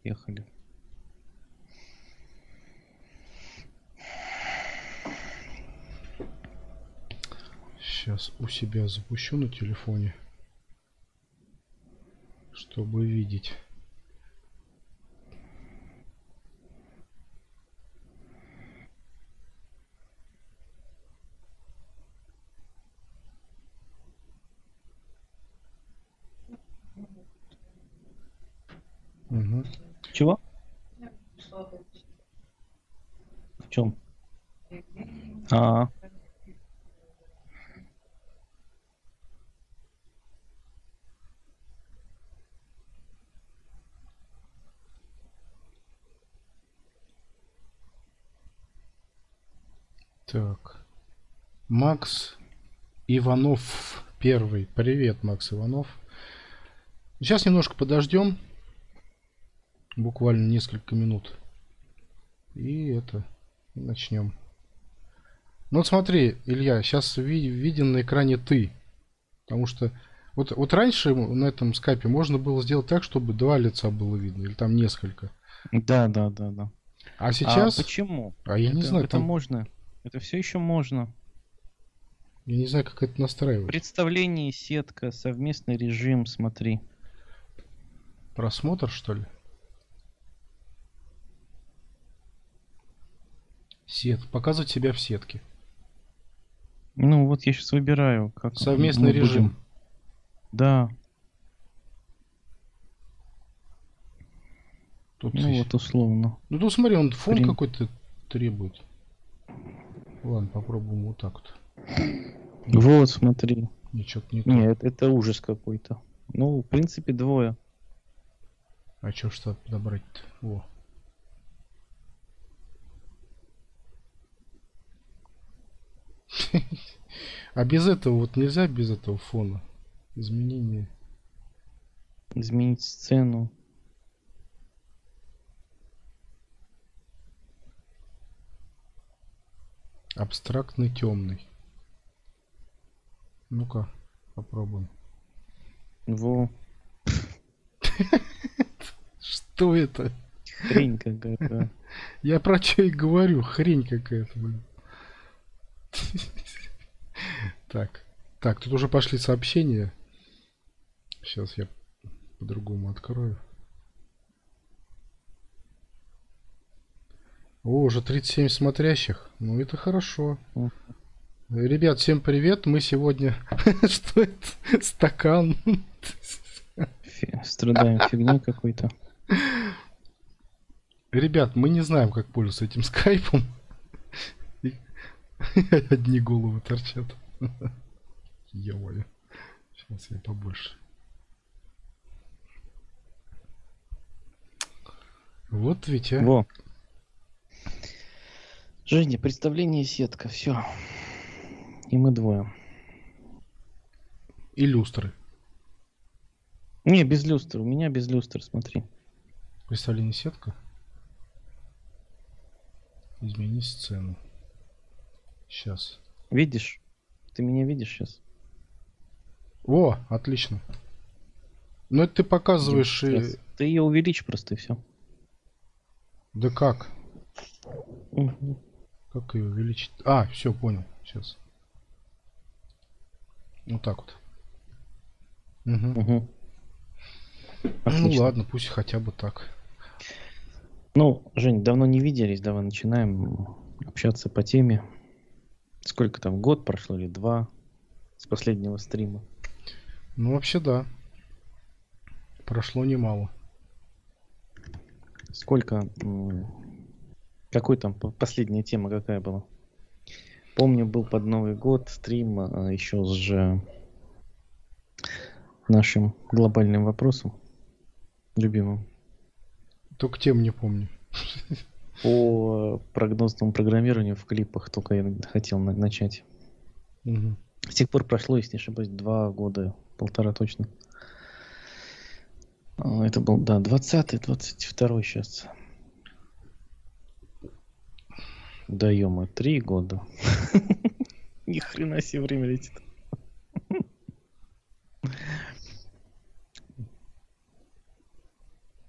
Поехали. Сейчас у себя запущу на телефоне, чтобы видеть. Угу. Чего? В чем? А, Так. Макс Иванов первый. Привет, Макс Иванов. Сейчас немножко подождем. Буквально несколько минут. И начнем. Ну вот смотри, Илья, сейчас виден на экране ты. Потому что вот раньше на этом скайпе можно было сделать так, чтобы два лица было видно. Или там несколько. да. А А сейчас... почему? А я не знаю, Это там... можно. Это все еще можно. Я не знаю, как это настраивать. Представление, сетка, совместный режим, смотри. Просмотр, что ли? Показывать себя в сетке. Ну вот я сейчас выбираю, как Совместный мы режим. будем. Да. Тут Ну вот условно. Ну тут смотри, он фон Прин- какой-то требует. Ладно, попробуем вот так вот. Вот, смотри. Ничего не то. Нет, это ужас какой-то. Ну, в принципе, двое. А что ж так подобрать-то? Во. А без этого вот нельзя, без этого фона? Изменение. Изменить сцену. Абстрактный темный. Ну-ка, попробуем. Во. Что это? Хрень какая-то. Я про что и говорю. Хрень какая-то, блин. Так. Так, тут уже пошли сообщения. Сейчас я по-другому открою. О, уже 37 смотрящих. Ну, это хорошо. Ребят, всем привет. Мы сегодня... Что это? Стакан. Страдаем фигней какой-то. Ребят, мы не знаем, как пользоваться этим скайпом. Одни головы торчат. Ё-моё. Сейчас я побольше. Вот ведь, а. Во. Женя, представление, сетка, все. И мы двое. И люстры. Не, без люстр. У меня без люстр, смотри. Представление сетка. Измени сцену. Сейчас. Видишь? Ты меня видишь сейчас? О, отлично. Ну это ты показываешь и... Ты ее увеличь просто и все. Да как? Угу. Как ее увеличить? А, все, понял. Сейчас. Вот так вот. Угу. Угу. Ну ладно, пусть хотя бы так. Ну, Жень, давно не виделись, давай начинаем общаться по теме. Сколько там, год прошло или 2 с последнего стрима? Ну вообще да. Прошло немало. Сколько... Какой там последняя тема какая была? Помню, был под Новый год стрим еще с нашим глобальным вопросом. Любимым. Только тем не помню. По прогнозному программированию в клипах только я хотел начать. Угу. С тех пор прошло, если не ошибаюсь, 2 года, 1,5 точно. Это был, да, 20-й, 22-й сейчас. Да ё-моё, 3 года. Ни хрена себе время летит.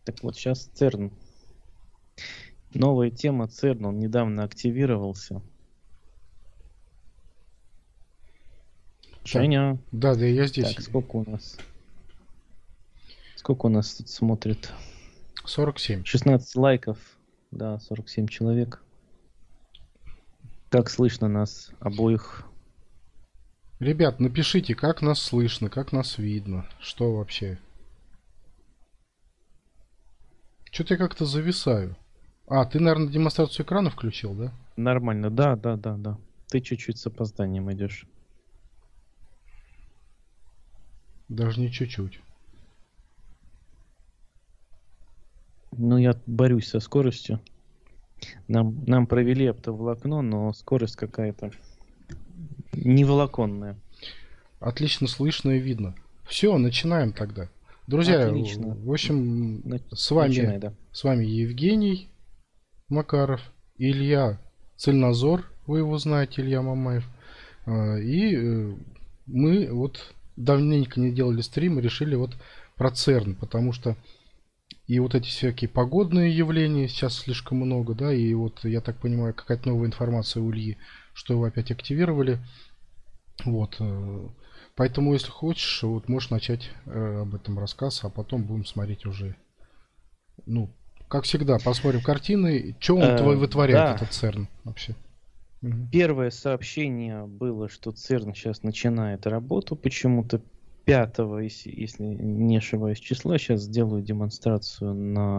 Так вот, сейчас ЦЕРН. Новая тема ЦЕРН, он недавно активировался. Женя. Да, я здесь. Так, сколько у нас? Сколько у нас тут смотрит? 47. 16 лайков. Да, 47 человек. Как слышно нас обоих? Ребят, напишите, как нас слышно, как нас видно. Что вообще? Что-то я как-то зависаю. А, ты, наверное, демонстрацию экрана включил, да? Нормально, да. Ты чуть-чуть с опозданием идешь. Даже не чуть-чуть. Ну, я борюсь со скоростью. Нам провели оптоволокно, но скорость какая-то не волоконная. Отлично слышно и видно. Все, начинаем тогда. Друзья, Отлично. в общем, Начинай, да. с вами Евгений Макаров, Илья Цельнозор, вы его знаете, Илья Мамаев. И мы вот давненько не делали стрим и решили вот про ЦЕРН, потому что и вот эти всякие погодные явления сейчас слишком много, да, и вот, я так понимаю, какая-то новая информация у Ильи, что его опять активировали. Вот. Поэтому, если хочешь, вот можешь начать об этом рассказ, а потом будем смотреть уже. Ну, как всегда, посмотрим картины. Что он вытворяет, этот ЦЕРН вообще? Первое сообщение было, что ЦЕРН сейчас начинает работу. Почему-то 5-го, если не ошибаюсь, числа. Сейчас сделаю демонстрацию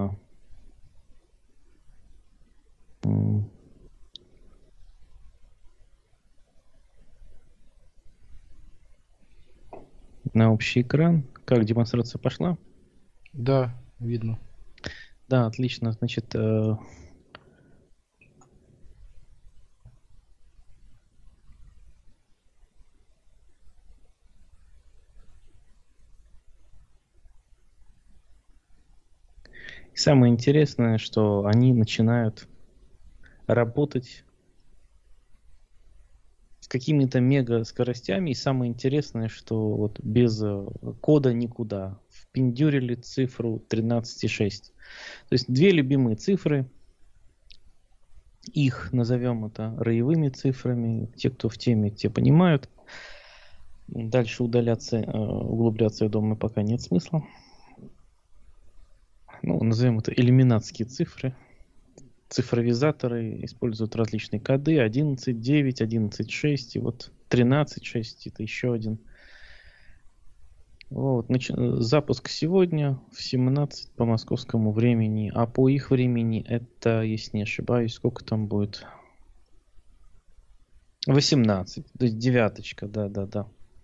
на общий экран. Как демонстрация пошла? Да, видно. Да, отлично. Значит, самое интересное, что они начинают работать с какими-то мега скоростями. И самое интересное, что вот без кода никуда. Впендюрили цифру 13,6. То есть две любимые цифры. Их назовем это роевыми цифрами. Те, кто в теме, те понимают. Дальше углубляться, я думаю, пока нет смысла. Ну, назовем это иллюминатские цифры. Цифровизаторы используют различные коды. 11.9, 11.6 и вот 13.6 это еще один. Вот, запуск сегодня в 17 по московскому времени, а по их времени это, если не ошибаюсь, сколько там будет? 18, то есть девяточка, да.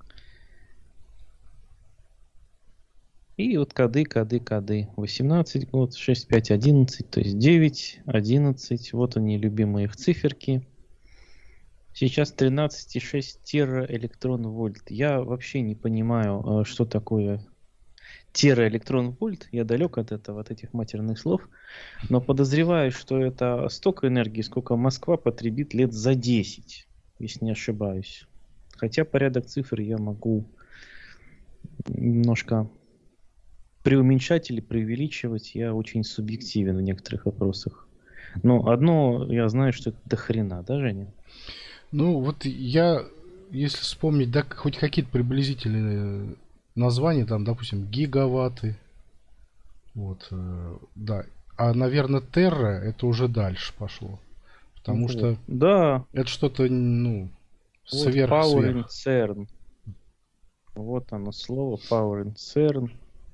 И вот коды. 18 год, 6, 5, 11, то есть 9, 11. Вот они, любимые их циферки. Сейчас 13,6 тераэлектрон-вольт. Я вообще не понимаю, что такое тераэлектрон-вольт. Я далек от этого, от этих матерных слов. Но подозреваю, что это столько энергии, сколько Москва потребит лет за 10, если не ошибаюсь. Хотя порядок цифр я могу немножко преуменьшать или преувеличивать. Я очень субъективен в некоторых вопросах. Но одно я знаю, что это до хрена, да, Женя? Ну, вот я, если вспомнить, да, хоть какие-то приблизительные названия, там, допустим, гигаватты, вот, да. А, наверное, терра это уже дальше пошло. Потому что да. это что-то, ну, вот Power in CERN. Вот оно слово, Power in CERN.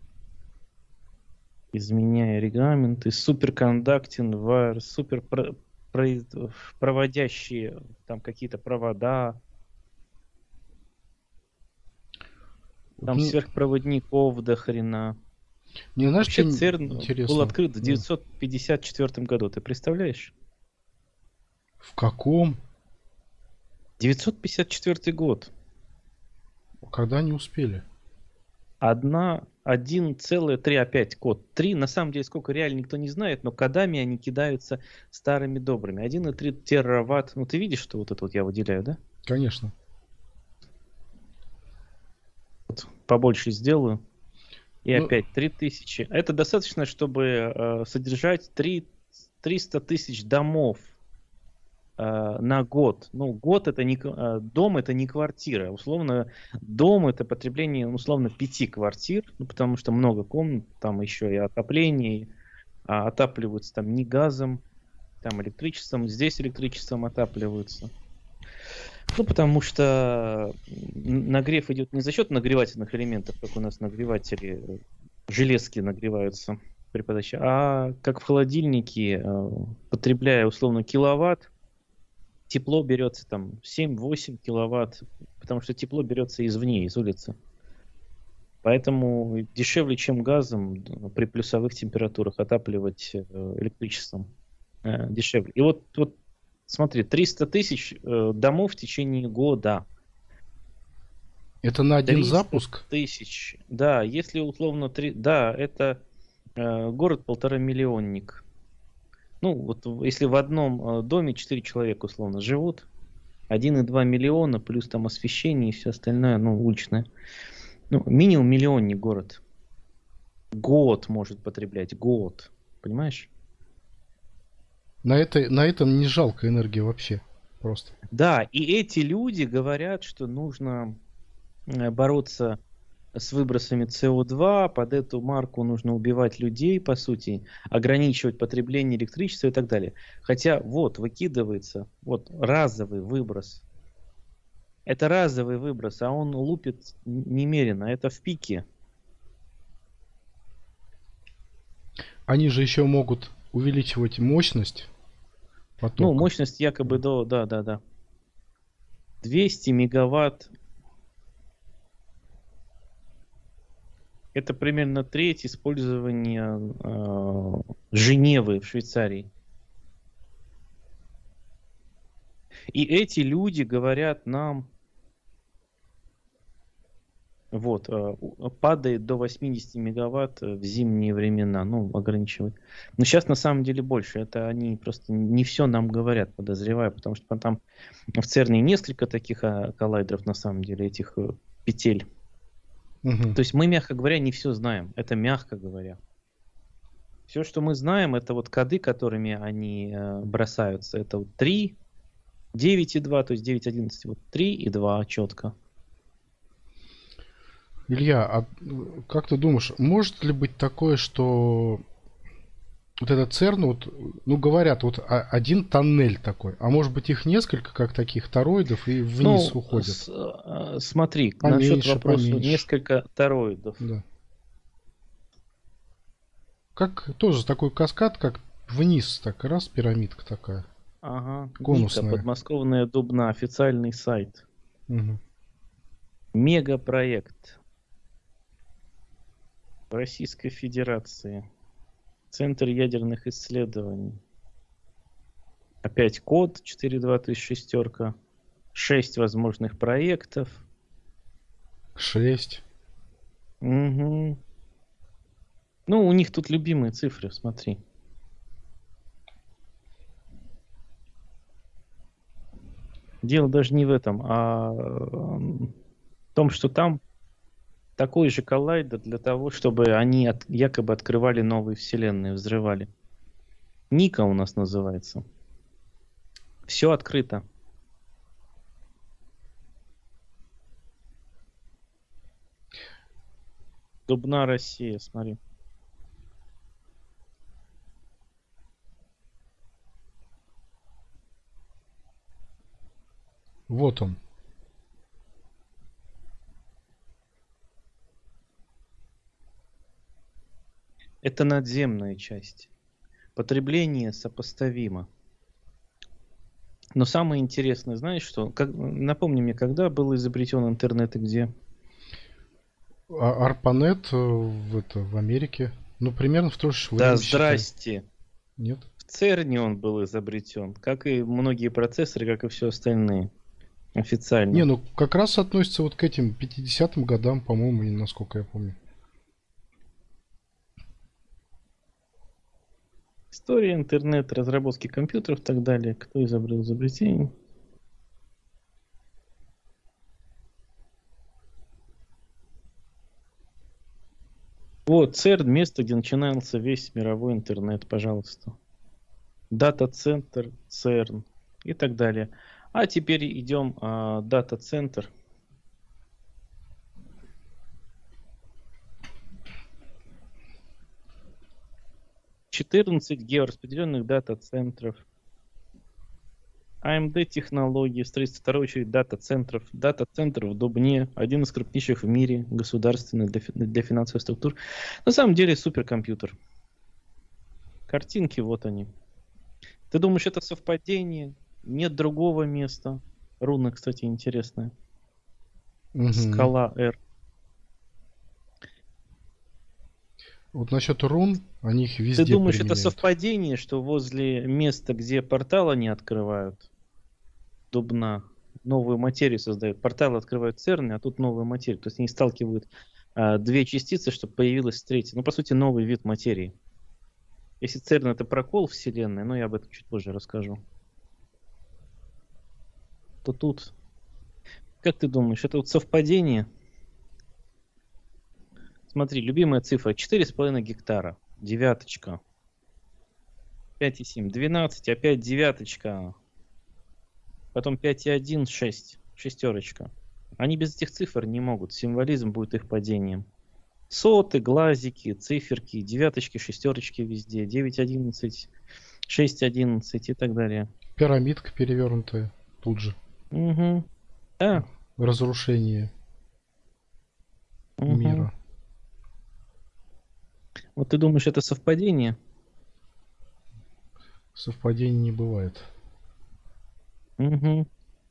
Изменяя регламенты, суперкондактинг wire, супер проводящие там какие-то провода, там сверхпроводников до хрена. Не знаешь, вообще ЦЕРН был открыт в 954 году, ты представляешь? В каком? 954 год. Когда они успели? 1,3 опять код. 3, на самом деле, сколько реально никто не знает, но кодами они кидаются старыми добрыми. 1,3 тераватт. Ну, ты видишь, что вот это вот я выделяю, да? Конечно. Вот, побольше сделаю. И Ну, опять 3000. Это достаточно, чтобы содержать 300 тысяч домов на год. Ну, год это не, дом это не квартира. Условно, дом это потребление, условно, 5 квартир, ну, потому что много комнат, там еще и отопление, а отапливаются там не газом, там электричеством, здесь электричеством отапливаются. Ну, потому что нагрев идет не за счет нагревательных элементов, как у нас нагреватели, железки нагреваются при подаче, а как в холодильнике, потребляя условно киловатт, тепло берется там 7-8 киловатт, потому что тепло берется извне, из улицы. Поэтому дешевле, чем газом при плюсовых температурах отапливать электричеством. Дешевле. И вот смотри, 300 тысяч домов в течение года. это на один 300 запуск? тысяч. Да, если условно... Да, это город 1,5-миллионник. Ну, вот если в одном доме 4 человека условно живут, 1,2 миллиона, плюс там освещение и все остальное, ну, уличное. Ну, минимум миллионник город. Год может потреблять, год. Понимаешь? На этом не жалко энергии вообще. Просто. Да, и эти люди говорят, что нужно бороться с выбросами СО2, под эту марку нужно убивать людей, по сути, ограничивать потребление электричества и так далее. Хотя вот выкидывается вот разовый выброс. Это разовый выброс, а он лупит немерено. Это в пике. Они же еще могут увеличивать мощность Ну, потока. мощность якобы до, да. 200 мегаватт. Это примерно треть использования Женевы в Швейцарии. И эти люди говорят нам, вот, падает до 80 мегаватт в зимние времена, ну, ограничивает. Но сейчас на самом деле больше, это они просто не все нам говорят, подозреваю, потому что там в ЦЕРНе несколько таких коллайдеров, на самом деле, этих петель. Мгм. То есть мы, мягко говоря, не все знаем, это мягко говоря. Все, что мы знаем, это вот коды, которыми они бросаются, это вот 3, 9,2, то есть 9,11, вот 3 и 2 четко. Илья, а как ты думаешь, может ли быть такое, что вот этот ЦЕРН, вот, ну говорят, вот один тоннель такой, а может быть их несколько, как таких тороидов, и вниз Ну, уходят? смотри, насчет Поменьше, вопроса поменьше. несколько тороидов. Да. Как тоже такой каскад, как вниз, так раз, пирамидка такая, Ага, Ника, конусная. подмосковная Дубна, официальный сайт. Мгм. Мегапроект в Российской Федерации. Центр ядерных исследований. Опять код 42, то есть шестерка. 6 возможных проектов. 6. Угу. Ну, у них тут любимые цифры, смотри. Дело даже не в этом, а в том, что там такой же коллайдер для того, чтобы они якобы открывали новые вселенные, взрывали. Ника у нас называется. Все открыто. Дубна, Россия, смотри. Вот он. Это надземная часть. Потребление сопоставимо. Но самое интересное, знаешь что? Напомни мне, когда был изобретен интернет и где? Арпанет в Америке. Ну, примерно в то же Да, время, считай. здрасте. Нет? В ЦЕРНе он был изобретен, как и многие процессоры, как и все остальные. Не, Официально. ну как раз относится вот к этим 50-м годам, по-моему, насколько я помню. История интернета, разработки компьютеров и так далее. Кто изобрел изобретение? Вот, ЦЕРН, место, где начинался весь мировой интернет, пожалуйста. Дата-центр, ЦЕРН и так далее. А теперь идем дата-центр. 14 геораспределенных дата-центров. AMD технологии, строительство, в вторую очередь, дата-центров. Дата-центр в Дубне, один из крупнейших в мире государственных для финансовых структур. На самом деле суперкомпьютер. Картинки, вот они. Ты думаешь, это совпадение? Нет другого места. Руна, кстати, интересная. Скала R. Вот насчет рун, они их везде Ты думаешь, применяют. это совпадение, что возле места, где портал они открывают, Дубна, новую материю создают. Порталы открывают ЦЕРН, а тут новую материю. То есть они сталкивают две частицы, чтобы появилась третья. Ну, по сути, новый вид материи. Если ЦЕРН это прокол Вселенной, но я об этом чуть позже расскажу, то тут, как ты думаешь, это вот совпадение? Смотри, любимая цифра 4,5 гектара, девяточка, 5,7, 12, опять девяточка, потом 5,1, 6, шестерочка. Они без этих цифр не могут, символизм будет их падением. Соты, глазики, циферки, девяточки, шестерочки везде, 9,11, 6,11 и так далее. Пирамидка перевернутая тут же. Угу. Да. Разрушение мира. Вот ты думаешь, это совпадение? Совпадений не бывает. Угу.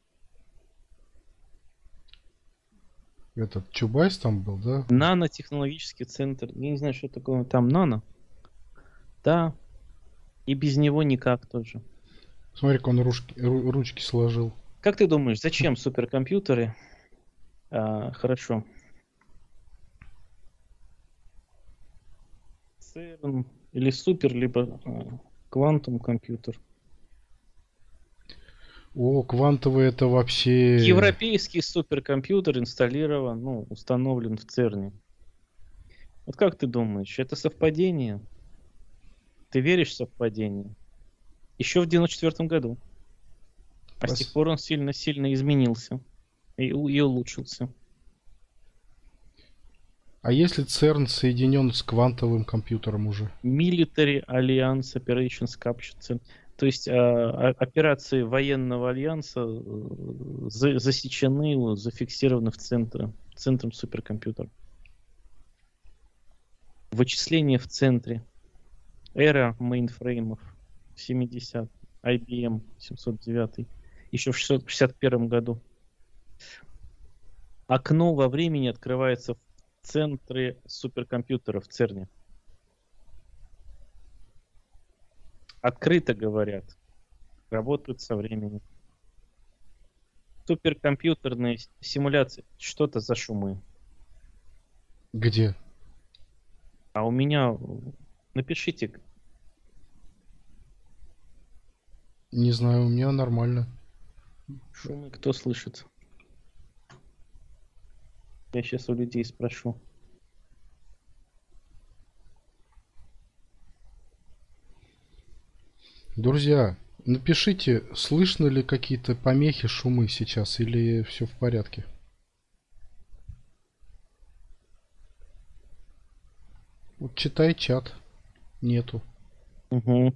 Этот Чубайс там был, да? Нанотехнологический центр. Я не знаю, что такое там нано. Да. И без него никак тоже. Смотри-ка, он ручки сложил. Как ты думаешь, зачем суперкомпьютеры? Хорошо. ЦЕРН или супер, либо квантум компьютер. О, квантовый это вообще... Европейский суперкомпьютер инсталлирован, ну, установлен в ЦЕРНе. Вот как ты думаешь, это совпадение? Ты веришь в совпадение? Еще в 94 году. А с тех пор он сильно-сильно изменился и улучшился. А если ЦЕРН соединен с квантовым компьютером уже? Military Alliance Operations Capture. То есть операции военного альянса засечены, зафиксированы в центром суперкомпьютера. Вычисления в центре. Эра мейнфреймов 70. IBM 709. Еще в 661 году. Окно во времени открывается в центре суперкомпьютера в ЦЕРНе. Открыто говорят. Работают со временем. Суперкомпьютерные симуляции. Что-то за шумы. Где? А у меня... Напишите. Не знаю, у меня нормально. Шумы кто слышит? Я сейчас у людей спрошу. Друзья, напишите, слышно ли какие-то помехи, шумы сейчас, или все в порядке. Вот читай чат. Нету. Угу.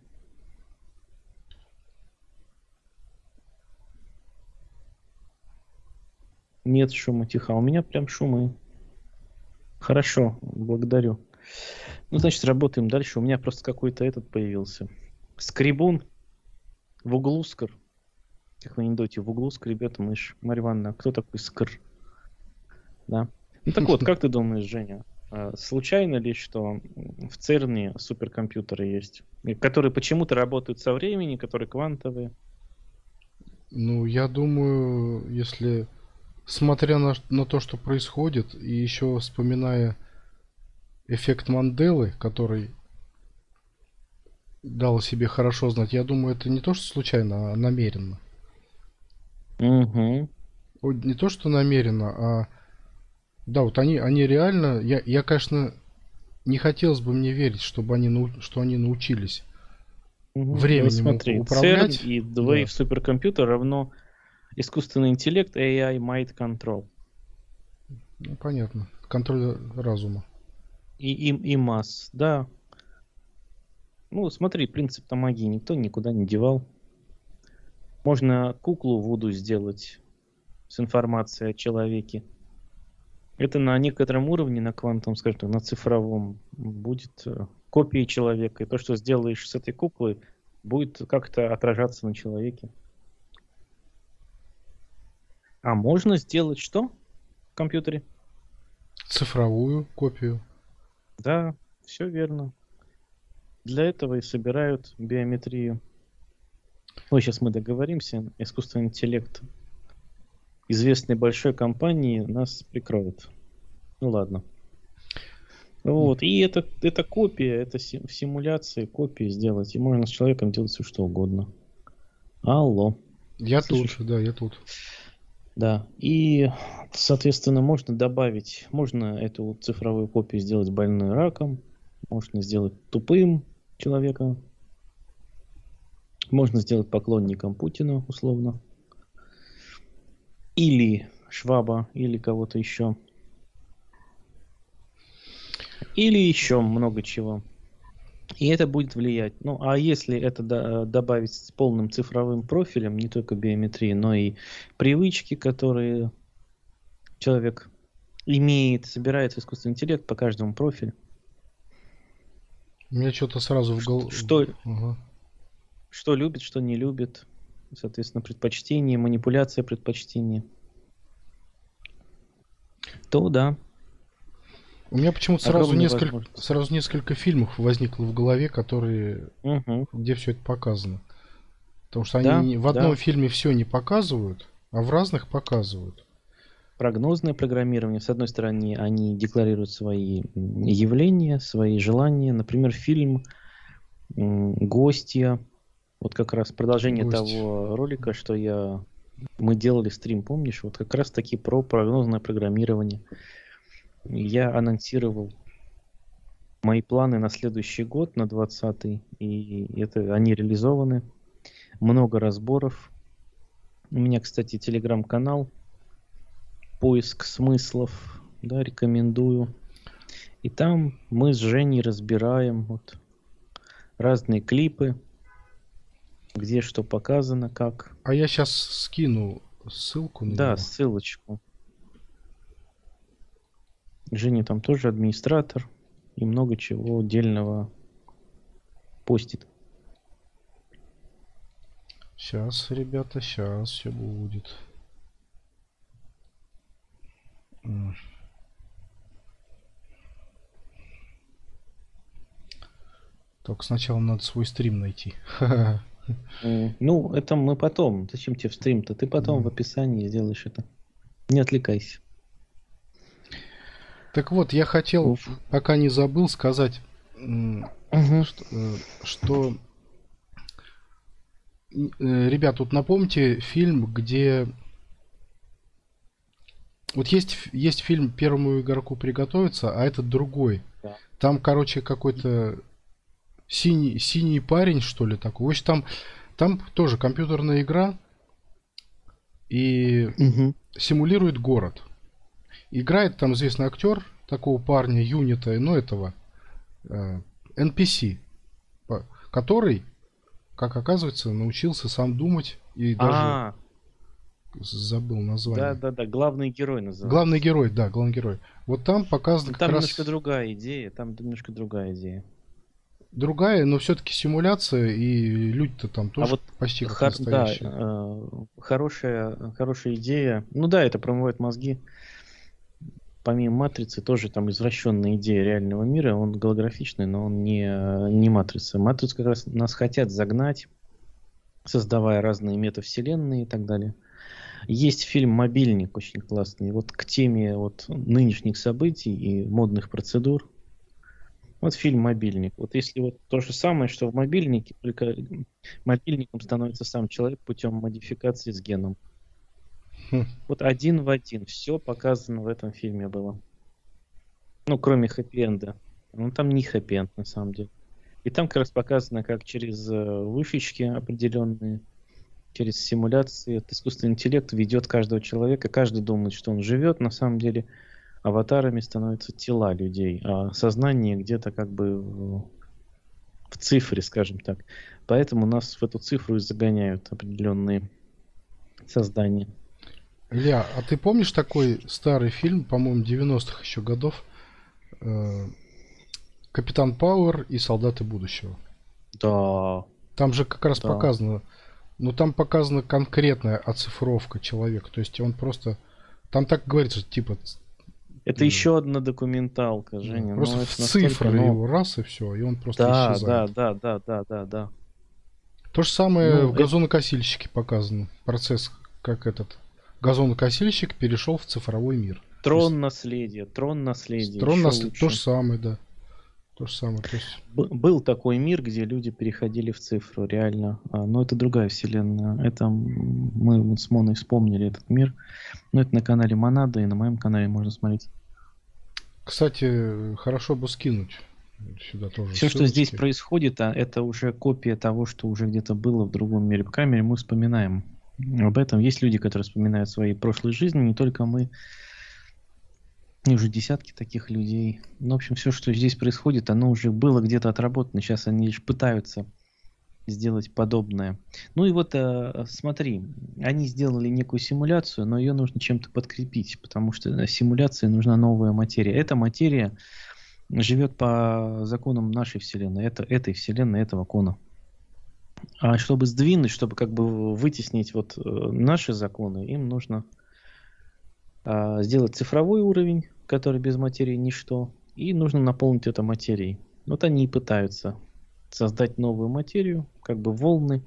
Нет шума, тихо. А у меня прям шумы. Хорошо, благодарю. Ну, значит, работаем дальше. У меня просто какой-то этот появился. Скребун в углу скр. Как в анекдоте, в углу скребет мышь. Марья Ивановна, кто такой скр? Да. Ну так вот, как ты думаешь, Женя, случайно ли, что в ЦЕРНе суперкомпьютеры есть, которые почему-то работают со временем, которые квантовые? Ну, я думаю, если, смотря на то, что происходит, и еще вспоминая эффект Манделы, который дал о себе хорошо знать, я думаю, это не то, что случайно, а намеренно. Угу. Не то, что намеренно, а... Да, вот они реально... Я, конечно, не хотелось бы мне верить, чтобы что они научились Ну временем смотри, CERN управлять. и Да. Wave суперкомпьютер равно искусственный интеллект AI Mind Control. Ну, понятно. Контроль разума. И масс, да. Ну, смотри, принцип-то магии никто никуда не девал. Можно куклу Вуду сделать с информацией о человеке. Это на некотором уровне, на квантовом, скажем так, на цифровом, будет копией человека. И то, что сделаешь с этой куклой, будет как-то отражаться на человеке. А можно сделать что в компьютере? Цифровую копию. Да, все верно. Для этого и собирают биометрию. Ну, сейчас мы договоримся. Искусственный интеллект известной большой компании нас прикроет. Ну ладно. Вот. И это копия, это в симуляции копии сделать. И можно с человеком делать все, что угодно. Алло. Я Слышишь? тут, да, я тут. Да. И, соответственно, можно добавить, можно эту цифровую копию сделать больной раком, можно сделать тупым человека, можно сделать поклонником Путина, условно. Или Шваба, или кого-то еще. Или еще много чего. И это будет влиять. Ну, а если это добавить с полным цифровым профилем, не только биометрии, но и привычки, которые человек имеет, собирает в искусственный интеллект по каждому профилю. У меня что-то сразу в голову... Что любит, что не любит. Соответственно, предпочтение, манипуляция предпочтения. То да. У меня почему-то сразу несколько фильмов возникло в голове, которые, где все это показано. Потому что они в одном фильме все не показывают, а в разных показывают. Прогнозное программирование. С одной стороны, они декларируют свои явления, свои желания. Например, фильм «Гостья». Вот как раз продолжение того ролика, что мы делали стрим, помнишь? Вот как раз таки про прогнозное программирование. Я анонсировал мои планы на следующий год, на 20-й, и они реализованы. Много разборов. У меня, кстати, телеграм-канал «Поиск смыслов», да, рекомендую. И там мы с Женей разбираем вот разные клипы, где что показано, как. А я сейчас скину ссылку на него. Ссылочку. Женя там тоже администратор и много чего отдельного постит. Сейчас, ребята, сейчас все будет. Только сначала надо свой стрим найти. Ну, это мы потом. Зачем тебе в стрим-то? Ты потом в описании сделаешь это. Не отвлекайся. Так вот, я хотел, пока не забыл, сказать, что ребят, вот напомните фильм, где... Вот есть фильм «Первому игроку приготовиться», а этот другой. Да. Там, короче, какой-то синий парень, что ли, такой. В общем, там тоже компьютерная игра и симулирует город. Играет там известный актер такого парня, Юнита, ну этого, NPC, который, как оказывается, научился сам думать и даже забыл название. Да, главный герой называется. Главный герой. Вот там показано там немножко другая идея, Другая, но все-таки симуляция, и люди-то там тоже почти как настоящие. Да, хорошая идея. Ну да, это промывает мозги. Помимо матрицы, тоже там извращенная идея реального мира. Он голографичный, но он не матрица. Матрицу как раз нас хотят загнать, создавая разные метавселенные и так далее. Есть фильм «Мобильник» очень классный. Вот к теме вот нынешних событий и модных процедур. Вот фильм «Мобильник». Вот если вот то же самое, что в мобильнике, только мобильником становится сам человек путем модификации с геном. Вот один в один. Все показано в этом фильме было. Ну, кроме хэппи-энда. Ну, там не хэппи-энд, на самом деле. И там как раз показано, как через вышечки определенные, через симуляции, искусственный интеллект ведет каждого человека. Каждый думает, что он живет. На самом деле аватарами становятся тела людей, а сознание где-то как бы в цифре, скажем так. Поэтому нас в эту цифру и загоняют определенные создания. Илья, а ты помнишь такой старый фильм, по-моему, 90-х еще годов? «Капитан Пауэр и солдаты будущего». Да, Там же как раз да. показано, ну там показана конкретная оцифровка человека. То есть он просто, там так говорится, типа, Это еще одна документалка, Женя. просто Ну, в это настолько, цифры его раз и все, и он просто Да, исчезает. да. То же самое в Ну, газонокосильщике показано. Процесс, как этот газонокосильщик перешел в цифровой мир. То есть Трон наследия, трон еще то же лучше. самое, да. То же самое. То есть, Был такой мир, где люди переходили в цифру, реально. Но это другая вселенная. Это мы вот с Моной вспомнили этот мир. Но это на канале Монада, и на моем канале можно смотреть. кстати, хорошо бы скинуть сюда тоже Все, что здесь ссылочки. происходит, это уже копия того, что уже где-то было в другом мире. По крайней мере, мы вспоминаем об этом. Есть люди, которые вспоминают свои прошлые жизни, не только мы. И уже десятки таких людей. Ну, в общем, все, что здесь происходит, оно уже было где-то отработано. Сейчас они лишь пытаются сделать подобное. Ну и вот смотри, они сделали некую симуляцию, но ее нужно чем-то подкрепить, потому что симуляции нужна новая материя. Эта материя живет по законам нашей вселенной, этой вселенной, этого кона. А чтобы сдвинуть, чтобы как бы вытеснить вот наши законы, им нужно сделать цифровой уровень, который без материи ничто, и нужно наполнить это материей. Вот они и пытаются создать новую материю, как бы волны.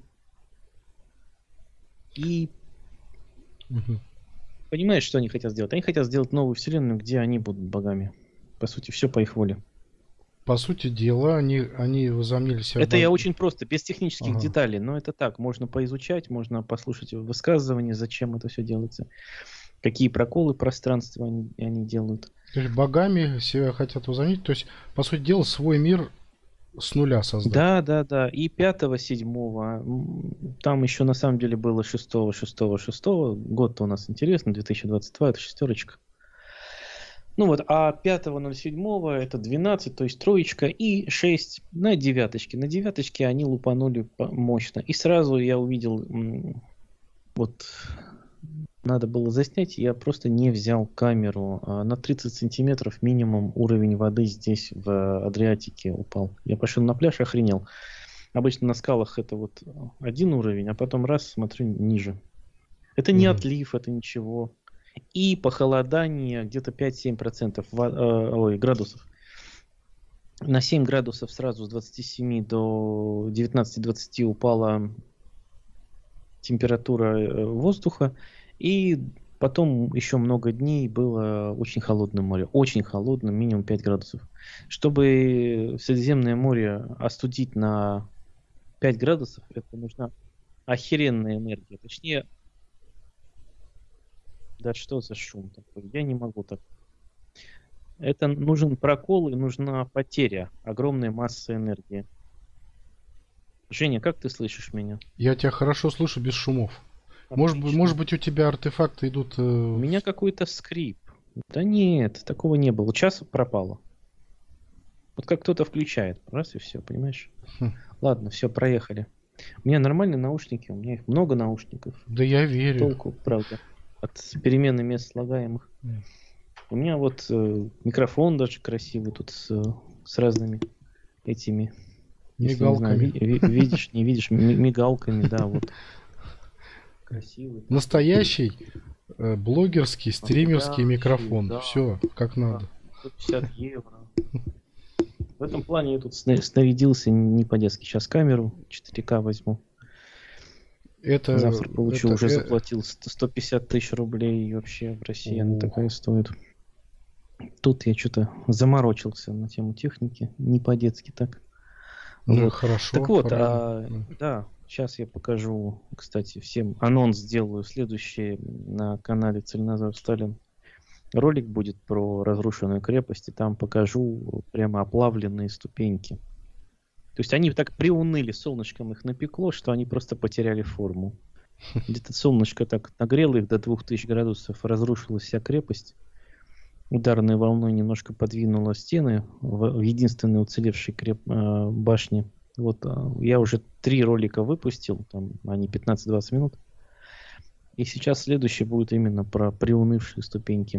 И Мгм. понимаешь, что они хотят сделать? Они хотят сделать новую вселенную, где они будут богами. По сути, все по их воле. По сути дела, они возомнили себя Это я очень просто, без технических Ага. деталей, но это так, можно поизучать, можно послушать высказывания, зачем это все делается, какие проколы пространства они делают. То есть богами себя хотят возомнить. То есть, по сути дела, свой мир с нуля создать. Да. И 5-го, 7-го, там еще на самом деле было 6-го, 6-го, 6-го. Год-то у нас интересный, 2022, это шестерочка. Ну вот, а 5-го, 07-го это 12, то есть троечка, и 6 на девяточке. На девяточке они лупанули мощно. И сразу я увидел, вот надо было заснять, я просто не взял камеру. На 30 сантиметров минимум уровень воды здесь в Адриатике упал. Я пошел на пляж, охренел. Обычно на скалах это вот один уровень, а потом раз, смотрю, ниже. Это не отлив, это ничего. И похолодание где-то 5-7% градусов. На 7 градусов сразу с 27 до 19-20 упала температура воздуха. И потом еще много дней было очень холодное море. Очень холодно, минимум 5 градусов. Чтобы Средиземное море остудить на 5 градусов, это нужна охеренная энергия. Точнее, да что за шум такой? Я не могу так. Это нужен прокол и нужна потеря огромной массы энергии. Женя, как ты слышишь меня? Я тебя хорошо слышу без шумов. Может быть, у тебя артефакты идут... У меня какой-то скрип. Да нет, такого не было. Час пропало. Вот как кто-то включает. Раз и все, понимаешь? Ладно, все, проехали. У меня нормальные наушники, у меня их много наушников. Да я верю. Толку, правда, от перемены мест слагаемых. У меня вот микрофон даже красивый тут с разными этими... Мигалками. Не знаю, видишь, не видишь, мигалками, да, вот. Красивый. Настоящий блогерский, стримерский микрофон. Да, все, как надо. 150 евро. В этом плане я тут снарядился не по-детски. Сейчас камеру 4К возьму. Завтра получу, уже заплатил 150 тысяч рублей. И вообще в России она такая стоит. Тут я что-то заморочился на тему техники. Не по-детски так. Ну, вот. хорошо. Так вот, да, сейчас я покажу, кстати, всем анонс сделаю следующий на канале Цельнозор Сталин. Ролик будет про разрушенную крепость, и там покажу прямо оплавленные ступеньки. То есть они так приуныли, солнышком их напекло, что они просто потеряли форму. Где-то солнышко так нагрело их до 2000 градусов, разрушилась вся крепость. Ударной волной немножко подвинуло стены в единственной уцелевшей башне. Вот я уже 3 ролика выпустил, там они 15-20 минут. И сейчас следующий будет именно про приунывшие ступеньки.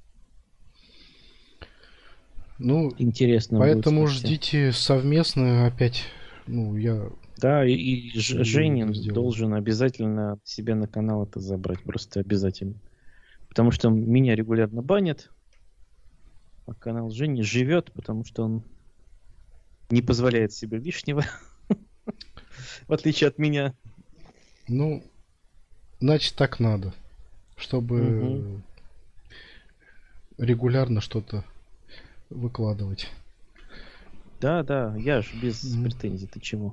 Ну, интересно поэтому будет, ждите совместно опять. Ну, я... Да, и Женин должен обязательно себе на канал это забрать. Просто обязательно. Потому что меня регулярно банят. А канал Жени живет, потому что он не позволяет себе лишнего. В отличие от меня. Ну, значит, так надо. Чтобы регулярно что-то выкладывать. Да, да, я же без претензий. Ты чего?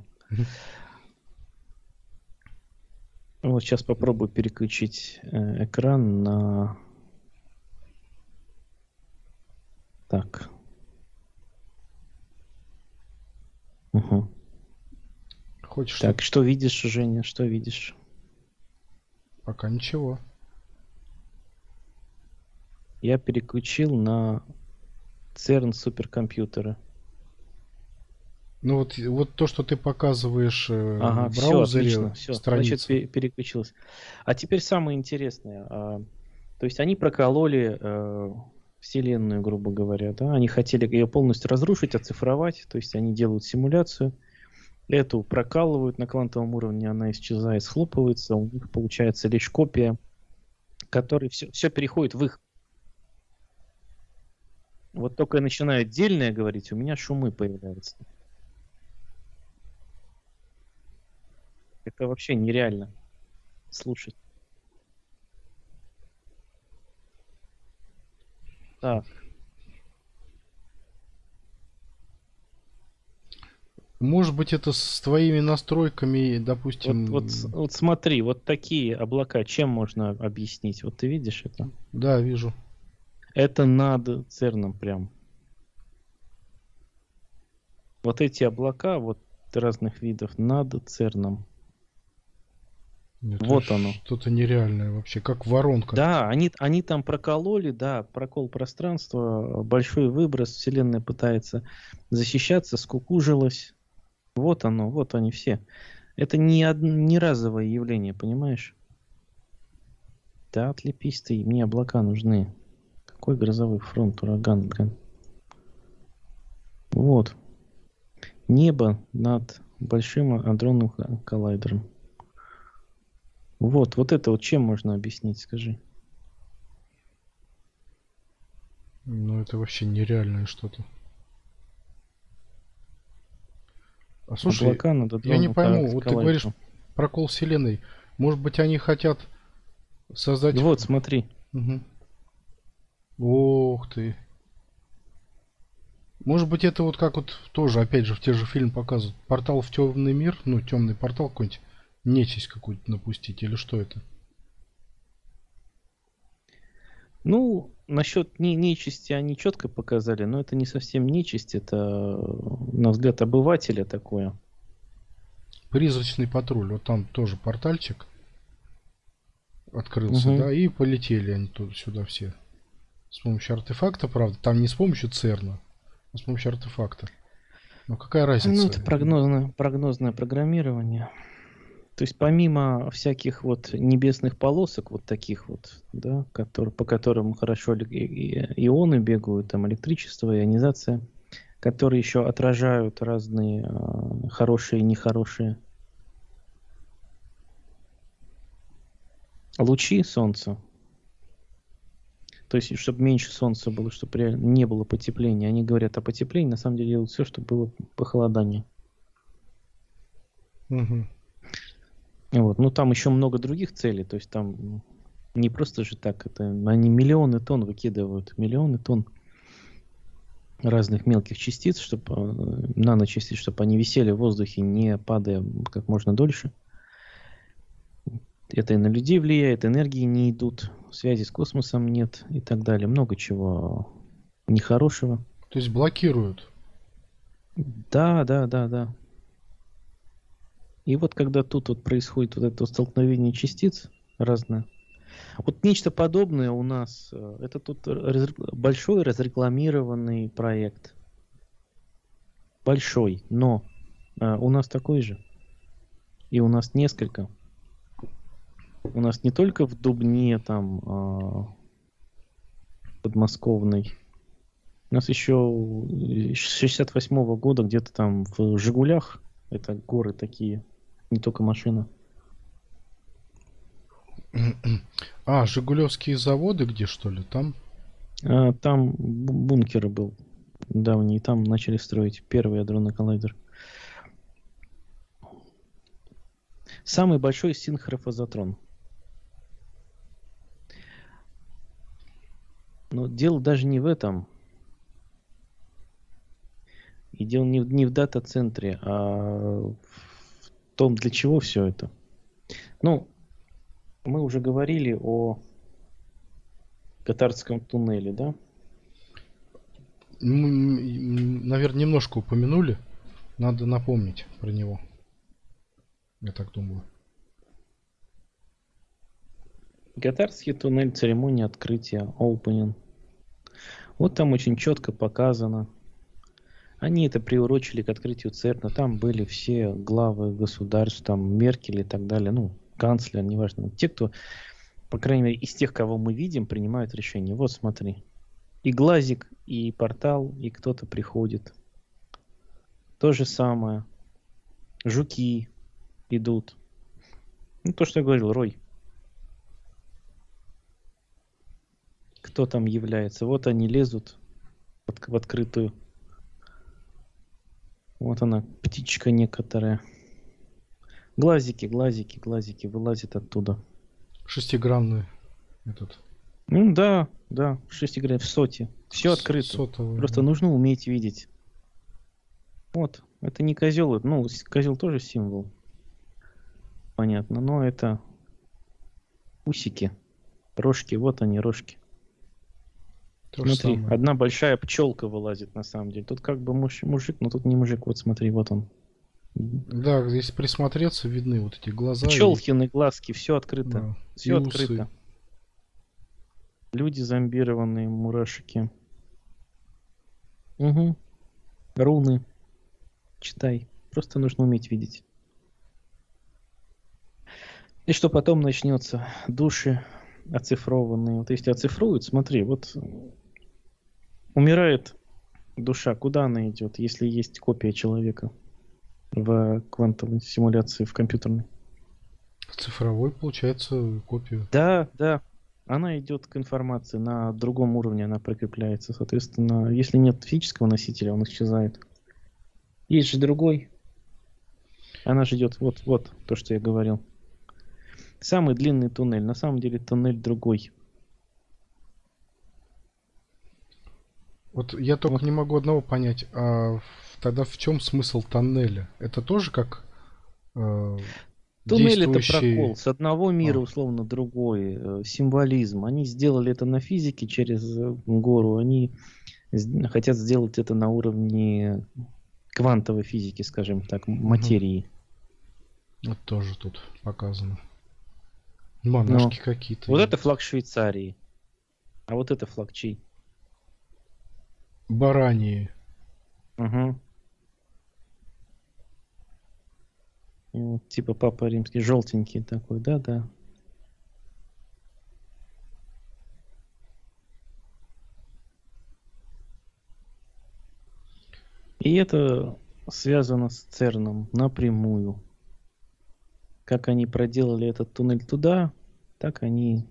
Вот сейчас попробую переключить экран на... Так. Угу. Хочешь? Так, что видишь, Женя? Что видишь? Пока ничего. Я переключил на CERN суперкомпьютеры. Ну вот то, что ты показываешь в браузере, все, отлично, все. страницу. Значит, переключилось. А теперь самое интересное. То есть они прокололи Вселенную, грубо говоря. Да? Они хотели ее полностью разрушить, оцифровать. То есть они делают симуляцию. Эту прокалывают на квантовом уровне, она исчезает, схлопывается. У них получается лишь копия, которой все переходит в их. Вот только я начинаю отдельное говорить, у меня шумы появляются. Это вообще нереально слушать. Так. Может быть, это с твоими настройками, допустим... Вот смотри, вот такие облака, чем можно объяснить? Вот ты видишь это? Да, вижу. Это над ЦЕРНом прям. Вот эти облака, вот разных видов, над ЦЕРНом. Это вот оно. Что-то нереальное вообще, как воронка. Да, они там прокололи, да, прокол пространства, большой выброс, Вселенная пытается защищаться, скукужилась. Вот оно, вот они все. Это не разовое явление, понимаешь? Да, отлепись ты, мне облака нужны. Какой грозовой фронт, ураган, блин. Вот. Небо над большим адронным коллайдером. Вот это вот чем можно объяснить, скажи? Ну, это вообще нереальное что-то. А слушай, я не пойму, вот ты говоришь прокол вселенной. Может быть, они хотят создать... Вот, смотри. Угу. Ох ты. Может быть, это вот как вот тоже, опять же, в те же фильмы показывают. Портал в темный мир, ну, темный портал какой-нибудь, нечисть какую-то напустить, или что это? Ну, насчет нечисти они четко показали, но это не совсем нечисть, это, на взгляд обывателя, такое. Призрачный патруль, вот там тоже портальчик открылся, да, и полетели они сюда все. С помощью артефакта, правда, там не с помощью ЦЕРНа, а с помощью артефакта. Ну, какая разница? Ну, это прогнозное программирование. То есть помимо всяких вот небесных полосок, вот таких вот, да, по которым хорошо ионы бегают, там электричество, ионизация, которые еще отражают разные хорошие и нехорошие лучи солнца. То есть, чтобы меньше солнца было, чтобы не было потепления. Они говорят о потеплении, на самом деле делают все, чтобы было похолодание. Угу. Вот. Ну, там еще много других целей. То есть там не просто же так. Они миллионы тонн выкидывают. Миллионы тонн разных мелких частиц, чтобы наночастиц, чтобы они висели в воздухе, не падая как можно дольше. Это и на людей влияет, энергии не идут связи с космосом нет и так далее. Много чего нехорошего. То есть блокируют. Да, да, да, да. И вот когда тут вот происходит вот это столкновение частиц разное, вот нечто подобное у нас, это тут большой разрекламированный проект. Большой, но у нас такой же. И у нас несколько. У нас не только в Дубне там подмосковный. У нас еще с 68-го года где-то там в Жигулях, это горы такие, не только машина. А, Жигулевские заводы где, что ли? Там? Там бункеры был давний, там начали строить первый ядерный коллайдер. Самый большой синхрофазотрон. Но дело даже не в этом. И дело не в дата-центре, а в том, для чего все это. Ну, мы уже говорили о Готардском туннеле, да? Мы, наверное, немножко упомянули. Надо напомнить про него. Я так думаю. Готардский туннель, церемония открытия, opening. Вот там очень четко показано. Они это приурочили к открытию ЦЕРНа. Там были все главы государств, там Меркель и так далее. Ну, канцлер, неважно. Те, кто, по крайней мере, из тех, кого мы видим, принимают решения. Вот смотри. И глазик, и портал, и кто-то приходит. То же самое. Жуки идут. Ну, то, что я говорил, Рой. Кто там является? Вот они лезут в открытую. Вот она, птичка некоторая. Глазики, глазики, глазики вылазят оттуда. Шестигранный этот. Ну да, да, 6 играй в соте. Все открыто. Сотовый, Просто да. нужно уметь видеть. Вот, это не козел, ну, козел тоже символ. Понятно, но это усики. Рожки, вот они, рожки. То же Смотри, самое. одна большая пчелка вылазит на самом деле. Тут как бы мужик, но тут не мужик. Вот смотри, вот он. Да, если присмотреться, видны вот эти глаза. Пчелкины глазки, все открыто. Да, Все и усы. открыто. Люди зомбированные, мурашики. Угу. Руны. Читай. Просто нужно уметь видеть. И что потом начнется? Души оцифрованные. Вот если оцифруют, смотри, вот умирает душа. Куда она идет, если есть копия человека в квантовой симуляции, в компьютерной? Цифровой, получается, копию. Да, да. Она идет к информации на другом уровне, она прикрепляется. Соответственно, если нет физического носителя, он исчезает. Есть же другой. Она же идет вот то, что я говорил. Самый длинный туннель. На самом деле туннель другой. Вот я только не могу одного понять. Тогда в чем смысл тоннеля? Это тоже как Туннель это действующий... прокол. С одного мира условно другой. Символизм. Они сделали это на физике через гору. Они хотят сделать это на уровне квантовой физики, скажем так, материи. Вот тоже тут показано. Монашки какие-то. Вот это флаг Швейцарии. А вот это флаг чей? Бараньи. Угу. Вот, типа Папа Римский, желтенький такой, да-да. И это связано с ЦЕРНом напрямую. Как они проделали этот туннель туда, так они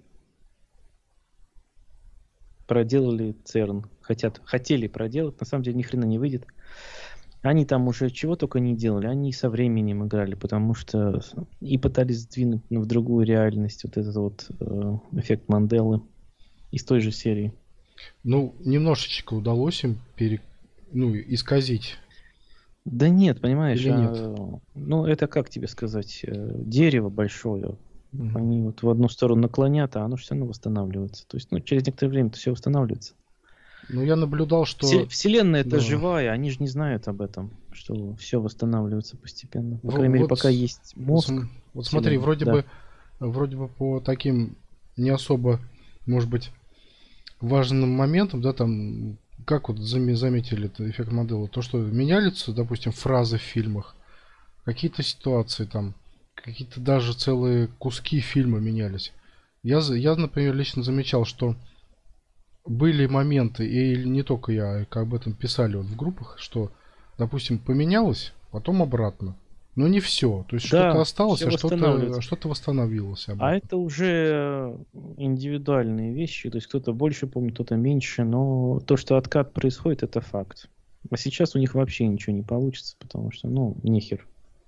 проделали ЦЕРН. Хотели проделать, на самом деле ни хрена не выйдет. Они там уже чего только не делали, они со временем играли, потому что и пытались сдвинуть в другую реальность вот этот вот эффект Манделы из той же серии. Ну, немножечко удалось им исказить. Да нет, понимаешь, Или нет? ну это как тебе сказать, дерево большое, Они вот в одну сторону наклонят, а оно все равно восстанавливается. То есть, ну, через некоторое время это все восстанавливается. Ну, я наблюдал, что... Вселенная это Да. живая, они же не знают об этом, что все восстанавливается постепенно. По Вот- крайней мере, вот пока есть мозг. Вот смотри, Вселенной. вроде бы по таким не особо, может быть, важным моментам, да, там, как вот заметили это эффект Мандела, то, что менялись, допустим, фразы в фильмах, какие-то ситуации там, какие-то даже целые куски фильма менялись. Я, например, лично замечал, что были моменты, и не только я, как об этом писали вот в группах, что, допустим, поменялось, потом обратно. Но не все. То есть что-то Да, осталось, все а восстанавливается. что-то восстановилось обратно. А это уже индивидуальные вещи, то есть кто-то больше помнит, кто-то меньше, но то, что откат происходит, это факт. А сейчас у них вообще ничего не получится, потому что, ну, нехер.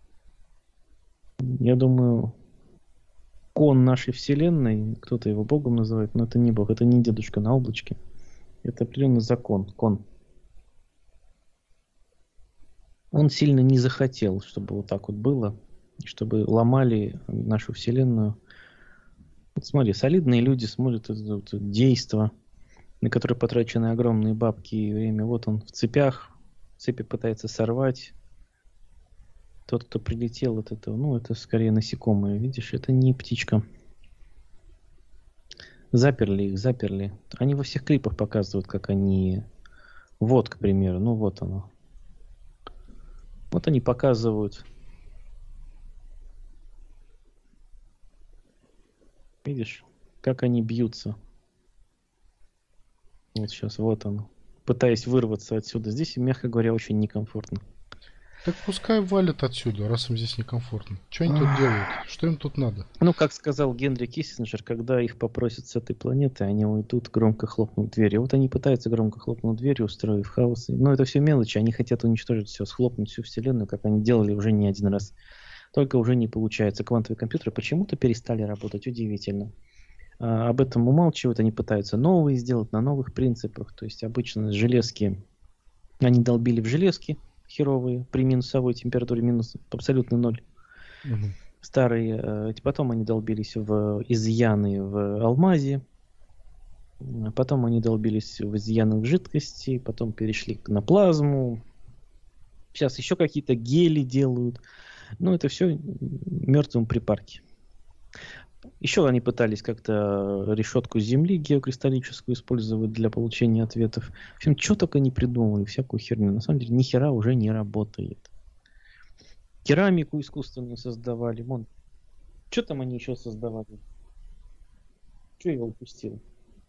Я думаю, кон нашей вселенной, кто-то его богом называет, но это не бог, это не дедушка на облачке. Это определенный закон, кон. Он сильно не захотел, чтобы вот так вот было, чтобы ломали нашу вселенную. Вот смотри, солидные люди смотрят это действо, на которое потрачены огромные бабки и время. Вот он в цепях, цепи пытается сорвать. Тот, кто прилетел от этого, ну, это скорее насекомые, видишь, это не птичка. Заперли их, заперли. Они во всех клипах показывают, как они... Вот, к примеру, ну вот оно. Вот они показывают. Видишь, как они бьются. Вот сейчас, вот оно. Пытаясь вырваться отсюда. Здесь, мягко говоря, очень некомфортно. Так пускай валят отсюда, раз им здесь некомфортно. Что они тут делают? Что им тут надо? Ну, как сказал Генри Киссинджер, когда их попросят с этой планеты, они уйдут, громко хлопнут дверью. Вот они пытаются громко хлопнуть дверью, устроив хаос. Но это все мелочи, они хотят уничтожить все, схлопнуть всю Вселенную, как они делали уже не один раз. Только уже не получается. Квантовые компьютеры почему-то перестали работать, удивительно. Об этом умалчивают, они пытаются новые сделать на новых принципах. То есть обычно железки, они долбили в железки херовые при минусовой температуре, минус абсолютно ноль. Угу. Старые, потом они долбились в изъяны в алмазе, потом они долбились в изъяны в жидкости, потом перешли на плазму. Сейчас еще какие-то гели делают. Но это все мертвым припарки. Еще они пытались как-то решетку Земли геокристаллическую использовать для получения ответов. В общем, что только не придумали, всякую херню. На самом деле, ни хера уже не работает. Керамику искусственную создавали. Вон. Что там они еще создавали? Что я упустил?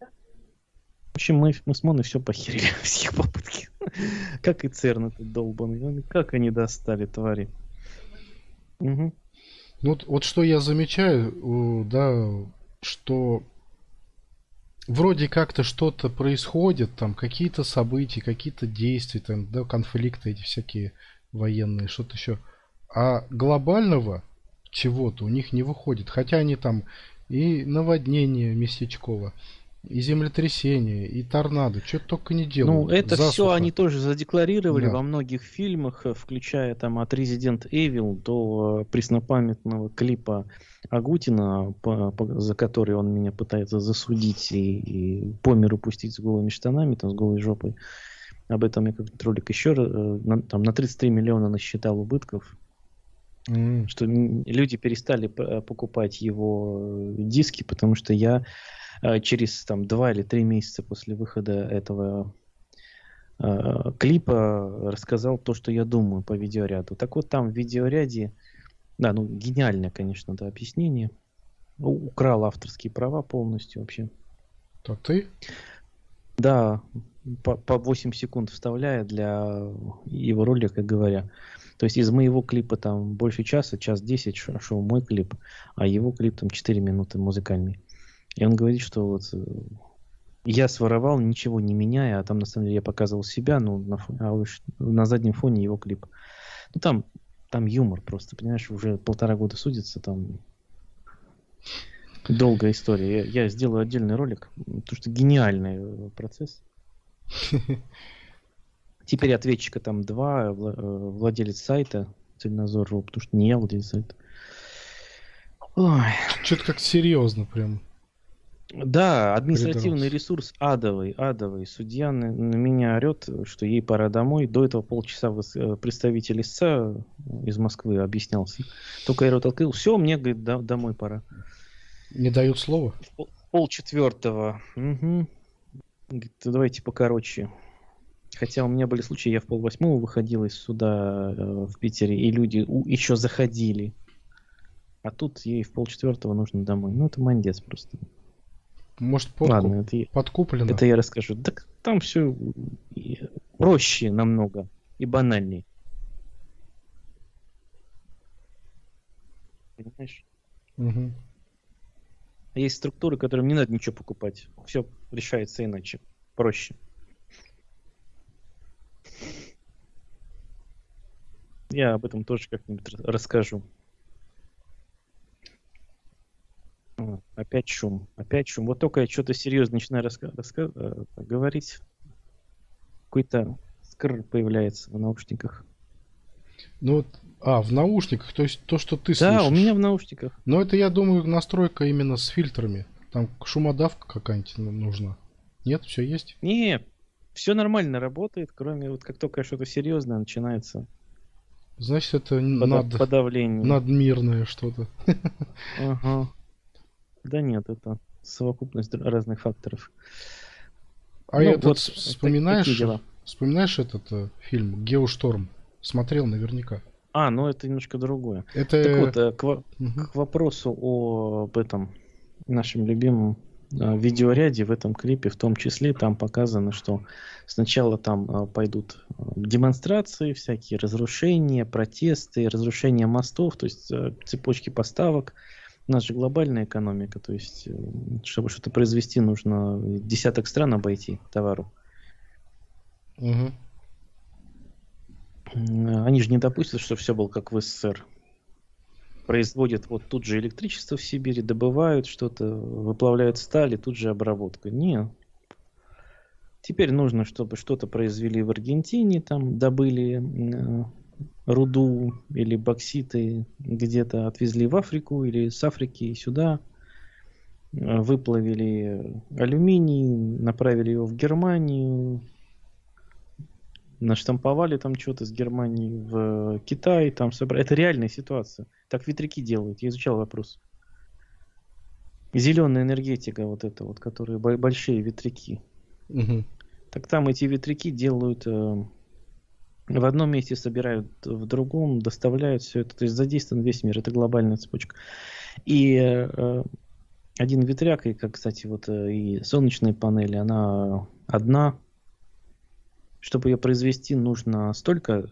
В общем, мы с Моной все похерили, все их попытки. Как и ЦЕРН этот долбанный. Как они достали, твари. Угу. Вот что я замечаю, да, что вроде как-то что-то происходит, там какие-то события, какие-то действия, там, да, конфликты эти всякие военные, что-то еще. А глобального чего-то у них не выходит. Хотя они там и наводнение местечково, и землетрясение, и торнадо, что только не делают. Ну, это Засуха. все они тоже задекларировали Да. во многих фильмах, включая там от Resident Evil до преснопамятного клипа Агутина, за который он меня пытается засудить и по миру пустить с голыми штанами, там, с голой жопой. Об этом я как-то ролик еще там на 33 миллиона насчитал убытков. Что люди перестали покупать его диски, потому что я через там 2 или 3 месяца после выхода этого клипа рассказал то, что я думаю по видеоряду. Так вот там в видеоряде, да, ну гениальное, конечно, да, объяснение. Украл авторские права полностью вообще. То ты? Да, по 8 секунд вставляя для его ролика, говоря. То есть из моего клипа там больше часа, час 10 шел мой клип, а его клип там 4 минуты музыкальный. И он говорит, что вот я своровал, ничего не меняя, а там на самом деле я показывал себя, ну, на заднем фоне его клип. Ну там юмор просто, понимаешь, уже 1,5 года судится, там долгая история. Я сделаю отдельный ролик, потому что гениальный процесс. Теперь ответчика там 2, владелец сайта Цельнозор.ру, потому что не я владелец сайта. Ой. Что-то как серьезно прям Да, административный придрался. ресурс адовый, адовый. Судья на меня орет, что ей пора домой. До этого полчаса представитель истца из Москвы объяснялся. Только я рот открыл. Все, мне, говорит, домой пора. Не дают слова? Полчетвертого. Угу. Говорит, давайте покороче. Хотя у меня были случаи, я в 7:30 выходил из суда в Питере, и люди еще заходили. А тут ей в 3:30 нужно домой. Ну, это мандец просто. Может, Ладно, подкуплено? это я расскажу. Так там все проще намного и банальнее. Понимаешь? Угу. Есть структуры, которым не надо ничего покупать. Все решается иначе. Проще. Я об этом тоже как-нибудь расскажу. Опять шум. Опять шум. Вот только я что-то серьезно начинаю говорить. Какой-то скр появляется в наушниках. Ну вот, в наушниках, то есть то, что ты Да, слышишь. у меня в наушниках. Но это, я думаю, настройка именно с фильтрами. Там шумодавка какая-нибудь нужна. Нет, все есть? Не, все нормально работает, кроме вот как только что-то серьезное начинается. Значит, это Подавление. надмирное что-то. Ага. Да нет, это совокупность разных факторов. А Ну, этот, вот вспоминаешь этот фильм «Геошторм»? Смотрел наверняка. Ну это немножко другое. Это... Так вот, к вопросу об этом нашем любимом видеоряде, в этом клипе в том числе, там показано, что сначала там пойдут демонстрации, всякие разрушения, протесты, разрушения мостов, то есть цепочки поставок. У нас же глобальная экономика, то есть чтобы что-то произвести, нужно десяток стран обойти товару. Угу. Они же не допустят, что все было как в СССР. Производят вот тут же электричество в Сибири, добывают что-то, выплавляют сталь, и тут же обработка. Нет. Теперь нужно, чтобы что-то произвели в Аргентине, там добыли руду или бокситы, где-то отвезли в Африку или с Африки сюда, выплавили алюминий, направили его в Германию, наштамповали там что-то с Германии в Китай, там собрали. Это реальная ситуация. Так ветряки делают. Я изучал вопрос. Зеленая энергетика вот это вот, которые большие ветряки. Угу. Так там эти ветряки делают в одном месте, собирают в другом, доставляют все это. То есть задействован весь мир. Это глобальная цепочка. И один ветряк, и как, кстати, вот и солнечные панели, она одна. Чтобы ее произвести, нужно столько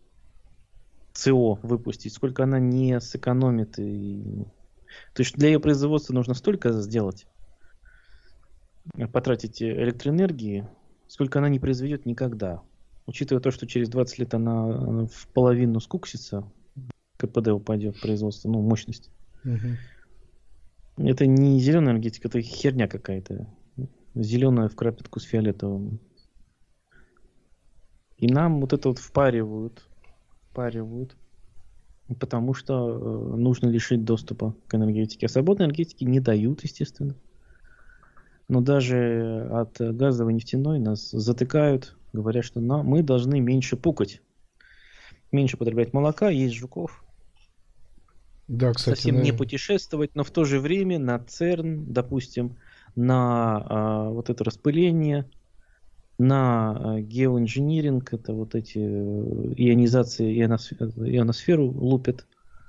СО выпустить, сколько она не сэкономит. То есть для ее производства нужно столько сделать, потратить электроэнергии, сколько она не произведет никогда. Учитывая то, что через 20 лет она в половину скуксится, КПД упадет, производство, мощность. Угу. Это не зеленая энергетика, это херня какая-то. Зеленая в крапетку с фиолетовым. И нам вот это вот впаривают, потому что нужно лишить доступа к энергетике. А свободной энергетики не дают, естественно. Но даже от газовой, нефтяной нас затыкают, говорят, что мы должны меньше пукать, меньше потреблять молока, есть жуков. Да, кстати, совсем не путешествовать, но в то же время на ЦЕРН, допустим, на вот это распыление, на геоинжиниринг, это вот эти ионизации, ионосферу лупят.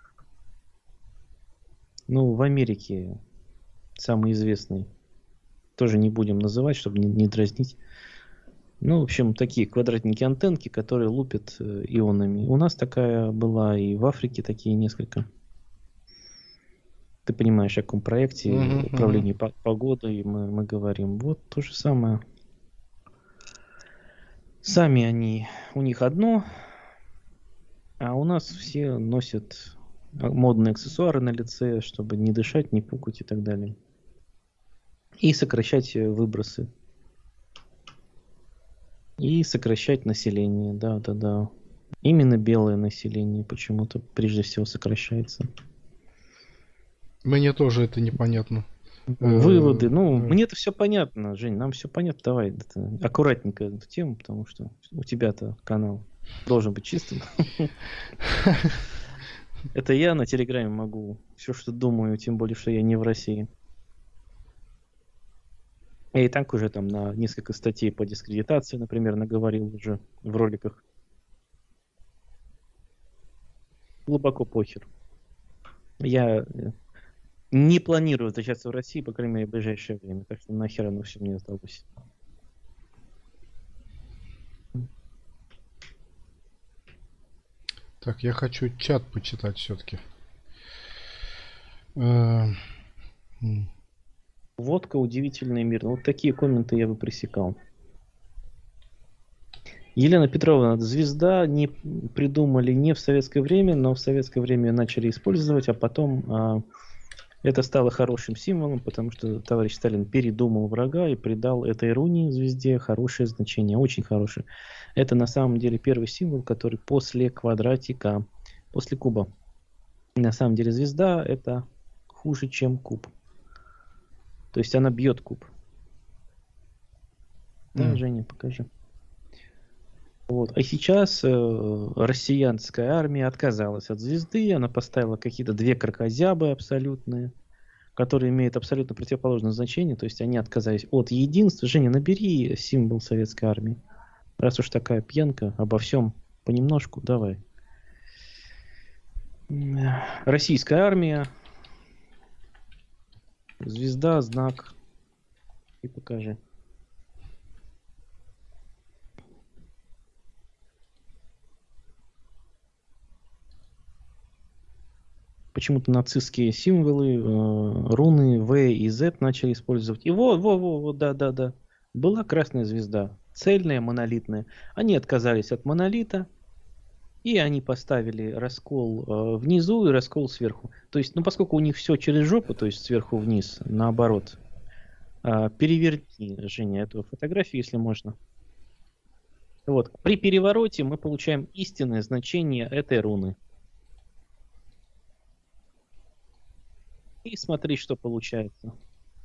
В Америке самый известный, тоже не будем называть, чтобы не дразнить. В общем, такие квадратники-антенки, которые лупят ионами. У нас такая была, и в Африке такие несколько. Ты понимаешь, о каком проекте управления погодой мы говорим. Вот то же самое. Сами они, у них одно, а у нас все носят модные аксессуары на лице, чтобы не дышать, не пукать и так далее. И сокращать выбросы. И сокращать население, да. Именно белое население почему-то прежде всего сокращается. Мне тоже это непонятно. Выводы. Ну, Э, мне это все понятно, Жень, нам все понятно. Давай аккуратненько эту тему, потому что у тебя-то канал должен быть чистым. Это я на Телеграме могу все, что думаю, тем более, что я не в России. Я и так уже там на несколько статей по дискредитации, например, наговорил уже в роликах. Глубоко похер. Я не планирую возвращаться в Россию, по крайней мере, в ближайшее время. Так что нахер оно все мне сдалось. Так, я хочу чат почитать все-таки. Водка, удивительный мир. Вот такие комменты я бы пресекал. Елена Петровна, звезда не придумали не в советское время, но в советское время начали использовать, а потом это стало хорошим символом, потому что товарищ Сталин передумал врага и придал этой руне звезде хорошее значение, очень хорошее. Это на самом деле первый символ, который после квадратика, после куба. На самом деле звезда это хуже, чем куб. То есть она бьет куб. Да, Женя, покажи. Вот. А сейчас россиянская армия отказалась от звезды, она поставила какие-то две кракозябы абсолютные, которые имеют абсолютно противоположное значение, то есть они отказались от единства. Женя, набери символ советской армии. Раз уж такая пьянка, обо всем понемножку, давай. Российская армия, звезда, знак, и покажи. Почему-то нацистские символы, руны В и Z начали использовать. И вот, да. Была красная звезда, цельная, монолитная. Они отказались от монолита, и они поставили раскол внизу и раскол сверху. То есть, ну, поскольку у них все через жопу, то есть сверху вниз, наоборот. Переверни, Женя, эту фотографию, если можно. Вот. При перевороте мы получаем истинное значение этой руны. И смотри, что получается.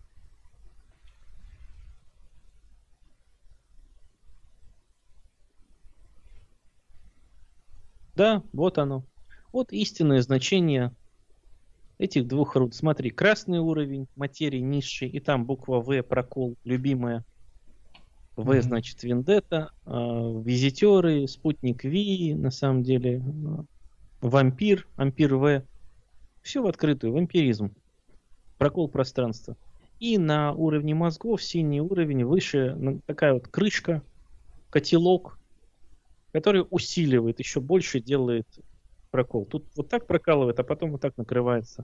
Да, вот оно. Вот истинное значение этих двух рун. Смотри, красный уровень материи низший, и там буква В, прокол, любимая. В значит вендетта, визитеры, спутник Ви, на самом деле, вампир, ампир В. Все в открытую, вампиризм. Прокол пространства. И на уровне мозгов, синий уровень, выше такая вот крышка, котелок, который усиливает еще больше, делает прокол. Тут вот так прокалывает, а потом вот так накрывается.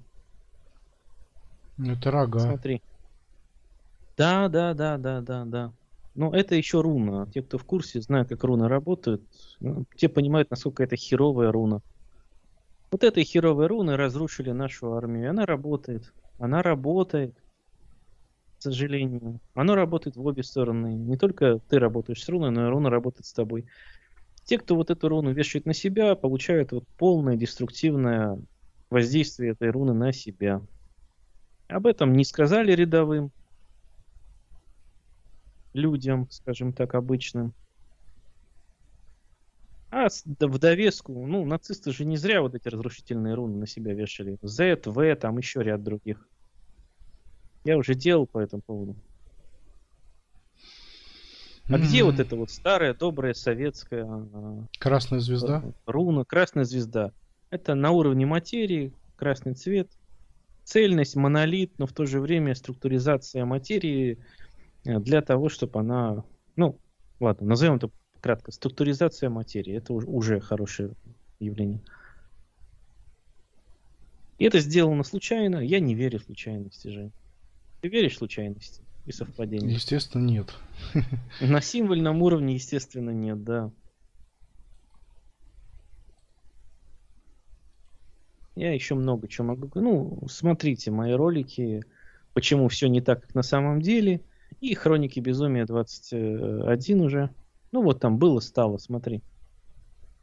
Это рога. Смотри. Да. Но это еще руна. Те, кто в курсе, знают, как руны работают, те понимают, насколько это херовая руна. Вот этой херовой руны разрушили нашу армию. Она работает. Она работает. К сожалению. Она работает в обе стороны. Не только ты работаешь с руной, но и руна работает с тобой. Те, кто вот эту руну вешает на себя, получают вот полное деструктивное воздействие этой руны на себя. Об этом не сказали рядовым людям, скажем так, обычным. А в довеску, ну, нацисты же не зря вот эти разрушительные руны на себя вешали. Z, V, там еще ряд других. Я уже делал по этому поводу. А где вот эта вот старая, добрая, советская красная звезда? Руна, красная звезда. Это на уровне материи, красный цвет, цельность, монолит, но в то же время структуризация материи для того, чтобы она, ну, ладно, назовем это кратко, структуризация материи. Это уже хорошее явление. И это сделано случайно. Я не верю в случайности, Жень. Ты веришь в случайности и совпадения? Естественно, нет. На символьном уровне, естественно, нет, да. Я еще много чего могу. Ну, смотрите мои ролики, почему все не так, как на самом деле. И Хроники Безумия 21 уже. Ну, вот там было, стало, смотри.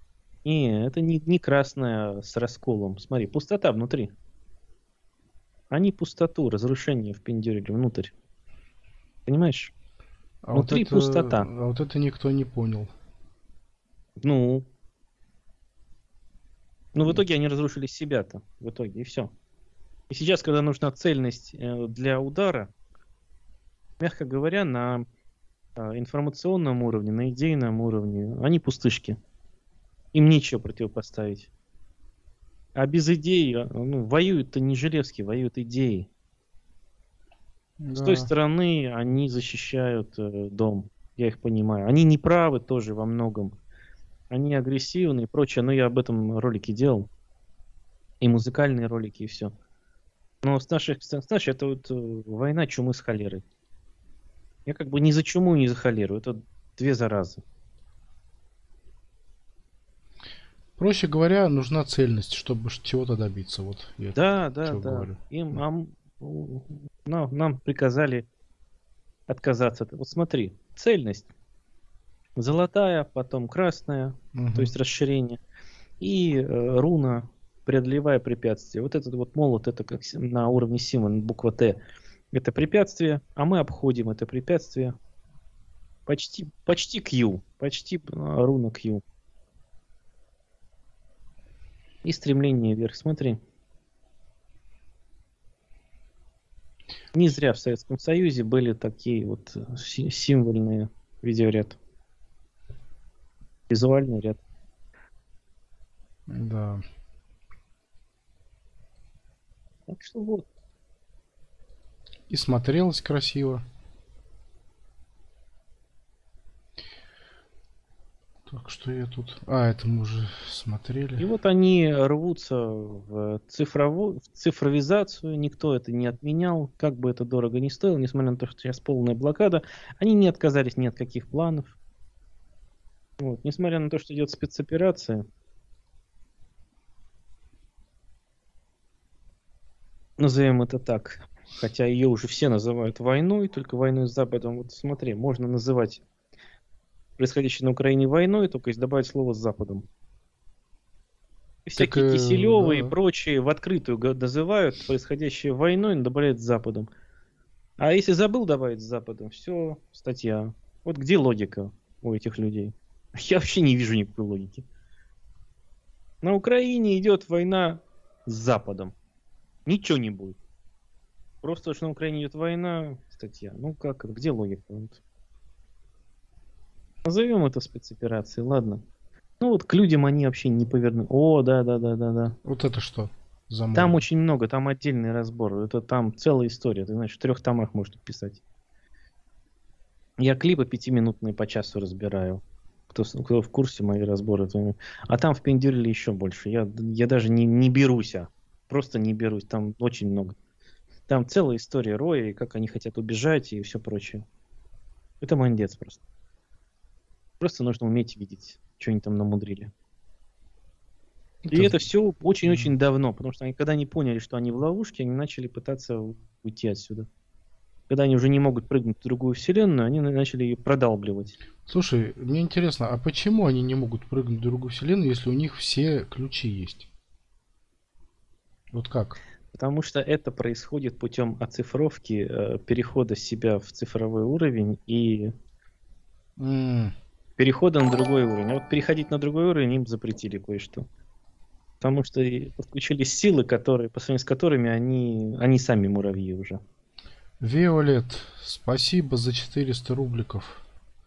Не, это не красная с расколом. Смотри, пустота внутри. Они пустоту, разрушение впендюрили внутрь. Понимаешь? А вот Внутри это, пустота. а вот это никто не понял. Ну, в итоге они разрушили себя-то. В итоге, и все. И сейчас, когда нужна цельность для удара, мягко говоря, на информационном уровне, на идейном уровне, они пустышки. Им нечего противопоставить. А без идей, воюют-то не Железки, воюют идеи. С той Да. стороны они защищают дом. Я их понимаю. Они не правы тоже во многом. Они агрессивны и прочее. Но я об этом ролики делал. И музыкальные ролики, и все. Но с нашей это вот война чумы с холерой. Я как бы ни за чуму, ни за холеру. Это две заразы. Проще говоря, нужна цельность, чтобы чего-то добиться. Вот я Да, да, что да. говорю. Нам приказали отказаться. Вот смотри, цельность. Золотая, потом красная, Мгм. то есть расширение. И руна, преодолевая препятствие. Вот этот вот молот, это как на уровне символа, буква Т. Это препятствие, а мы обходим это препятствие. Почти Q. Почти руна Q. И стремление вверх. Смотри. Не зря в Советском Союзе были такие вот символьные видеоряд. Визуальный ряд. Да. Так что вот. И смотрелось красиво. Так что я тут... А, это мы уже И смотрели. вот они рвутся в цифровизацию, никто это не отменял, как бы это дорого ни стоило, несмотря на то, что сейчас полная блокада, они не отказались ни от каких планов. Вот. Несмотря на то, что идет спецоперация, назовем это так, хотя ее уже все называют войной, только войной с Западом. Вот смотри, можно называть происходящее на Украине войной, только если добавить слово с Западом. Всякие Киселевы и да. прочие в открытую называют происходящее войной, но добавляют с Западом. А если забыл добавить с Западом, все, статья. Вот где логика у этих людей? Я вообще не вижу никакой логики. На Украине идет война с Западом. Ничего не будет. Просто, что на Украине идет война, статья. Ну как, где логика? Вот. Назовем это спецоперацией, ладно. Ну вот к людям они вообще не повернули. О, да. Вот это что за Там море? очень много, там отдельный разбор. Это там целая история. Ты знаешь, в 3 томах можно писать. Я клипы 5-минутные по часу разбираю. Кто в курсе мои разборы. А там в Пендюриле еще больше. Я даже не берусь. Просто не берусь. Там очень много. Там целая история Роя, и как они хотят убежать, и все прочее. Это мандец просто. Просто нужно уметь видеть, что они там намудрили. И это все очень-очень давно, потому что они, когда они поняли, что они в ловушке, они начали пытаться уйти отсюда. Когда они уже не могут прыгнуть в другую вселенную, они начали ее продалбливать. Слушай, мне интересно, а почему они не могут прыгнуть в другую вселенную, если у них все ключи есть? Вот как? Потому что это происходит путем оцифровки, перехода себя в цифровой уровень и перехода на другой уровень. А вот переходить на другой уровень им запретили кое-что. Потому что подключились силы, которые, по сравнению с которыми они сами муравьи уже. Виолет, спасибо за 400 рубликов.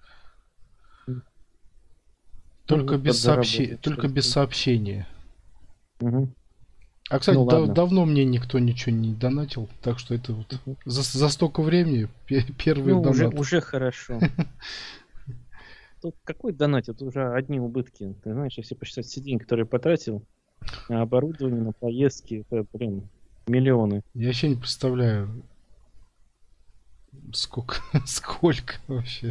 Только без сообщения. Угу. А, кстати, давно мне никто ничего не донатил, так что это вот за столько времени первый донат. Уже хорошо. Тут какой донат? Это уже одни убытки. Ты знаешь, если посчитать все деньги, которые потратил на оборудование, на поездки, это, миллионы. Я вообще не представляю, сколько вообще.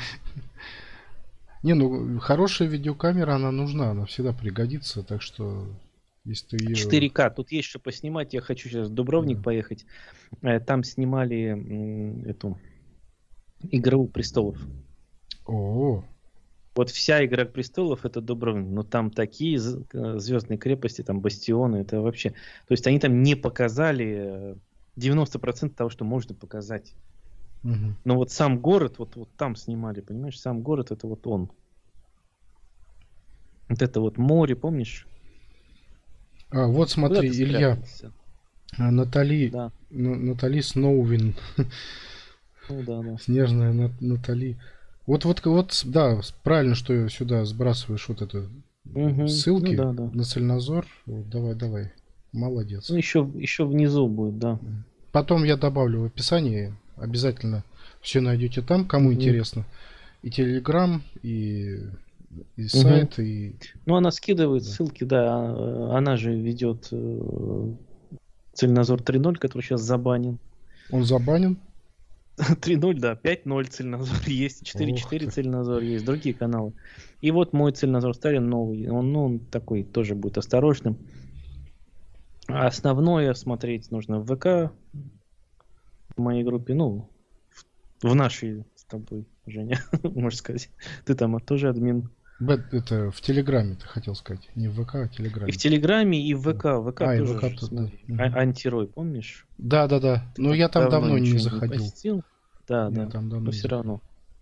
Не, ну хорошая видеокамера, она нужна, она всегда пригодится, так что если ты ее... 4К, тут есть что поснимать, я хочу сейчас в Дубровник поехать. Там снимали эту «Игру престолов». О. Вот вся «Игра престолов» это Дубровник, но там такие звездные крепости, там бастионы, это вообще... То есть они там не показали 90% того, что можно показать. Мгм. Но вот сам город, вот там снимали, понимаешь, сам город это вот он. Вот это вот море, помнишь? Вот Куда смотри, ты Илья, спрятался? Натали, Да, Натали Сноувин, ну да, да. снежная Натали. Вот, да, правильно, что сюда сбрасываешь вот это Угу. Ну ссылки да, да. на Цельнозор. Вот, давай, Ну молодец. еще внизу будет, да. Потом я добавлю в описании, обязательно все найдете там, кому Угу. интересно. И Телеграм, и Угу. сайт, и... Ну она скидывает Да. ссылки, да. Она же ведет Цельнозор 3.0, который сейчас забанен. Он забанен? 3.0, да, 5.0 Цельнозор есть, Ох 4.4 ты. Цельнозор есть, другие каналы. И вот мой Цельнозор Сталин новый, он такой тоже будет осторожным. А основное смотреть нужно в ВК, в моей группе, ну, в нашей с тобой, Женя, можно сказать. Ты там тоже админ. Это в Телеграме, ты хотел сказать. Не в ВК, а в И Телеграме. в Телеграме, и в ВК. ВК И тоже ВК же, тут, да. смотри. Антирой, помнишь? Да. Ты Но там я там давно не ничего не заходил. постил. Да, Я да. там давно Но не все равно.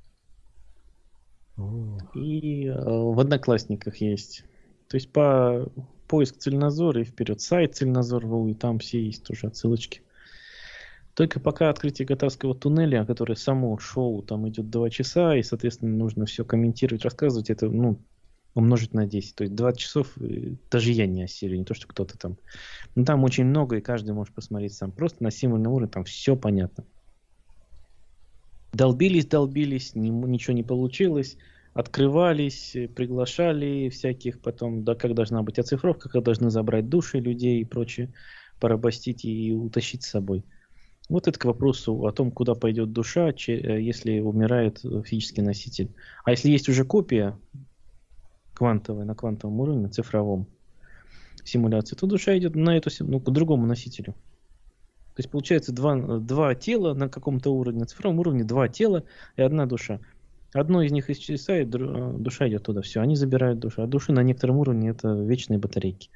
О. И в Одноклассниках есть. То есть по поиск Цельнозор и вперед сайт Цельнозор.ру, и там все есть тоже отсылочки. Только пока открытие Гатарского туннеля, которое само шоу, там идет 2 часа, и, соответственно, нужно все комментировать, рассказывать, это, ну, умножить на 10. То есть 20 часов, даже я не осилю, не то, что кто-то там. Но там очень много, и каждый может посмотреть сам. Просто на символьном уровне там все понятно. Долбились, ничего не получилось. Открывались, приглашали всяких потом, да, как должна быть оцифровка, как должны забрать души людей и прочее, порабостить и утащить с собой. Вот это к вопросу о том, куда пойдет душа, если умирает физический носитель. А если есть уже копия квантовая, на квантовом уровне, цифровом, симуляции, то душа идет на эту, ну, к другому носителю. То есть получается два тела на каком-то уровне, на цифровом уровне два тела и одна душа. Одно из них исчезает, душа идет туда, все, они забирают душу. А души на некотором уровне это вечные батарейки.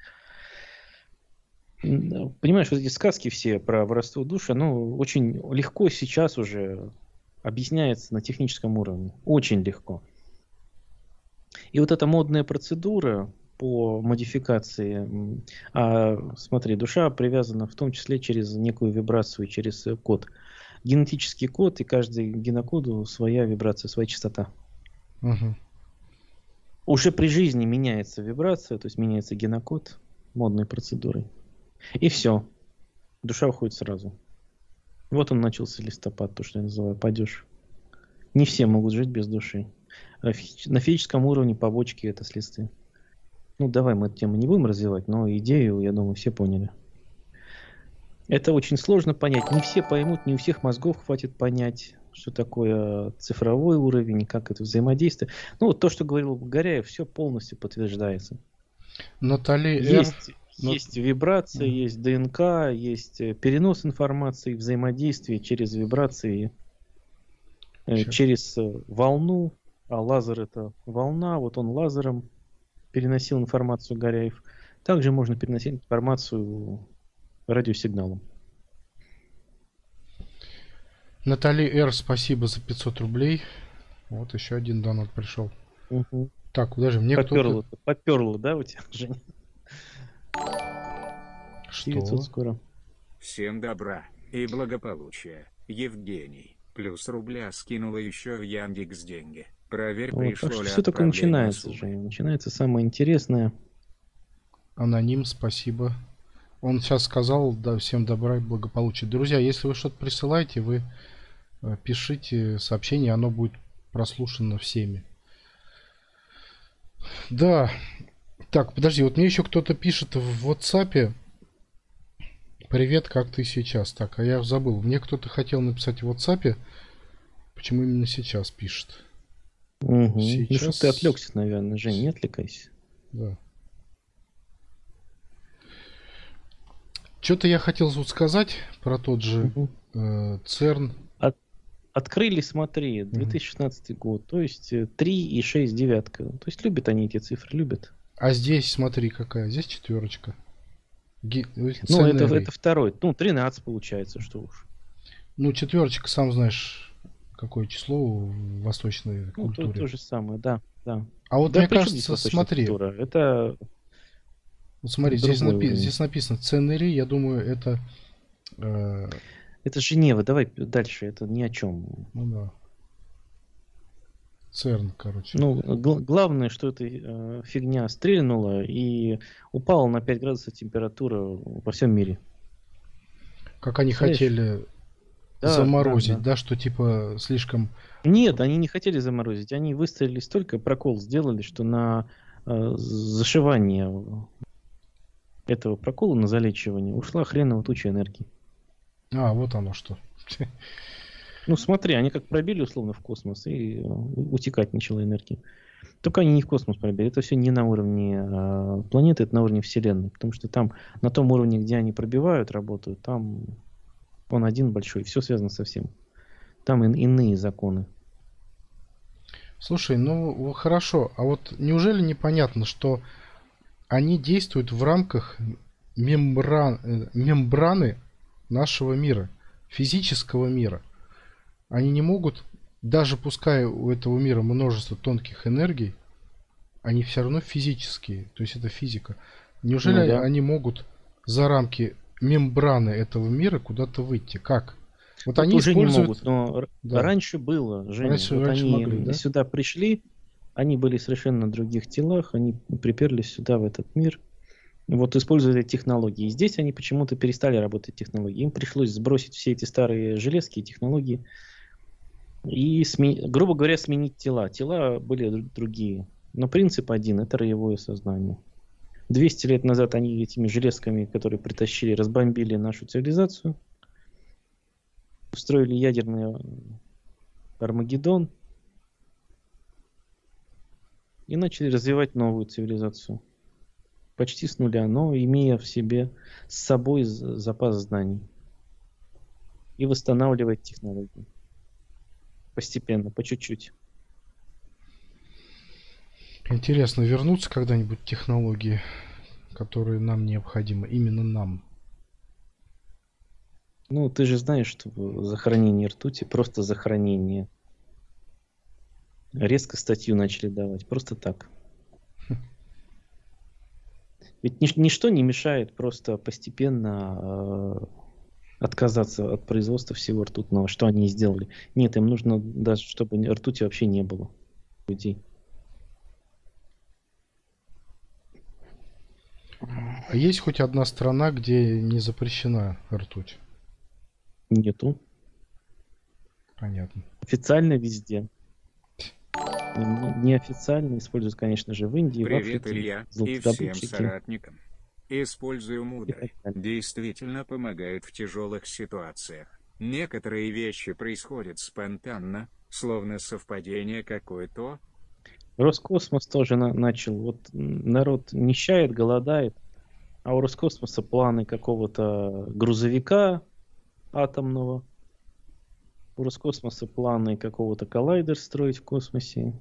Понимаешь, вот эти сказки все про воровство души, ну, очень легко сейчас уже объясняется на техническом уровне. Очень легко. И вот эта модная процедура по модификации, смотри, душа привязана в том числе через некую вибрацию, через код. Генетический код, и каждый генокоду своя вибрация, своя частота. Угу. Уже при жизни меняется вибрация, то есть меняется генокод модной процедурой. И все. Душа уходит сразу. Вот он начался листопад, то, что я называю падеж. Не все могут жить без души. На физическом уровне побочки это следствие. Ну, давай мы эту тему не будем развивать, но идею, я думаю, все поняли. Это очень сложно понять. Не все поймут, не у всех мозгов хватит понять, что такое цифровой уровень, как это взаимодействие. Ну, вот то, что говорил Горяев, все полностью подтверждается. Натали Есть вибрация, есть ДНК, есть перенос информации, взаимодействие через вибрации, через волну. А лазер это волна, вот он лазером переносил информацию, Горяев. Также можно переносить информацию радиосигналом. Натали Р, спасибо за 500 рублей. Вот еще один донат пришел. Угу. Так, даже мне Поперло, да, у тебя, Женя? Что? 900 скоро. Всем добра и благополучия. Евгений. Плюс рубля скинула еще в Яндекс деньги. Проверь, Вот, пришло так что ли все только отправление начинается, суммы. Женя. Начинается самое интересное. Аноним, спасибо. Он сейчас сказал, да, всем добра и благополучия. Друзья, если вы что-то присылаете, вы пишите сообщение, оно будет прослушано всеми. Да. Так, подожди, вот мне еще кто-то пишет в WhatsApp. Привет, как ты сейчас? Так, а я забыл. Мне кто-то хотел написать в WhatsApp. Почему именно сейчас пишет? Угу. Сейчас... Ну, что ты отвлекся, наверное, Жень, не отвлекайся. Да. Что-то я хотел тут сказать про тот же ЦЕРН. Открыли, смотри, 2016 год, то есть 3,6 девятка. То есть любят они эти цифры, любят. А здесь, смотри, какая. Здесь четверочка. Ну, Цельный арray. это второй. Ну, 13 получается, что уж. Ну, четверочка, сам знаешь, какое число в восточной Ну, культуре. то же самое, да, да. А вот Да, мне причем кажется, здесь восточная смотри, культура? Это вот смотри, другой уровень. здесь написано ценный арray, я думаю, это... Это Женева, давай дальше, это ни о чем. ну да. ЦЕРН, короче. Ну, главное, что эта фигня стрельнула и упала на 5 градусов температура во всем мире. Как они Представляешь? хотели Да, заморозить, да. да, что типа слишком... Нет, они не хотели заморозить, они выстрелили столько, прокол сделали, что на зашивание этого прокола, на залечивание ушла хреновая туча энергии. А, вот оно что. Ну, смотри, они как пробили условно в космос, и утекать начала энергия. Только они не в космос пробили. Это все не на уровне планеты, это на уровне Вселенной. Потому что там, на том уровне, где они пробивают, работают, там он один большой, все связано со всем. Там иные законы. Слушай, ну хорошо, а вот неужели непонятно, что они действуют в рамках мембраны нашего мира, физического мира? Они не могут, даже пускай у этого мира множество тонких энергий, они все равно физические, то есть это физика. Неужели Ну да. они могут за рамки мембраны этого мира куда-то выйти? Как? Вот Вот они уже не используют... могут, но Да. раньше было, Женя. Раньше Вот они могли, да? сюда пришли, они были совершенно на других телах, они приперлись сюда, в этот мир. Вот использовали технологии. И здесь они почему-то перестали работать технологии. Им пришлось сбросить все эти старые железки и технологии. И, грубо говоря, сменить тела. Тела были другие. Но принцип один – это роевое сознание. 200 лет назад они этими железками, которые притащили, разбомбили нашу цивилизацию. Устроили ядерный Армагеддон. И начали развивать новую цивилизацию. Почти с нуля, но имея в себе с собой запас знаний. И восстанавливать технологии. Постепенно, по чуть-чуть. Интересно, вернутся когда-нибудь технологии, которые нам необходимы, именно нам? Ну, ты же знаешь, что захоронение ртути просто захоронение. Резко статью начали давать, просто так. Ведь ничто не мешает просто постепенно отказаться от производства всего ртутного, что они и сделали. Нет, им нужно даже, чтобы ртути вообще не было у людей. А есть хоть одна страна, где не запрещена ртуть? Нету. Понятно. Официально везде. Неофициально используют, конечно же, в Индии, в Привет, Африке, Илья, и всем золотодобытчики. соратникам. Использую И мудрый. так далее. Действительно помогает в тяжелых ситуациях. Некоторые вещи происходят спонтанно, словно совпадение какое-то. Роскосмос тоже начал. Вот народ нищает, голодает, а у Роскосмоса планы какого-то грузовика атомного. У Роскосмоса планы какого-то коллайдер строить в космосе.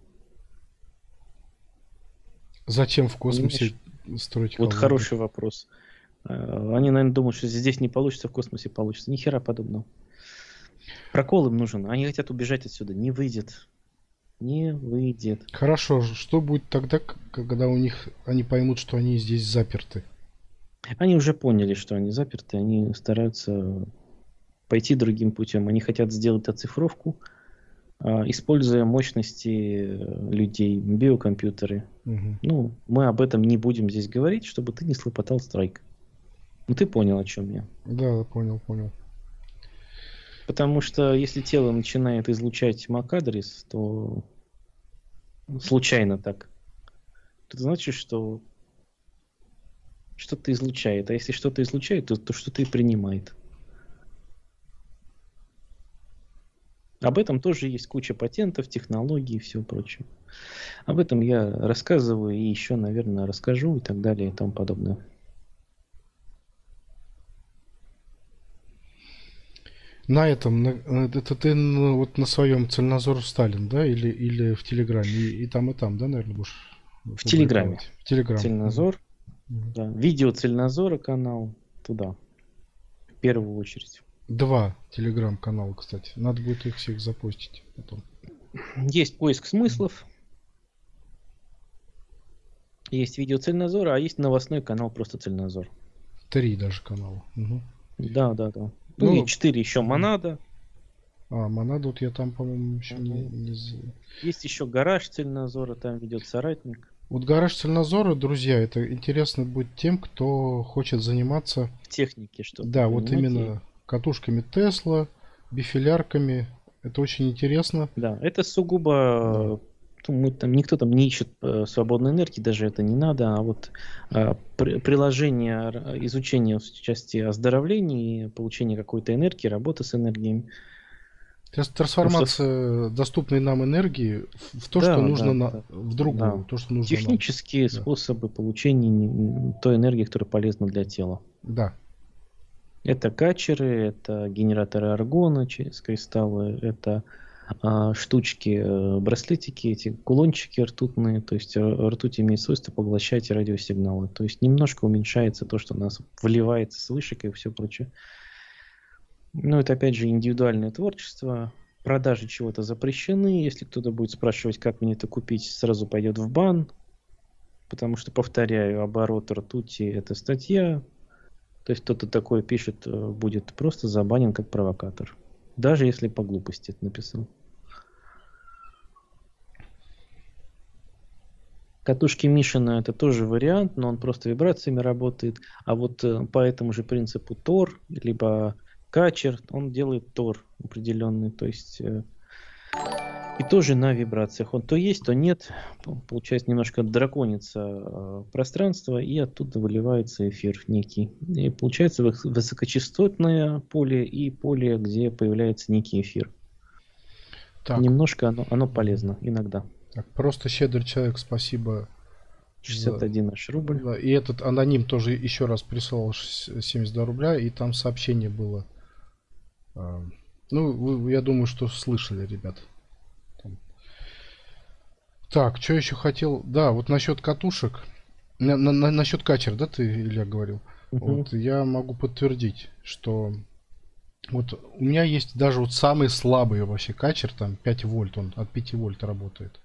Зачем в космосе Понимаешь? строить Вот колонны? хороший вопрос. Они, наверное, думают, что здесь не получится, в космосе получится. Ни хера подобного. Прокол им нужен. Они хотят убежать отсюда. Не выйдет. Не выйдет. Хорошо, что будет тогда, когда у них они поймут, что они здесь заперты? Они уже поняли, что они заперты. Они стараются пойти другим путем. Они хотят сделать оцифровку, используя мощности людей, биокомпьютеры. Угу. Ну, мы об этом не будем здесь говорить, чтобы ты не слопотал страйк. Ну, ты понял, о чем я. Да, понял. Потому что если тело начинает излучать MAC-адрес, то случайно так, то это значит, что что-то излучает. А если что-то излучает, то что-то и принимает. Об этом тоже есть куча патентов, технологий и все прочее. Об этом я рассказываю и еще, наверное, расскажу и так далее и тому подобное. На этом, это ты вот на своем Цельнозор Сталин, да, или в Телеграме, и там, да, наверное, будешь? В Телеграме. В Телеграме. Цельнозор. Да. Видео Цельнозора канал. туда. В первую очередь. 2 телеграм-канала, кстати. Надо будет их всех запостить потом. Есть поиск смыслов. Есть видео Цельнозора, а есть новостной канал просто Цельнозор. 3 даже канала. Угу. Да. Ну и 4 еще Монада. Монада, вот я там, по-моему, еще не... Есть еще гараж Цельнозора, там ведет соратник. Вот гараж Цельнозора, друзья, это интересно будет тем, кто хочет заниматься... В технике что-то. Да, вот именно катушками Тесла, бифилярками. Это очень интересно. Да, это сугубо... Никто там не ищет свободной энергии, даже это не надо, а вот приложение изучения в части оздоровления, получения какой-то энергии, работы с энергией. Трансформация доступной нам энергии в то, что нужно в другую. То, что нужно технические способы получения той энергии, которая полезна для тела. Да. Это качеры, это генераторы аргона через кристаллы, это штучки, браслетики, эти кулончики ртутные, то есть ртуть имеет свойство поглощать радиосигналы, то есть немножко уменьшается то, что у нас вливается с вышек и все прочее. Ну, это опять же индивидуальное творчество, продажи чего-то запрещены, если кто-то будет спрашивать, как мне это купить, сразу пойдет в бан, потому что, повторяю, оборот ртути это статья, то есть кто-то такое пишет, будет просто забанен как провокатор, даже если по глупости это написал. Катушки Мишина это тоже вариант, но он просто вибрациями работает. А вот по этому же принципу Тор, либо Качер, он делает Тор определенный. То есть и тоже на вибрациях. Он то есть, то нет. Получается, немножко драконится пространство, и оттуда выливается эфир некий. И получается высокочастотное поле и поле, где появляется некий эфир. Так. Немножко оно полезно иногда. Так, просто щедрый человек, спасибо. 61 наш рубль. Да, и этот аноним тоже еще раз присылал 72 рубля, и там сообщение было. Ну, я думаю, что слышали, ребят. Так, что еще хотел? Да, вот насчет катушек. Насчет качер, да, ты, Илья, говорил? Вот я могу подтвердить, что вот у меня есть даже вот самый слабый вообще качер, там 5 вольт, он от 5 вольт работает.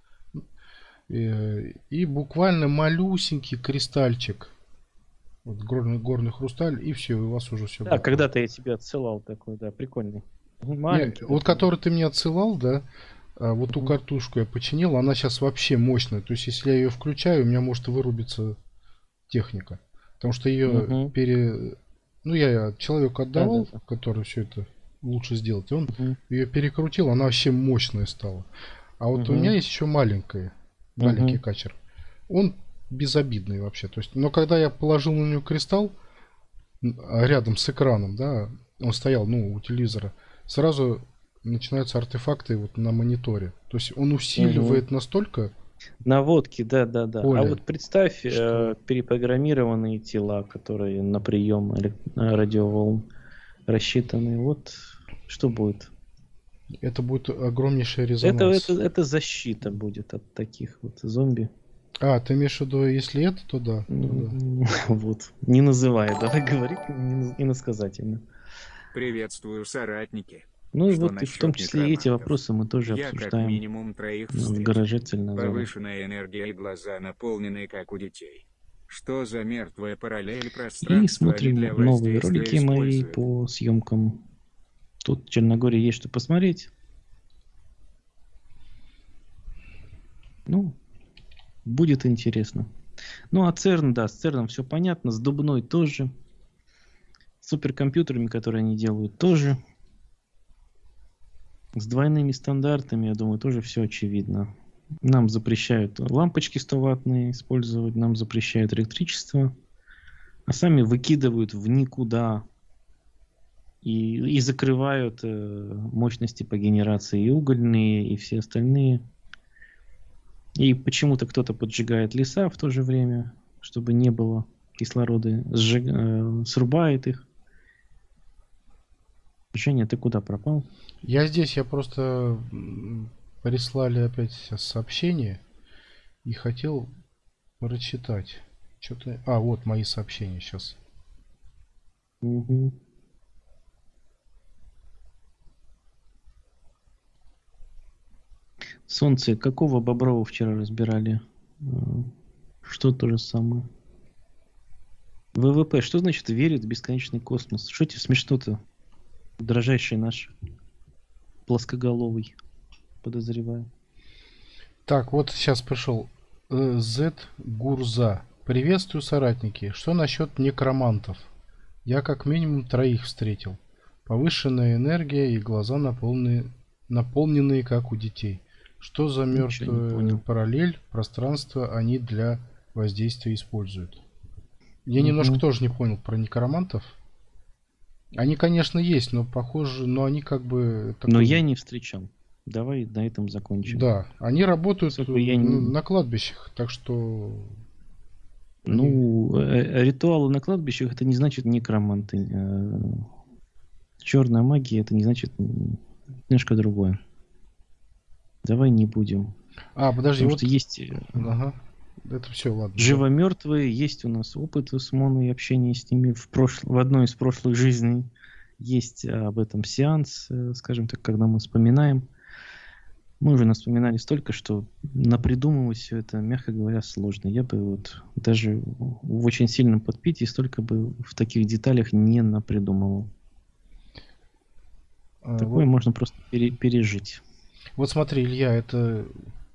И буквально малюсенький кристальчик. Вот горный хрусталь, и все, у вас уже все. Да, когда-то я тебе отсылал такой, да, прикольный. Маленький. Вот который ты мне отсылал, да, вот ту картушку я починил, она сейчас вообще мощная. То есть, если я ее включаю, у меня может вырубиться техника. Потому что ее Ну, я человеку отдавал, который все это лучше сделать. И он ее перекрутил, она вообще мощная стала. А вот у меня есть еще маленький качер. Он безобидный вообще. То есть, но когда я положил на него кристалл рядом с экраном, да, он стоял, у телевизора, сразу начинаются артефакты вот на мониторе. То есть он усиливает настолько. Наводки, да. Поле. А вот представь перепрограммированные тела, которые на прием радиоволн рассчитаны. Вот что будет. Это будет огромнейший резонанс. Это защита будет от таких вот зомби. Ты имеешь в виду, если это, то да. Вот. Не называй, давай говорить иносказательно. Приветствую, соратники. Ну и вот и в том числе эти вопросы мы тоже обсуждаем. Как минимум троих в гараже Цельнозора. Повышенная энергия и глаза наполненные, как у детей. Что за мертвая параллель пространства? И смотрим новые ролики мои по съемкам. Тут в Черногории есть что посмотреть. Будет интересно. А ЦЕРН, да, с ЦЕРНом все понятно. С Дубной тоже. С суперкомпьютерами, которые они делают, тоже. С двойными стандартами, я думаю, тоже все очевидно. Нам запрещают лампочки 100-ваттные использовать, нам запрещают электричество, а сами выкидывают в никуда и закрывают мощности по генерации и угольные, и все остальные. И почему-то кто-то поджигает леса в то же время, чтобы не было кислорода, срубает их. Женя, ты куда пропал? Я здесь, я просто прислали опять сообщение и хотел прочитать. Что-то. Вот мои сообщения сейчас. Мгм. Солнце, какого Боброва вчера разбирали? Э, Что то же самое? ВВП, что значит верит в бесконечный космос? Что тебе смешно-то, дрожайший наш плоскоголовый, подозреваю. Так, вот сейчас пришел Z Гурза. Приветствую, соратники. Что насчет некромантов? Я как минимум 3 встретил. Повышенная энергия и глаза наполненные как у детей. Что за Ничего не мертвая понял. параллель, пространство они для воздействия используют? Я Мгм. немножко тоже не понял про некромантов. Они, конечно, есть, но похоже, но они как бы Но такой... я не встречал. Давай на этом закончим. Да, они работают Поскольку я не... на кладбищах, так что они... Ну, ритуалы на кладбищах это не значит некроманты. Черная магия это не значит немножко другое. Давай не будем. А, подожди, Потому вот... что есть Ага. Это все, ладно. живомертвые, есть у нас опыт с Моной и общение с ними в одной из прошлых жизней. Есть об этом сеанс, скажем так, когда мы вспоминаем. Мы уже вспоминали столько, что напридумывать все это, мягко говоря, сложно. Я бы вот даже в очень сильном подпитии столько бы в таких деталях не напридумывал. Такое Вот, можно просто пережить. вот смотри, Илья, это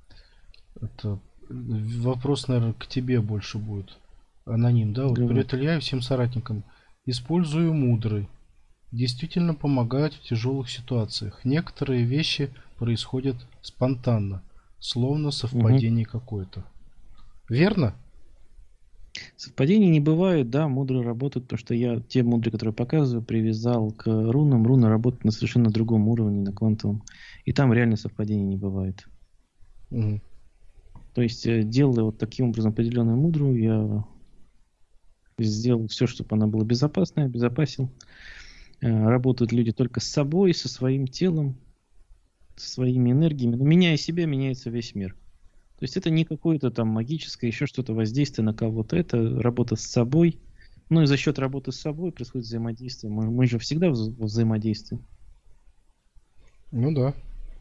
вопрос, наверное, к тебе больше будет. Аноним, да? Вот Говорю. привет, Илья, и всем соратникам. Использую мудрый. Действительно помогают в тяжелых ситуациях. Некоторые вещи происходят спонтанно, словно совпадение какое-то. Верно? Совпадений не бывает, да, мудрые работают, потому что я те мудрые, которые показываю, привязал к рунам. Руны работают на совершенно другом уровне, на квантовом. И там реально совпадений не бывает. Мгм. То есть, делая вот таким образом определенную мудрую, я сделал все, чтобы она была безопасной, обезопасил. Работают люди только с собой, со своим телом, со своими энергиями. Но меняя себя, меняется весь мир. То есть это не какое-то там магическое, еще что-то воздействие на кого-то. Это работа с собой. Ну и за счет работы с собой происходит взаимодействие. Мы же всегда в взаимодействии. Ну да.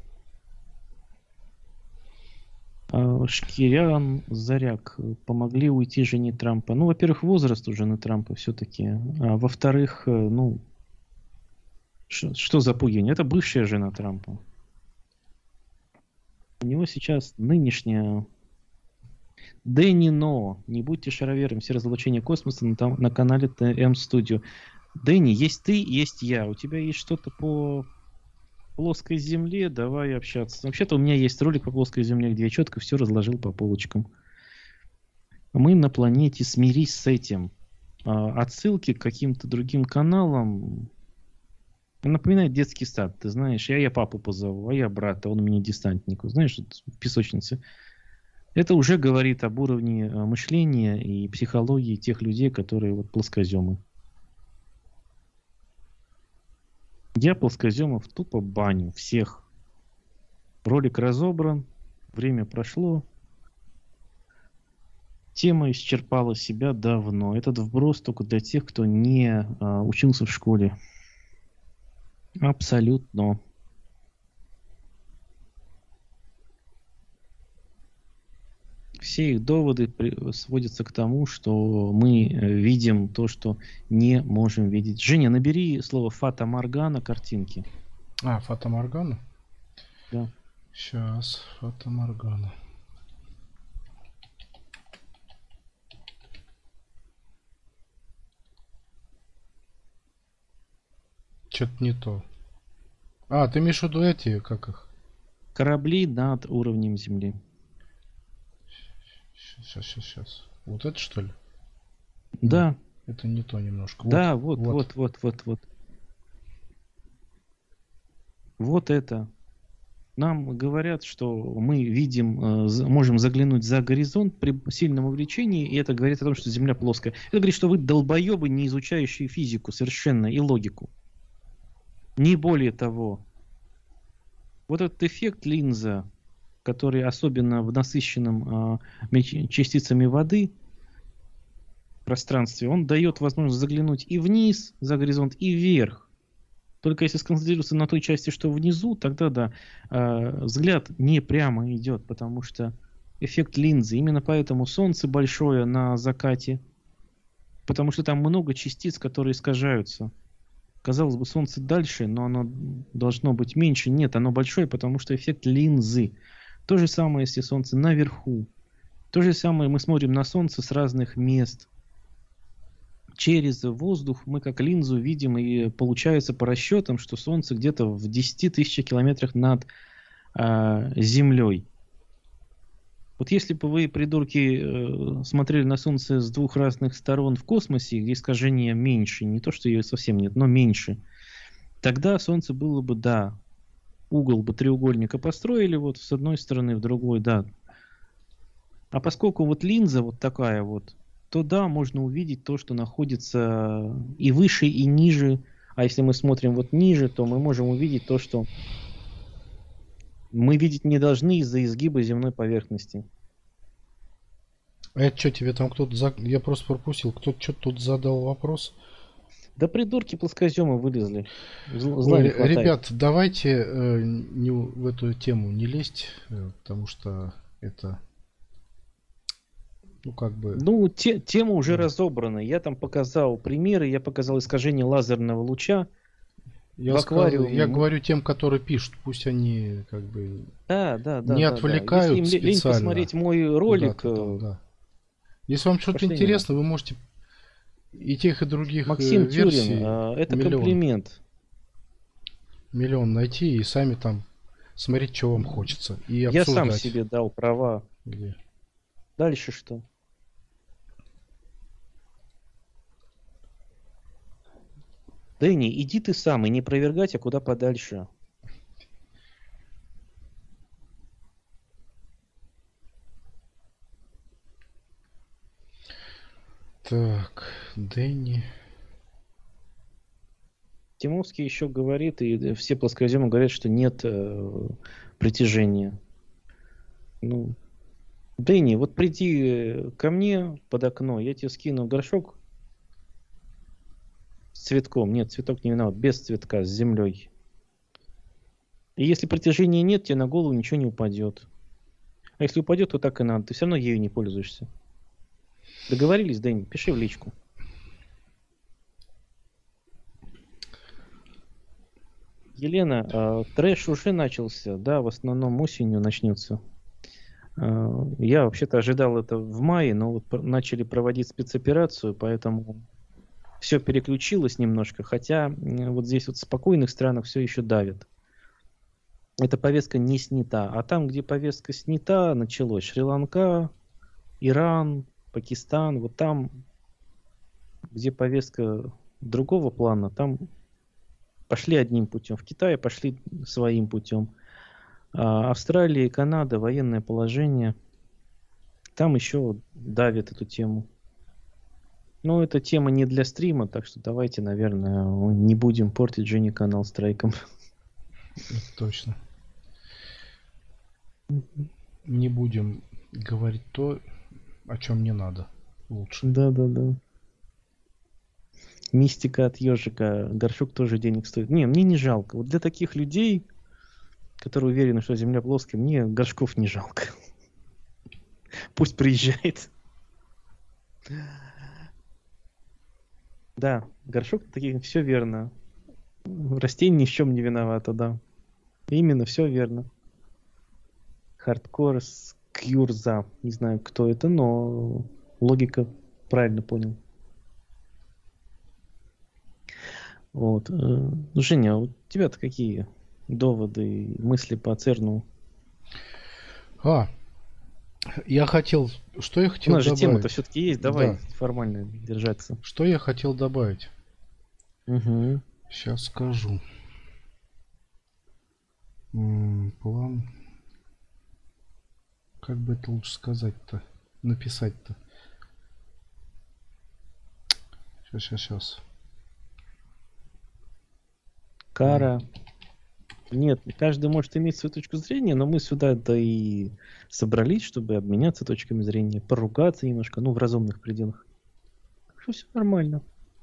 Шкирян, Заряк помогли уйти жене Трампа. Ну, во-первых, возраст у жены Трампа все-таки. А во-вторых, ну, что запугивание? Это бывшая жена Трампа. У него сейчас нынешняя Дэнни Но. Не будьте шаровером. Все разоблачения космоса на канале ТМ Studio. Дэнни, есть ты, есть я. У тебя есть что-то по плоской земле? Давай общаться. Вообще-то у меня есть ролик по плоской земле, где я четко все разложил по полочкам. Мы на планете, смирись с этим. Отсылки к каким-то другим каналам напоминает детский сад. Ты знаешь, я папу позову, а я брата, он у меня десантник. Знаешь, в песочнице. Это уже говорит об уровне мышления и психологии тех людей, которые вот плоскоземы. Я плоскоземов тупо баню всех. Ролик разобран, время прошло. Тема исчерпала себя давно. Этот вброс только для тех, кто не учился в школе. Абсолютно. Все их доводы сводятся к тому, что мы видим то, что не можем видеть. Женя, набери слово Фата Моргана картинки. А, Фата Моргана? Да. Сейчас, Фата Моргана. Что-то не то. А, ты имеешь в виду эти, как их? Корабли над уровнем Земли. Сейчас. Вот это что ли? Да. Нет, это не то немножко. Да, вот. Вот это. Нам говорят, что мы видим, можем заглянуть за горизонт при сильном увлечении, и это говорит о том, что Земля плоская. Это говорит, что вы долбоебы, не изучающие физику совершенно и логику. Не более того. Вот этот эффект линза, который особенно в насыщенном частицами воды, пространстве, он дает возможность заглянуть и вниз за горизонт, и вверх. Только если сконцентрироваться на той части, что внизу, тогда да, взгляд не прямо идет, потому что эффект линзы. Именно поэтому Солнце большое на закате, потому что там много частиц, которые искажаются. Казалось бы, Солнце дальше, но оно должно быть меньше. Нет, оно большое, потому что эффект линзы. То же самое, если Солнце наверху. То же самое мы смотрим на Солнце с разных мест. Через воздух мы как линзу видим, и получается по расчетам, что Солнце где-то в 10 тысяч километрах над Землей. Вот если бы вы, придурки, смотрели на Солнце с двух разных сторон в космосе, где искажение меньше, не то, что ее совсем нет, но меньше, тогда Солнце было бы, да, угол бы треугольника построили вот с одной стороны, в другой, да. А поскольку вот линза вот такая вот, то да, можно увидеть то, что находится и выше, и ниже. А если мы смотрим вот ниже, то мы можем увидеть то, что мы видеть не должны из-за изгиба земной поверхности. А это что, тебе там кто-то... Я просто пропустил. Кто-то что-то тут задал вопрос. Да придурки плоскоземы вылезли. Ой, ребят, давайте в эту тему не лезть, потому что это... Ну, как бы... Ну, тема уже разобрана. Я там показал примеры, я показал искажение лазерного луча. Я говорю тем, которые пишут, пусть они как бы не отвлекают Если им лень посмотреть мой ролик... Да. Если вам что-то интересно, вы можете и тех, и других Максим версий... Тюрин, это комплимент. Миллион найти и сами там смотреть, что вам хочется. И я сам себе дал права. Где? Дальше что? Дэнни, иди ты сам и не опровергать, а куда подальше. Так, Дэнни. Тимовский еще говорит, и все плоскоземы говорят, что нет притяжения. Ну, Дэнни, вот приди ко мне под окно, я тебе скину горшок с цветком. Нет, цветок не виноват, без цветка, с землей. И если притяжения нет, тебе на голову ничего не упадет. А если упадет, то так и надо. Ты все равно ею не пользуешься. Договорились, Дэнни? Пиши в личку. Елена, трэш уже начался. Да, в основном осенью начнется. Я вообще-то ожидал это в мае, но вот начали проводить спецоперацию, поэтому все переключилось немножко, хотя вот здесь вот в спокойных странах все еще давит. Эта повестка не снята. А там, где повестка снята, началось Шри-Ланка, Иран, Пакистан. Вот там, где повестка другого плана, там пошли одним путем. В Китае пошли своим путем. Австралия, Канада, военное положение. Там еще давит эту тему. Но эта тема не для стрима, так что давайте, наверное, не будем портить Жене канал страйком. Это точно. Не будем говорить то, о чем не надо. Лучше. Да. Мистика от ежика. Горшок тоже денег стоит. Не, мне не жалко. Вот для таких людей, которые уверены, что Земля плоская, мне горшков не жалко. Пусть приезжает. Да, горшок таких, все верно. Растение ни в чем не виновато, да. Именно, все верно. Хардкор Скьюрза. Не знаю, кто это, но логика правильно понял. Вот. Женя, у тебя-то какие доводы и мысли по ЦЕРНу? Я хотел... Что я хотел добавить? Тема-то все-таки есть, давай формально держаться. Что я хотел добавить? Угу. Сейчас скажу. План... Как бы это лучше сказать-то? Написать-то? Сейчас. Кара. Нет, каждый может иметь свою точку зрения, но мы сюда-то и собрались, чтобы обменяться точками зрения, поругаться немножко, в разумных пределах. что все нормально.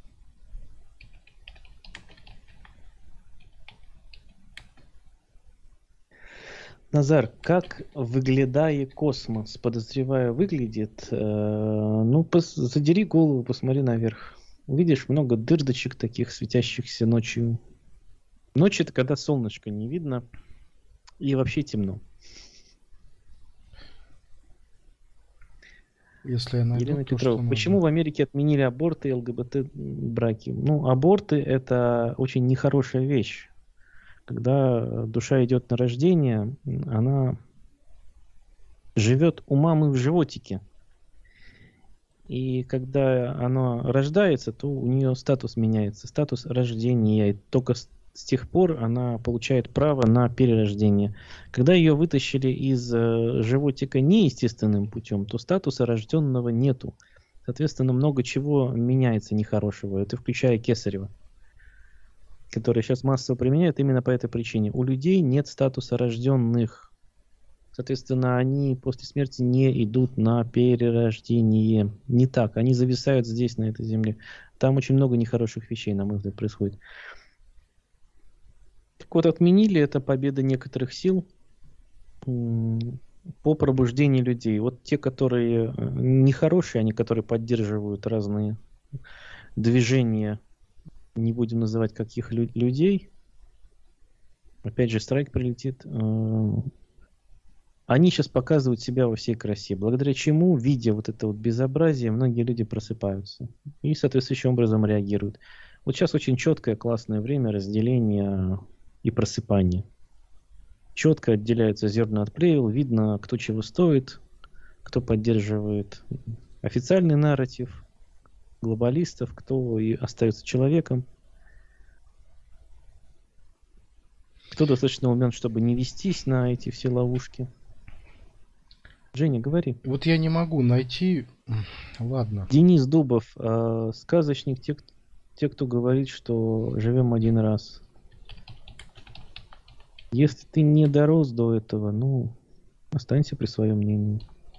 Назар, как выглядает космос? Подозреваю, выглядит. Ну, задери голову, посмотри наверх. Увидишь много дырдочек таких, светящихся ночью. Ночь — это когда солнышко не видно и вообще темно. Если я найду, Елена то, Петрова, что почему в Америке отменили аборты и ЛГБТ-браки? Ну, аборты — это очень нехорошая вещь. Когда душа идет на рождение, она живет у мамы в животике. И когда она рождается, то у нее статус меняется, статус рождения. И только с тех пор она получает право на перерождение. Когда ее вытащили из животика неестественным путем, то статуса рожденного нету. Соответственно, много чего меняется нехорошего. Это включая кесарево, которое сейчас массово применяют именно по этой причине. У людей нет статуса рожденных. Соответственно, они после смерти не идут на перерождение. Не так. Они зависают здесь, на этой земле. Там очень много нехороших вещей, на мой взгляд, происходит. Так вот, отменили, это победа некоторых сил по пробуждению людей. Вот те, которые нехорошие, они, которые поддерживают разные движения, не будем называть каких людей, опять же, страйк прилетит, они сейчас показывают себя во всей красе, благодаря чему, видя вот это вот безобразие, многие люди просыпаются и соответствующим образом реагируют. Вот сейчас очень четкое, классное время разделения и просыпания. Четко отделяются зерна от плевел, видно, кто чего стоит, кто поддерживает официальный нарратив глобалистов, кто и остается человеком, кто достаточно умен, чтобы не вестись на эти все ловушки. Женя, говори. Вот я не могу найти... Ладно. Денис Дубов, сказочник, те, кто говорит, что живем один раз. Если ты не дорос до этого, ну, останься при своем мнении.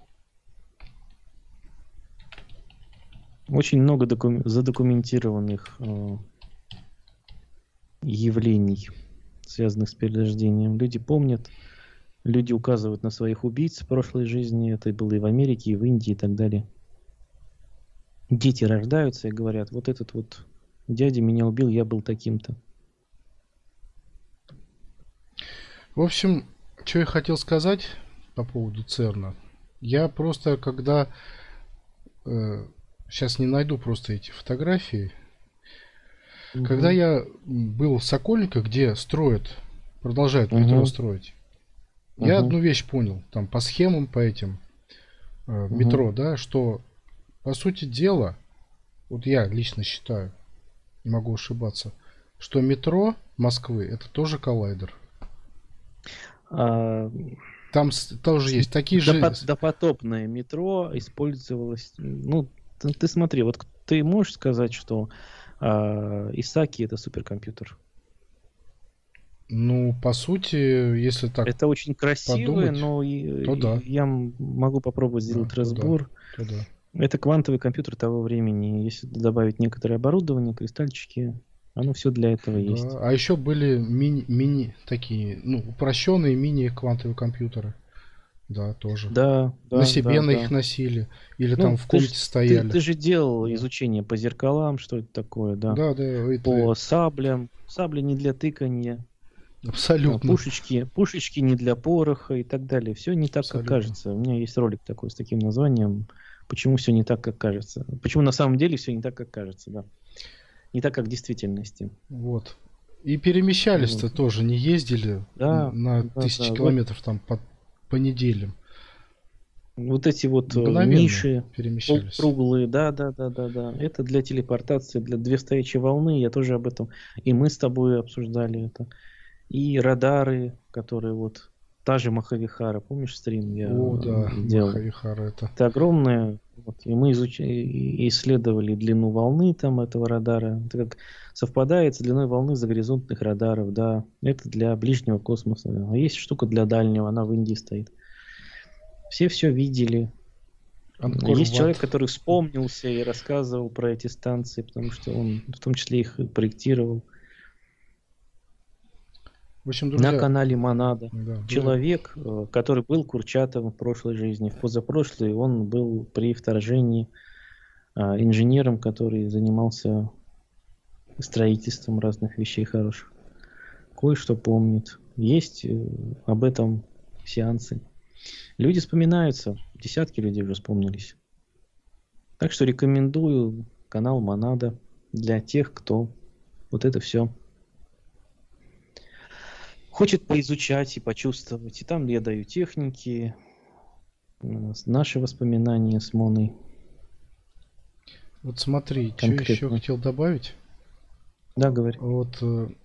Очень много задокументированных явлений, связанных с перерождением. Люди помнят, люди указывают на своих убийц в прошлой жизни. Это было и в Америке, и в Индии, и так далее. Дети рождаются и говорят: вот этот вот дядя меня убил, я был таким-то. В общем, что я хотел сказать по поводу ЦЕРНа. Я просто, когда... сейчас не найду просто эти фотографии. Когда я был в Сокольниках, где строят, продолжают метро строить, я одну вещь понял. Там по схемам, по этим метро, да, что, по сути дела, вот я лично считаю, не могу ошибаться, что метро Москвы — это тоже коллайдер. Там тоже есть такие же... Допотопное метро использовалось... Ну, ты смотри, вот ты можешь сказать, что Исаки — это суперкомпьютер? Ну, по сути, если так это очень красиво, подумать, но да. я могу попробовать сделать разбор. То да. Это квантовый компьютер того времени. Если добавить некоторое оборудование, кристальчики, оно все для этого есть. А еще были мини такие, ну, упрощенные мини-квантовые компьютеры. Да, тоже. Да, на себе их носили. Или там в комнате стояли. Ты же делал изучение по зеркалам, что это такое, да? Да. По саблям. Сабли не для тыканья. Абсолютно. Пушечки не для пороха и так далее. Все не так, как кажется. У меня есть ролик такой с таким названием: «Почему все не так, как кажется». Почему на самом деле все не так, как кажется, да. Не так, как в действительности. Вот. И перемещались-то тоже, не ездили на тысячи километров там по неделям. Вот эти вот ниши круглые, да. Это для телепортации, для две стоячие волны. Я тоже об этом. И мы с тобой обсуждали это. И радары, которые вот... Та же Махавихара, помнишь стрим я делал? Махавихара это огромная. Вот, и мы исследовали длину волны там этого радара. Это как совпадает с длиной волны загоризонтных радаров, да. Это для ближнего космоса. А есть штука для дальнего, она в Индии стоит. Все видели. Анкор Есть человек, Ват. который вспомнился и рассказывал про эти станции, потому что он в том числе их и проектировал. В общем, На друзья, канале Монада. да, друзья, Человек, который был Курчатовым в прошлой жизни, в позапрошлой он был при вторжении инженером, который занимался строительством разных вещей хороших. Кое-что помнит. Есть об этом сеансы. Люди вспоминаются, десятки людей уже вспомнились. Так что рекомендую канал Монада для тех, кто вот это все хочет поизучать и почувствовать. И там я даю техники, наши воспоминания с Моной. вот смотри, что Конкретно. еще хотел добавить. Да, говори. Вот,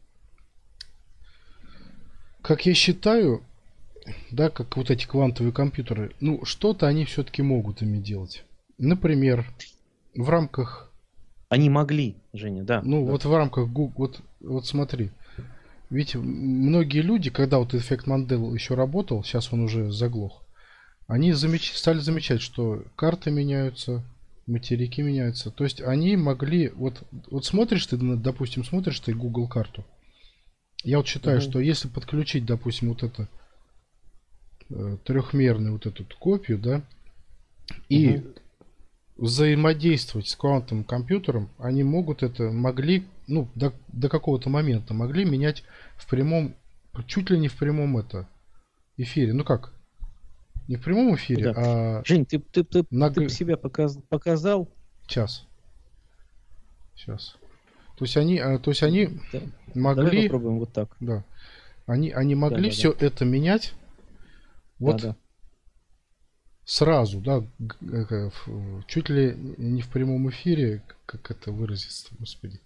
как я считаю, да, как вот эти квантовые компьютеры, ну, что-то они все-таки могут ими делать. Например, в рамках, Они могли, Женя, да. ну, да. вот в рамках Google, вот смотри, ведь многие люди, когда вот эффект Мандел еще работал, сейчас он уже заглох, они стали замечать, что карты меняются, материки меняются. То есть они могли, вот смотришь ты, допустим, смотришь ты Google карту. Я вот считаю, Мгм. что если подключить, допустим, вот это трехмерную вот эту копию, да, и Мгм. взаимодействовать с квантовым компьютером, они могли, ну, до какого-то момента могли менять в прямом, чуть ли не в прямом эфире. Ну как? Не в прямом эфире, Да. а Жень, ты на себя показал? час. Сейчас. То есть они Да. Давай могли, попробуем вот так. да, они могли Да. все это менять вот Да. сразу, да, чуть ли не в прямом эфире, как это выразиться, господи.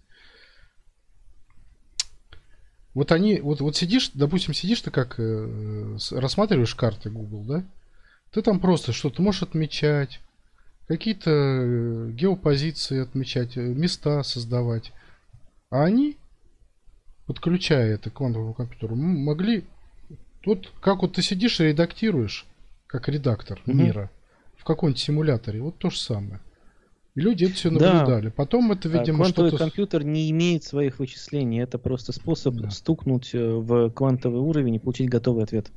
Вот они, вот сидишь, допустим, сидишь ты как рассматриваешь карты Google, да? Ты там просто что-то можешь отмечать, какие-то геопозиции отмечать, места создавать. А они, подключая это к квантовому компьютеру, могли, вот как вот ты сидишь и редактируешь, как редактор Мгм. мира, в каком-нибудь симуляторе, вот то же самое. И люди это все Да. наблюдали. Потом это, видимо, Квантовый что-то... компьютер не имеет своих вычислений. Это просто способ Да. стукнуть в квантовый уровень и получить готовый ответ.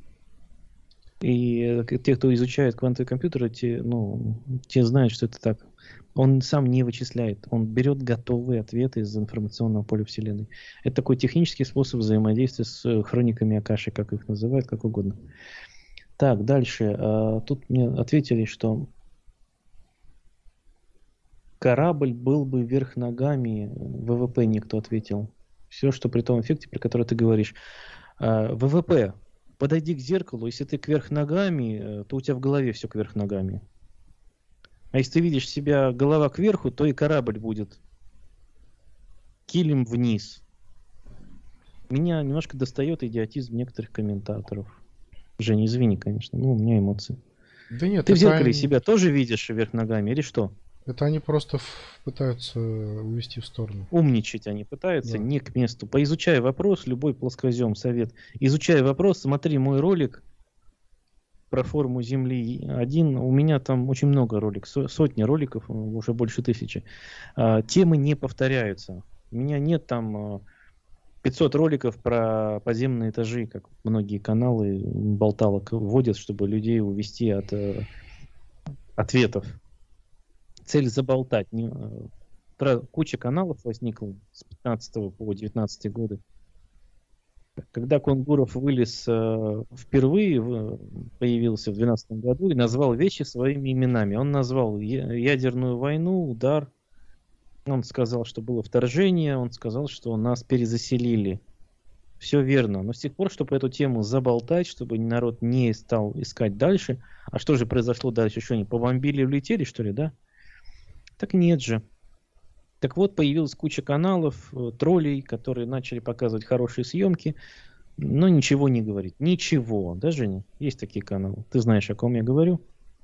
И те, кто изучает квантовые компьютеры, те знают, что это так. Он сам не вычисляет. Он берет готовые ответы из информационного поля Вселенной. Это такой технический способ взаимодействия с хрониками Акаши, как их называют, как угодно. Так, дальше. Тут мне ответили, что корабль был бы вверх ногами. ВВП никто ответил. Все, что при том эффекте, про который ты говоришь. ВВП. Подойди к зеркалу. Если ты кверх ногами, то у тебя в голове все кверх ногами. А если ты видишь себя голова кверху, то и корабль будет килем вниз. Меня немножко достает идиотизм некоторых комментаторов. Женя, извини, конечно. Ну, у меня эмоции. Да нет, Ты в это зеркале они, себя тоже видишь вверх ногами или что? это они просто пытаются увести в сторону. Умничать они пытаются, Да. не к месту. Поизучай вопрос, любой плоскозем совет. Изучай вопрос, смотри мой ролик про форму Земли 1. У меня там очень много роликов, сотни роликов, уже больше 1000. Темы не повторяются. У меня нет там 500 роликов про подземные этажи, как многие каналы болталок вводят, чтобы людей увести от ответов. Цель заболтать. Куча каналов возникла с 15 по 19 годы. Когда Кунгуров вылез впервые, появился в 2012 году и назвал вещи своими именами. Он назвал ядерную войну, удар. Он сказал, что было вторжение. Он сказал, что нас перезаселили. Все верно. Но с тех пор, чтобы эту тему заболтать, чтобы народ не стал искать дальше. А что же произошло дальше? Что они побомбили и улетели, что ли, да? Так нет же. Так вот, появилась куча каналов, троллей, которые начали показывать хорошие съемки, но ничего не говорить. Ничего. Да, Женя? Есть такие каналы. Ты знаешь, о ком я говорю?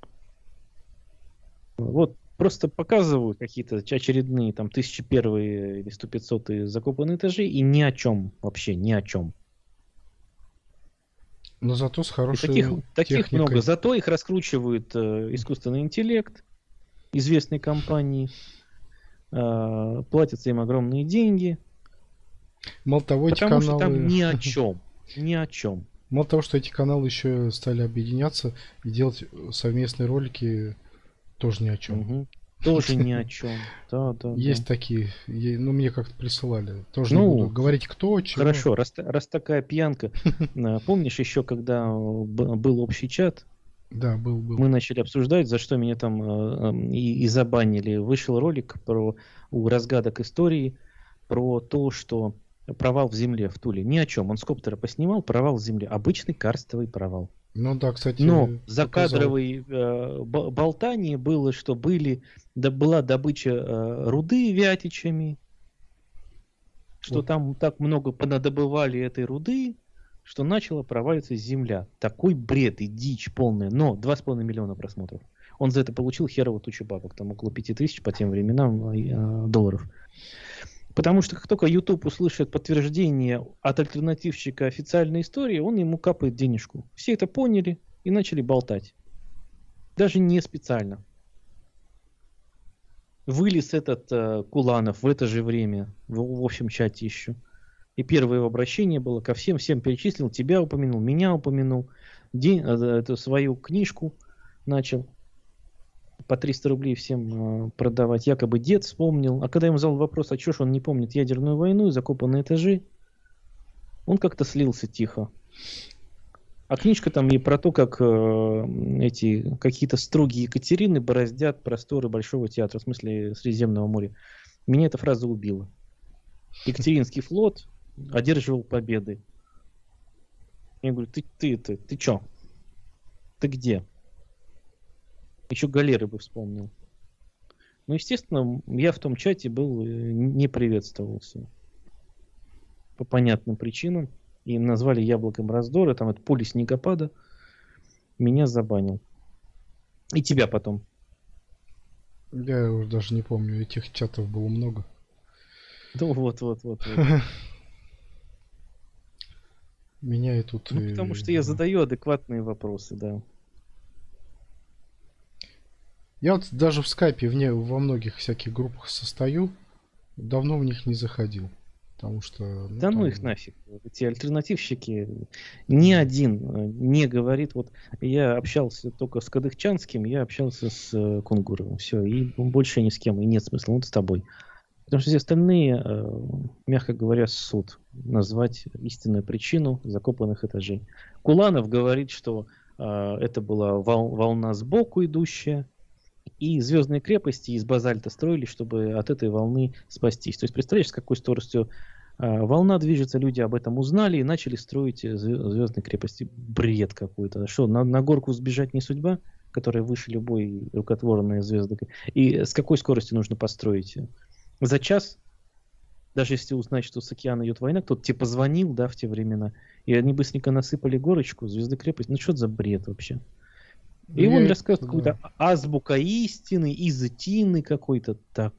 Вот просто показывают какие-то очередные там 1001 или 100-500 закопанные этажи и ни о чем. Вообще ни о чем. Но зато с И хорошей таких много. техникой. Зато их раскручивает искусственный интеллект, известной компании, платятся им огромные деньги, Мало того, эти потому что там каналы... ни о чем. Ни о чем. Мало того, что эти каналы еще стали объединяться и делать совместные ролики, тоже ни о чем. Мгм. Тоже ни о чем. Да, да, Есть да. такие, ну мне как-то присылали. Тоже не Ну, буду говорить кто, чего. хорошо, раз такая пьянка. Помнишь еще, когда был общий чат, Да, был. мы начали обсуждать, за что меня там и забанили. Вышел ролик у разгадок истории про то, что провал в земле в Туле. Ни о чем. Он с коптера поснимал, провал в земле. Обычный карстовый провал. Ну да, кстати, Но показал. закадровой болтание было, что была добыча руды вятичами, что Вот. там так много понадобывали этой руды, что начала проваливаться земля. Такой бред и дичь полная. Но 2,5 миллиона просмотров. Он за это получил херово тучу бабок. Там около 5000 по тем временам долларов. Потому что как только YouTube услышит подтверждение от альтернативщика официальной истории, он ему капает денежку. Все это поняли и начали болтать. Даже не специально. Вылез этот Куланов в это же время, в общем чате еще. И первое его обращение было ко всем перечислил, тебя упомянул, меня упомянул, эту свою книжку начал по 300 рублей всем продавать. Якобы дед вспомнил. А когда я ему задал вопрос, а что ж он не помнит ядерную войну и закопанные этажи, он как-то слился тихо. А книжка там и про то, как эти какие-то строгие Екатерины бороздят просторы Большого театра, в смысле Средиземного моря. Меня эта фраза убила. Екатеринский флот одерживал победы. Я говорю, ты чё? Ты где? Еще галеры бы вспомнил. Ну, естественно, я в том чате был, не приветствовался. По понятным причинам. И назвали яблоком раздора, там это поле снегопада. Меня забанил. И тебя потом. Я уже даже не помню, этих чатов было много. Да вот. Меня и тут... Ну, потому что я задаю адекватные вопросы, да. Я вот даже в скайпе во многих всяких группах состою, давно в них не заходил. Потому что... Да ну их нафиг. Эти альтернативщики, ни один не говорит. Вот я общался только с Кадыхчанским, я общался с Кунгуровым. Все, и больше ни с кем, и нет смысла. Вот с тобой. Потому что все остальные, мягко говоря, суд назвать истинную причину закопанных этажей. Куланов говорит, что это была волна сбоку идущая, и звездные крепости из базальта строили, чтобы от этой волны спастись. То есть, представляешь, с какой скоростью волна движется, люди об этом узнали и начали строить звездные крепости. Бред какой-то. Что, на горку сбежать не судьба, которая выше любой рукотворной звезды? И с какой скоростью нужно построить? За час, даже если узнать, что с океана идет война, кто-то тебе позвонил, да, в те времена, и они быстренько насыпали горочку, звезды крепости. Ну, что это за бред вообще? И он рассказывает какую-то азбука истины, изотины какой-то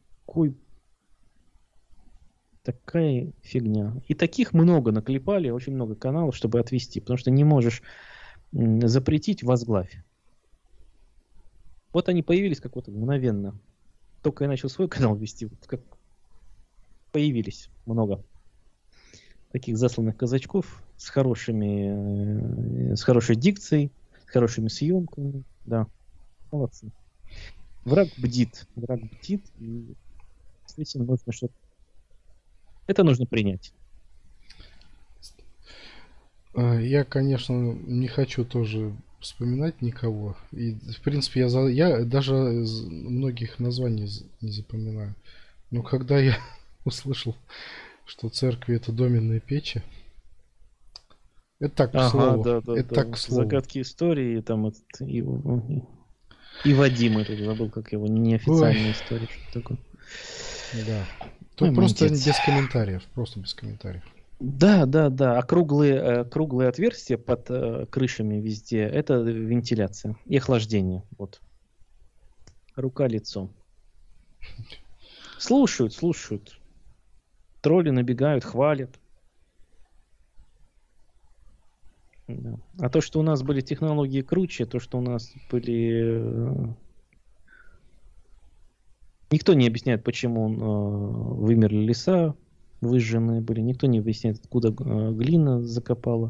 такая фигня. И таких много наклепали, очень много каналов, чтобы отвести, потому что не можешь запретить, возглавь. Вот они появились как-то мгновенно. Только я начал свой канал вести, вот как появились много таких засланных казачков с хорошей дикцией, с хорошими съемками, да, молодцы. Враг бдит, и действительно нужно что-то. Это нужно принять. Я, конечно, не хочу тоже вспоминать никого. И, в принципе, я даже многих названий не запоминаю. Но когда я услышал, что церкви это доменные печи, это так, к слову. Да. Так, к слову. Загадки истории, там и Вадим этот забыл, как его неофициальная история, что такое. Да. Тут просто без комментариев, без комментариев. Да. А круглые отверстия под крышами везде — это вентиляция и охлаждение. Вот. Рука, лицо. Слушают. Тролли набегают, хвалят. Да. А то, что у нас были технологии круче, то, что у нас были... Никто не объясняет, почему вымерли леса, выжженные были. Никто не объясняет, откуда глина закопала.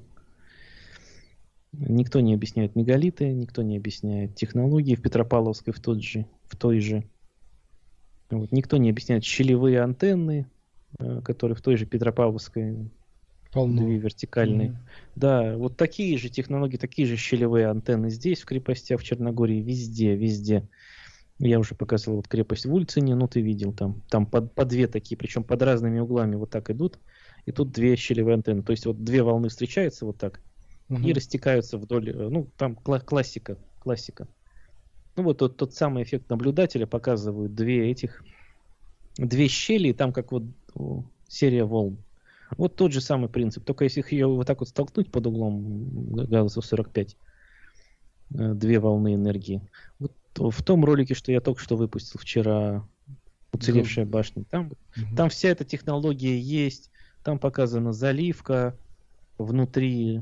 Никто не объясняет мегалиты, никто не объясняет технологии в Петропавловской в той же. Вот. Никто не объясняет щелевые антенны, которые в той же Петропавловской, две вертикальные. Да, вот такие же технологии, такие же щелевые антенны здесь, в крепостях, в Черногории, везде. Я уже показывал вот крепость в Ульцине, ну ты видел там по две такие, причем под разными углами вот так идут, и тут две щелевые антенны. То есть вот две волны встречаются вот так и растекаются вдоль, ну там классика. Ну вот тот самый эффект наблюдателя показывают две щели, и там как вот серия волн. Вот тот же самый принцип, только если ее вот так вот столкнуть под углом градусов 45, две волны энергии. Вот в том ролике, что я только что выпустил вчера, «Уцелевшая башня», там вся эта технология есть, там показана заливка внутри,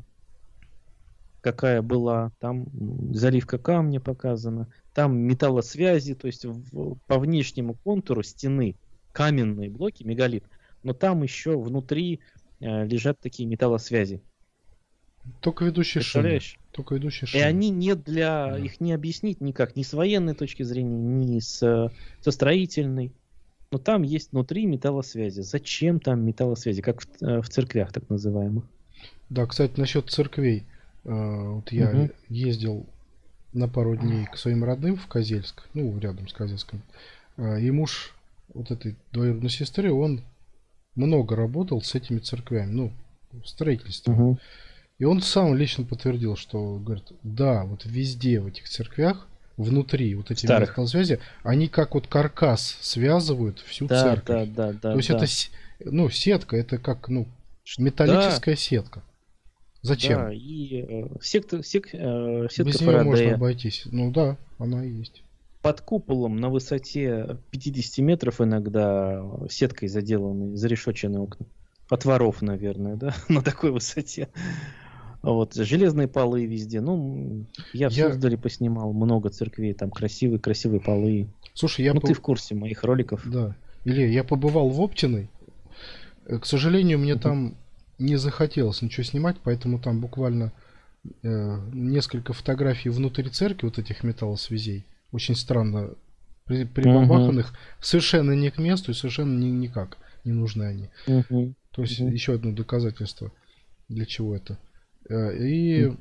какая была, там заливка камня показана, там металлосвязи, то есть по внешнему контуру стены каменные блоки, мегалит, но там еще внутри лежат такие металлосвязи. Только ведущие шины. И они их не объяснить никак, ни с военной точки зрения, ни со строительной. Но там есть внутри металлосвязи. Зачем там металлосвязи? Как в церквях так называемых. Да, кстати, насчет церквей. Вот я ездил на пару дней к своим родным в Козельск, ну, рядом с Козельском. И муж вот этой двоюродной сестры, он много работал с этими церквями, ну, в строительстве. И он сам лично подтвердил, что, говорит, да, вот везде в этих церквях, внутри вот эти металлосвязи, они как вот каркас связывают всю церковь. То есть это, ну, сетка, это как, ну, металлическая сетка. Зачем? Да, и сетка без нее можно обойтись. Ну да, она и есть. Под куполом на высоте 50 метров иногда сеткой заделаны, зарешочены окна. От воров, наверное, да, на такой высоте. Вот, железные полы везде. Ну, я в Суздале поснимал много церквей, там красивые полы. Слушай, ты в курсе моих роликов. Да. Илья, я побывал в Оптиной. К сожалению, мне там не захотелось ничего снимать, поэтому там буквально несколько фотографий внутри церкви, вот этих металлосвязей. Очень странно прибабаханных. Совершенно не к месту и совершенно никак не нужны они. То есть еще одно доказательство, для чего это. И,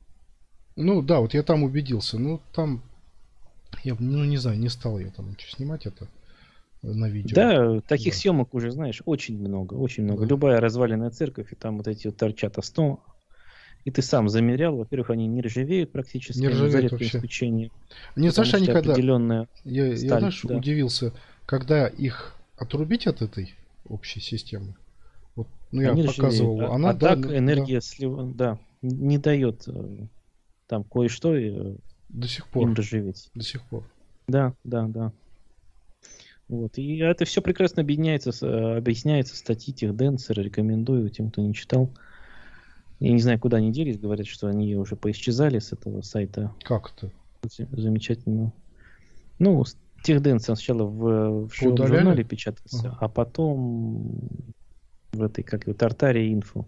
ну да, вот я там убедился. Ну там, я, ну не знаю, не стал я там ничего снимать это на видео. Да, таких съемок уже, знаешь, очень много. Да. Любая разваленная церковь, и там вот эти вот торчат основы. И ты сам замерял, во-первых, они не ржавеют практически, не ржавеют вообще. Исключение. Не знаешь, они когда... Я знаешь, удивился, когда их отрубить от этой общей системы. Вот, ну, я показывал. Она, так энергия не дает там кое-что до сих пор им ржаветь. До сих пор. Да. Вот. И это все прекрасно объясняется в статье Техденсера. Рекомендую тем, кто не читал. Я не знаю, куда они делись. Говорят, что они уже поисчезали с этого сайта. Как это? Замечательно. Ну, Техденсер сначала в журнале печатался, а потом в этой, как его, Тартарии инфо.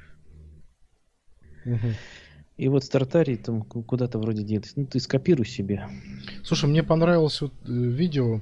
И вот с Тартарии там куда-то вроде делись. Ну, ты скопируй себе. Слушай, мне понравилось вот видео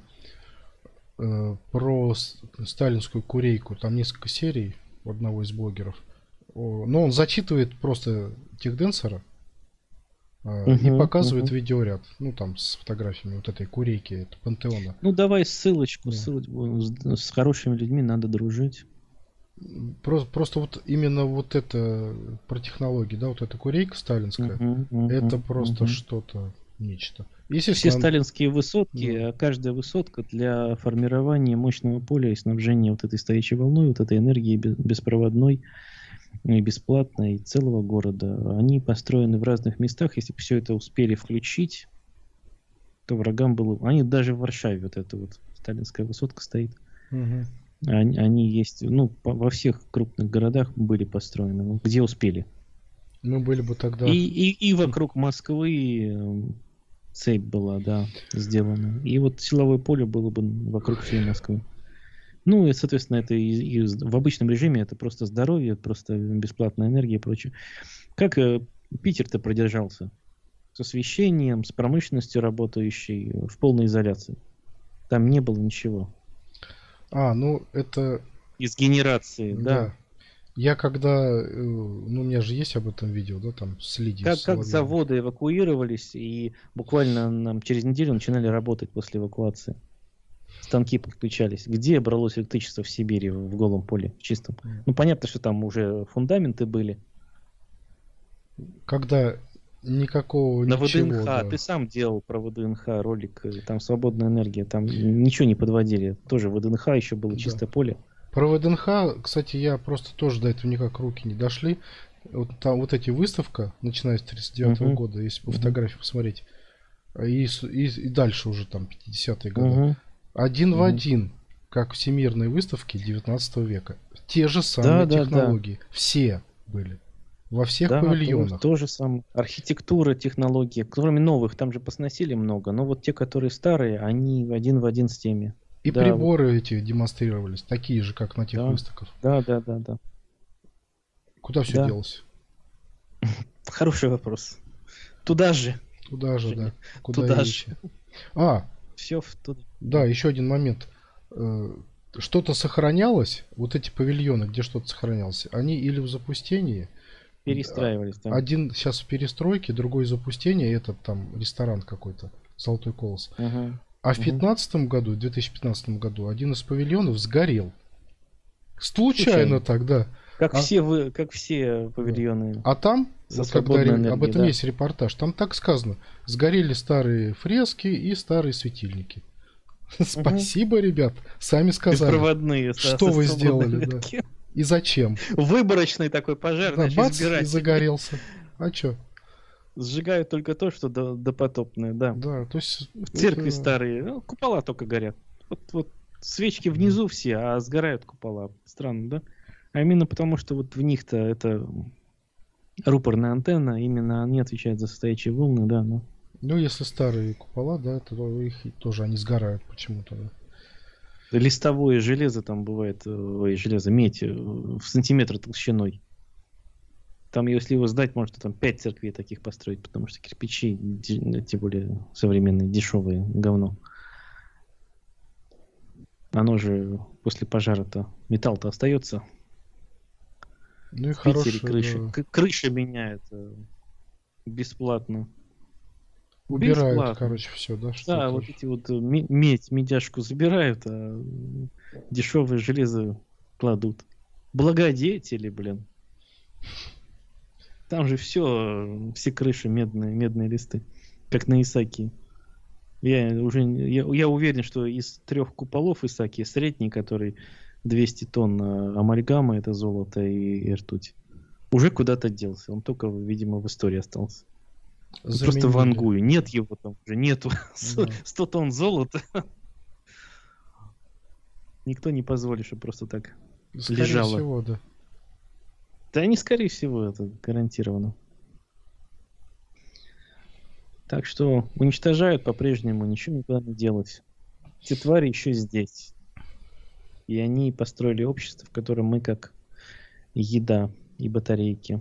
про сталинскую курейку. Там несколько серий у одного из блогеров. Но он зачитывает просто Техденсера и показывает видеоряд. Ну, там с фотографиями вот этой курейки, это Пантеона. Ну, давай ссылочку. С хорошими людьми надо дружить. Просто вот именно вот это про технологии, да, вот эта курейка сталинская, это просто что-то, нечто. Все сталинские высотки, каждая высотка для формирования мощного поля и снабжения вот этой стоячей волной, вот этой энергии беспроводной и бесплатной целого города, они построены в разных местах. Если бы все это успели включить, то врагам было... Они даже в Варшаве, вот эта вот сталинская высотка стоит. Они есть, ну, во всех крупных городах были построены, ну, где успели. Мы были бы тогда... И вокруг Москвы цепь была, да, сделана. И вот силовое поле было бы вокруг всей Москвы. Ну, и, соответственно, это в обычном режиме это просто здоровье, просто бесплатная энергия и прочее. Как Питер-то продержался? С освещением, с промышленностью работающей, в полной изоляции. Там не было ничего. Ну, это... Из генерации, да. Я когда... Ну, у меня же есть об этом видео, да, там, с Лидией. Как заводы эвакуировались, и буквально нам через неделю начинали работать после эвакуации. Станки подключались. Где бралось электричество в Сибири, в голом поле, в чистом? Ну, понятно, что там уже фундаменты были. Когда никакого на ничего... ВДНХ, Да. ты сам делал про ВДНХ ролик, там свободная энергия, там ничего не подводили. Тоже ВДНХ еще было чистое поле. Про ВДНХ, кстати, я просто тоже до этого никак руки не дошли. Вот там вот эти выставка, начиная с 1939 года, если по фотографии посмотреть, и дальше уже там 50-е годы. Один в один, как всемирные выставки 19 века. Те же самые технологии. Все были. Во всех павильонах. То же самое. Архитектура, технологии. Кроме новых, там же посносили много. Но вот те, которые старые, они один в один с теми. И приборы эти демонстрировались, такие же, как на тех выставках. Да. Куда все делось? Хороший вопрос. Туда же. Туда же, да. Туда же. Все туда. Да, еще один момент. Что-то сохранялось, вот эти павильоны, где что-то сохранялось, они или в запустении, перестраивались там. Один сейчас в перестройке, другой в запустении, этот там ресторан какой-то, Золотой Колос. А в 2015 году один из павильонов сгорел. Случайно тогда. Как все павильоны. А там, вот когда об этом есть репортаж, там так сказано: сгорели старые фрески и старые светильники. Спасибо, ребят, сами сказали. Беспроводные. Что вы сделали, да? И зачем? Выборочный такой пожар. Бац, и загорелся. А чё? Сжигают только то, что допотопное, да. Да, то есть... Церкви старые, купола только горят. Вот свечки внизу все, а сгорают купола. Странно, да? А именно потому, что вот в них-то это рупорная антенна, именно они отвечают за стоячие волны, да. Ну, если старые купола, да, то их тоже они сгорают почему-то, да. Листовое железо там бывает, медь в сантиметр толщиной. Там, если его сдать, можно там 5 церквей таких построить, потому что кирпичи, тем более современные, дешевые, говно. Оно же после пожара-то, металл-то остается. Ну и в Питере крыша меняет бесплатно. Убирают, бесплатно. Короче, все, да? Да, вот эти вот медяшку забирают, а дешевое железо кладут. Благодетели, блин. Там же все крыши медные листы, как на Исаакии. Я уверен, что из 3 куполов Исаакии средний, который 200 тонн амальгама, это золото и ртуть, уже куда-то делся. Он только, видимо, в истории остался. Просто вангую. Нет его там уже, нету. 100 тонн золота. Никто не позволит, чтобы просто так лежало. Скорее всего, да. Да не скорее всего, это гарантированно. Так что уничтожают по-прежнему, ничего никуда не делать. Эти твари еще здесь. И они построили общество, в котором мы как еда и батарейки.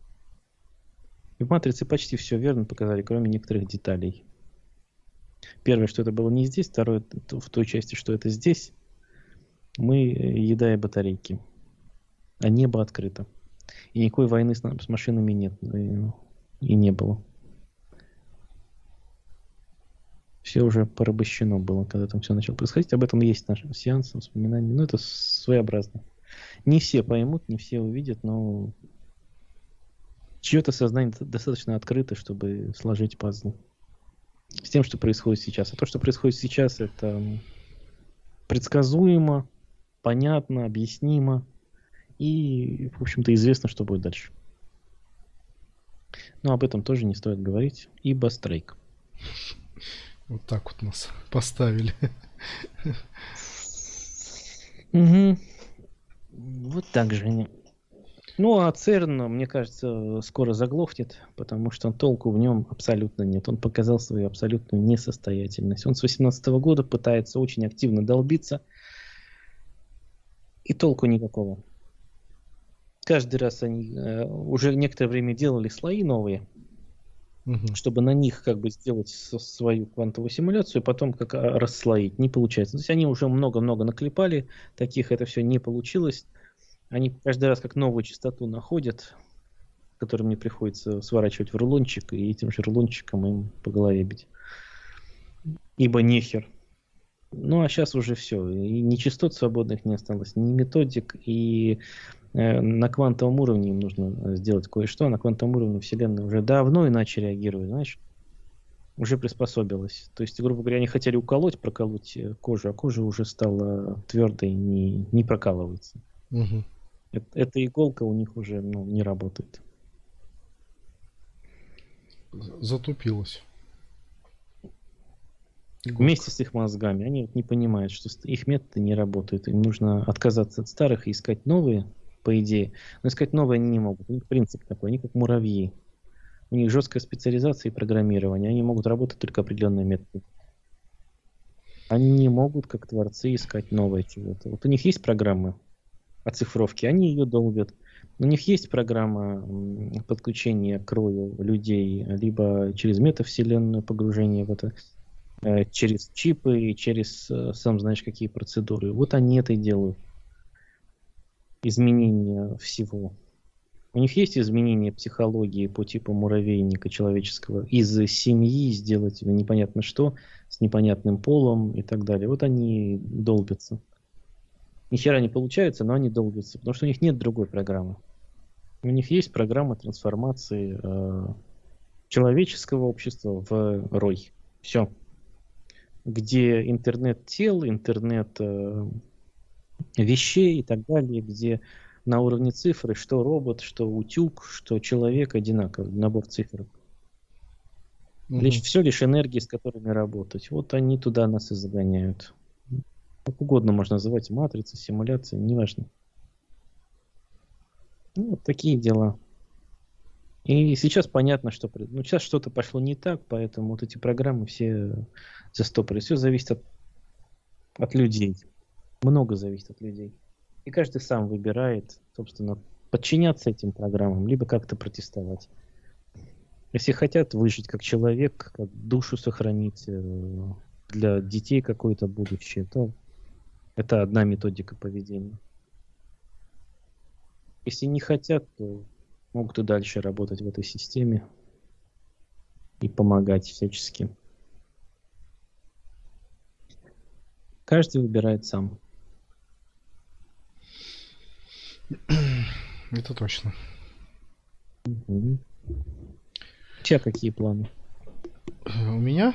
И в «Матрице» почти все верно показали, кроме некоторых деталей. Первое, что это было не здесь. Второе, в той части, что это здесь. Мы еда и батарейки. А небо открыто. И никакой войны с машинами нет. И не было. Все уже порабощено было, когда там все начало происходить. Об этом есть наш сеанс, воспоминания. Ну, это своеобразно. Не все поймут, не все увидят, но чье-то сознание достаточно открыто, чтобы сложить пазл с тем, что происходит сейчас. А то, что происходит сейчас, это предсказуемо, понятно, объяснимо. И, в общем-то, известно, что будет дальше. Но об этом тоже не стоит говорить, ибо стрейк. Вот так вот нас поставили. Угу. Вот так же они. Ну, а ЦЕРН, мне кажется, скоро заглохнет, потому что толку в нем абсолютно нет. Он показал свою абсолютную несостоятельность. Он с 2018 года пытается очень активно долбиться, и толку никакого. Каждый раз они уже некоторое время делали слои новые, чтобы на них как бы сделать свою квантовую симуляцию, и потом как расслоить. Не получается. То есть они уже много-много наклепали, таких это все не получилось. Они каждый раз как новую частоту находят, которую мне приходится сворачивать в рулончик, и этим же рулончиком им по голове бить. Ибо нехер. Ну, а сейчас уже все. И ни частот свободных не осталось, ни методик, и на квантовом уровне им нужно сделать кое-что. На квантовом уровне Вселенная уже давно иначе реагирует, знаешь, уже приспособилась. То есть, грубо говоря, они хотели проколоть кожу, а кожа уже стала твердой, не прокалывается. Угу. Эта иголка у них уже не работает. Затупилась. Вместе с их мозгами. Они не понимают, что их методы не работают. Им нужно отказаться от старых и искать новые, по идее. Но искать новые они не могут. У них принцип такой. Они как муравьи. У них жесткая специализация и программирование. Они могут работать только определенные методы. Они не могут, как творцы, искать новое чего-то. Вот у них есть программа оцифровки, они ее долбят. У них есть программа подключения к рою людей, либо через метавселенную погружение в это, через чипы, через сам знаешь какие процедуры. Вот они это и делают. Изменения всего. У них есть изменения психологии по типу муравейника человеческого. Из семьи сделать непонятно что, с непонятным полом и так далее. Вот они долбятся. Ни хера не получается, но они долбятся, потому что у них нет другой программы. У них есть программа трансформации человеческого общества в рой. Все. Где интернет тел, интернет вещей и так далее, где на уровне цифры что робот, что утюг, что человек одинаковый, набор цифр. Все лишь энергии, с которыми работать. Вот они туда нас и загоняют. Как угодно можно называть, матрица, симуляция, неважно. Ну, вот такие дела. И сейчас понятно, что сейчас что-то пошло не так, поэтому вот эти программы все застопорились. Все зависит от людей. Много зависит от людей. И каждый сам выбирает, собственно, подчиняться этим программам, либо как-то протестовать. Если хотят выжить как человек, как душу сохранить, для детей какое-то будущее, то это одна методика поведения. Если не хотят, то могут и дальше работать в этой системе и помогать всячески. Каждый выбирает сам. Это точно. У тебя какие планы? У меня?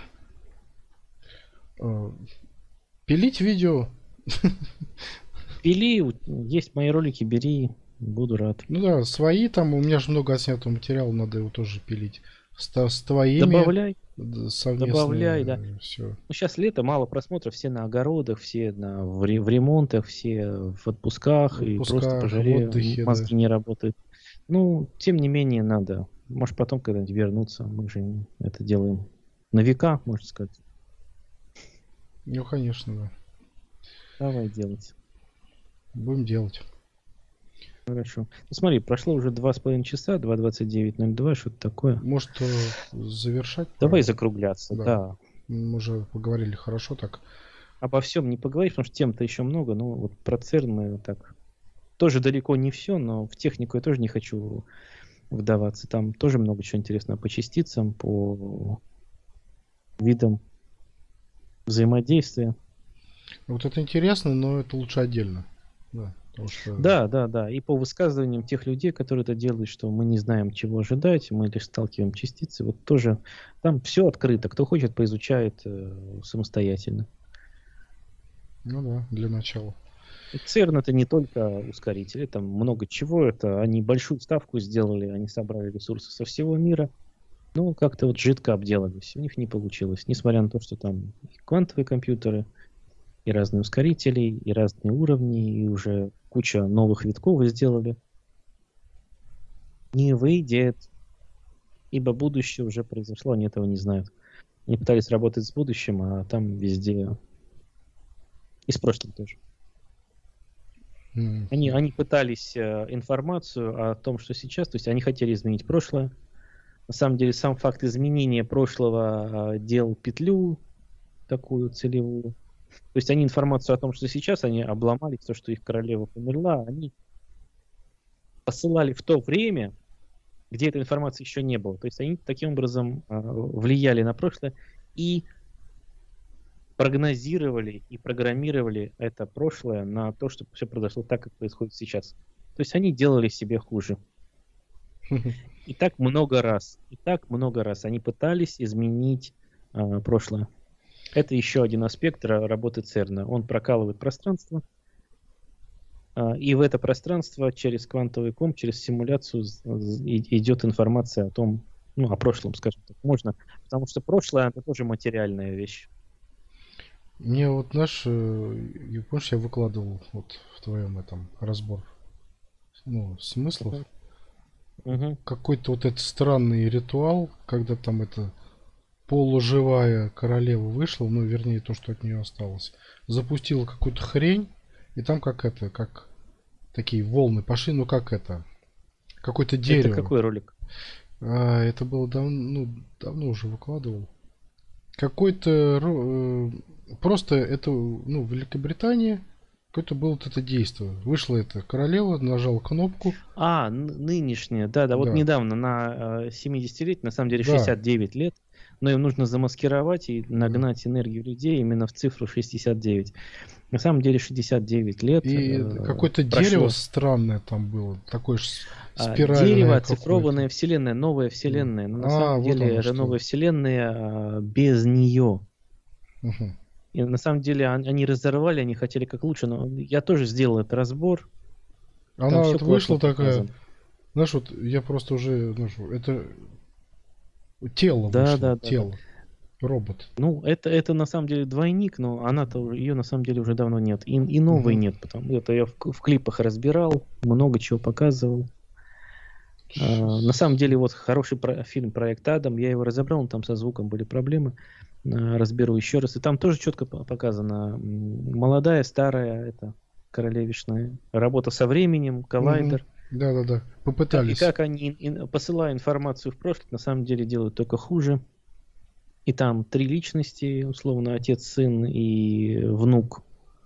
Пилить видео. Пили, есть мои ролики, бери, буду рад. Ну да, свои там, у меня же много отснятого материала, надо его тоже пилить. С твоими. Добавляй. Добавляй, да. Все. Ну, сейчас лето, мало просмотров, все на огородах, все в ремонтах, все в отпусках, и просто по жаре мозги не работают. Ну, тем не менее, надо. Может, потом когда-нибудь вернуться. Мы же это делаем на века, можно сказать. Ну, конечно, да. Давай делать. Будем делать. Хорошо. Ну, смотри, прошло уже 2,5 часа, 2:29:02, что-то такое. Может, завершать? Давай закругляться, да. Мы уже поговорили хорошо так. Обо всем не поговорить, потому что тем-то еще много, но вот про ЦЕРН мы так... Тоже далеко не все, но в технику я тоже не хочу вдаваться. Там тоже много чего интересного по частицам, по видам взаимодействия. Вот это интересно, но это лучше отдельно. Да. Что... Да. И по высказываниям тех людей, которые это делают, что мы не знаем, чего ожидать, мы лишь сталкиваем частицы. Вот тоже там все открыто. Кто хочет, поизучает самостоятельно. Ну да, для начала. ЦЕРН это не только ускорители, там много чего. Это они большую ставку сделали, они собрали ресурсы со всего мира. Но как-то вот жидко обделались. У них не получилось. Несмотря на то, что там и квантовые компьютеры, и разные ускорители, и разные уровни, и уже куча новых витков сделали. Не выйдет, ибо будущее уже произошло, они этого не знают. Они пытались работать с будущим, а там везде... И с прошлым тоже. Они пытались информацию о том, что сейчас, то есть они хотели изменить прошлое. На самом деле сам факт изменения прошлого делал петлю такую целевую. То есть они информацию о том, что сейчас, они обломали то, что их королева померла, они посылали в то время, где этой информации еще не было. То есть они таким образом влияли на прошлое и прогнозировали и программировали это прошлое на то, чтобы все произошло так, как происходит сейчас. То есть они делали себе хуже. И так много раз. Они пытались изменить прошлое. Это еще один аспект работы ЦЕРНа. Он прокалывает пространство, и в это пространство через квантовый комп, через симуляцию идет информация о том, ну, о прошлом, скажем так, можно. Потому что прошлое — это тоже материальная вещь. Мне вот помнишь, я выкладывал вот в твоем этом разбор, ну, смыслов. Угу. Какой-то вот этот странный ритуал, когда там эта полуживая королева вышла, ну, вернее, то, что от нее осталось, запустила какую-то хрень, и там как такие волны пошли, ну, какое-то дерево. Это какой ролик? Это было давно уже выкладывал. Просто это, ну, в Великобритании какое-то было вот это действие. Вышла эта королева, нажала кнопку. Нынешняя, да, вот недавно на 70-летие, на самом деле 69 лет, но им нужно замаскировать и нагнать энергию людей именно в цифру 69. На самом деле 69 лет. И какое-то дерево странное там было, такое же спиральное. Дерево, оцифрованная вселенная, новая вселенная. Но на самом деле это новая вселенная без нее. Угу. И на самом деле они разорвали, они хотели как лучше, но я тоже сделал этот разбор. Она вот вышла такая, знаешь, вот я просто уже, знаешь, это тело вышло, тело. Робот. Ну, это на самом деле двойник, но ее на самом деле уже давно нет. И новой нет, потому что это я в клипах разбирал, много чего показывал. На самом деле, вот хороший фильм «Проект Адам», я его разобрал, там со звуком были проблемы. Разберу еще раз. И там тоже четко показано молодая, старая, это королевишная работа со временем, коллайдер. Да. Попытались. И как они, посылая информацию в прошлое, на самом деле делают только хуже. И там 3 личности, условно, отец, сын и внук.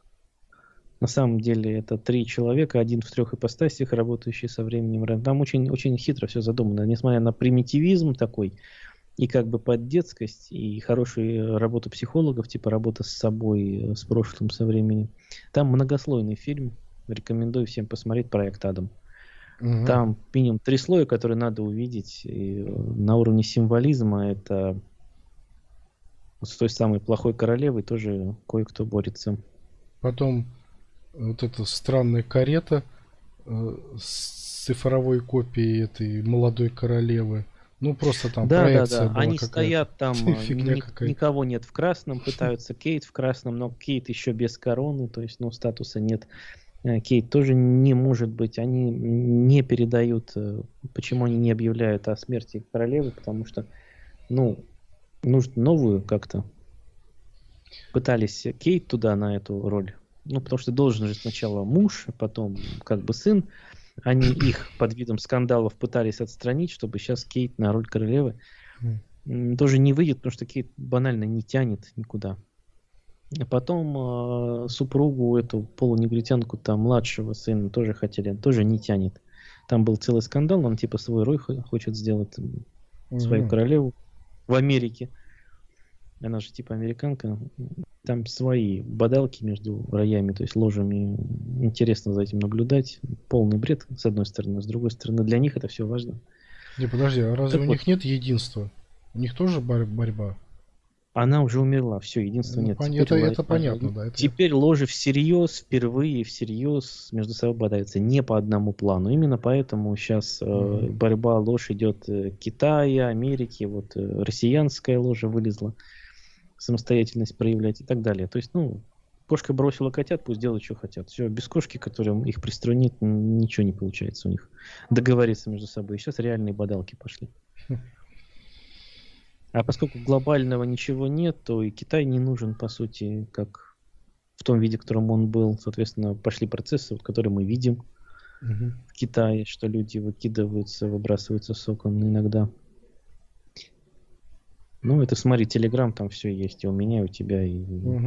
На самом деле это 3 человека, один в 3 ипостасях, работающие со временем. Там очень, очень хитро все задумано. Несмотря на примитивизм такой, и как бы под детскость, и хорошую работу психологов, типа работа с собой, с прошлым, со временем. Там многослойный фильм. Рекомендую всем посмотреть «Проект Адам». Угу. Там минимум 3 слоя, которые надо увидеть. И на уровне символизма это с той самой плохой королевой тоже кое-кто борется. Потом вот эта странная карета с цифровой копией этой молодой королевы. Ну, просто там проекция была. Они стоят там, никого нет в красном, пытаются Кейт в красном, но Кейт еще без короны, то есть, ну, статуса нет. Кейт тоже не может быть, они не передают, почему они не объявляют о смерти королевы, потому что, ну, нужно новую как-то. Пытались Кейт туда на эту роль, ну, потому что должен же сначала муж, потом как бы сын. Они их под видом скандалов пытались отстранить, чтобы сейчас Кейт на роль королевы тоже не выйдет, потому что Кейт банально не тянет никуда. А потом супругу, эту полунегритянку, там младшего сына тоже хотели, тоже не тянет. Там был целый скандал, он типа свой рой хочет сделать, свою королеву в Америке. Она же типа американка. Там свои бодалки между роями, то есть ложами. Интересно за этим наблюдать. Полный бред, с одной стороны. С другой стороны, для них это все важно. Не, подожди, а разве у них нет единства? У них тоже борьба? Она уже умерла, все, единства нет. Это понятно, да. Теперь ложи впервые всерьез между собой бодаются. Не по одному плану. Именно поэтому сейчас борьба, ложь идет Китая, Америки, вот россиянская ложа вылезла. Самостоятельность проявлять и так далее. То есть, ну, Кошка бросила котят, пусть делают, что хотят. Все, без кошки, которая их приструнит, ничего не получается у них договориться между собой. Сейчас реальные бодалки пошли. А поскольку глобального ничего нет, то и Китай не нужен, по сути, как в том виде, в котором он был. Соответственно, пошли процессы, которые мы видим в Китае, что люди выкидываются, выбрасываются с окон иногда. Ну, это смотри, Телеграм, там все есть, и у меня, и у тебя, и...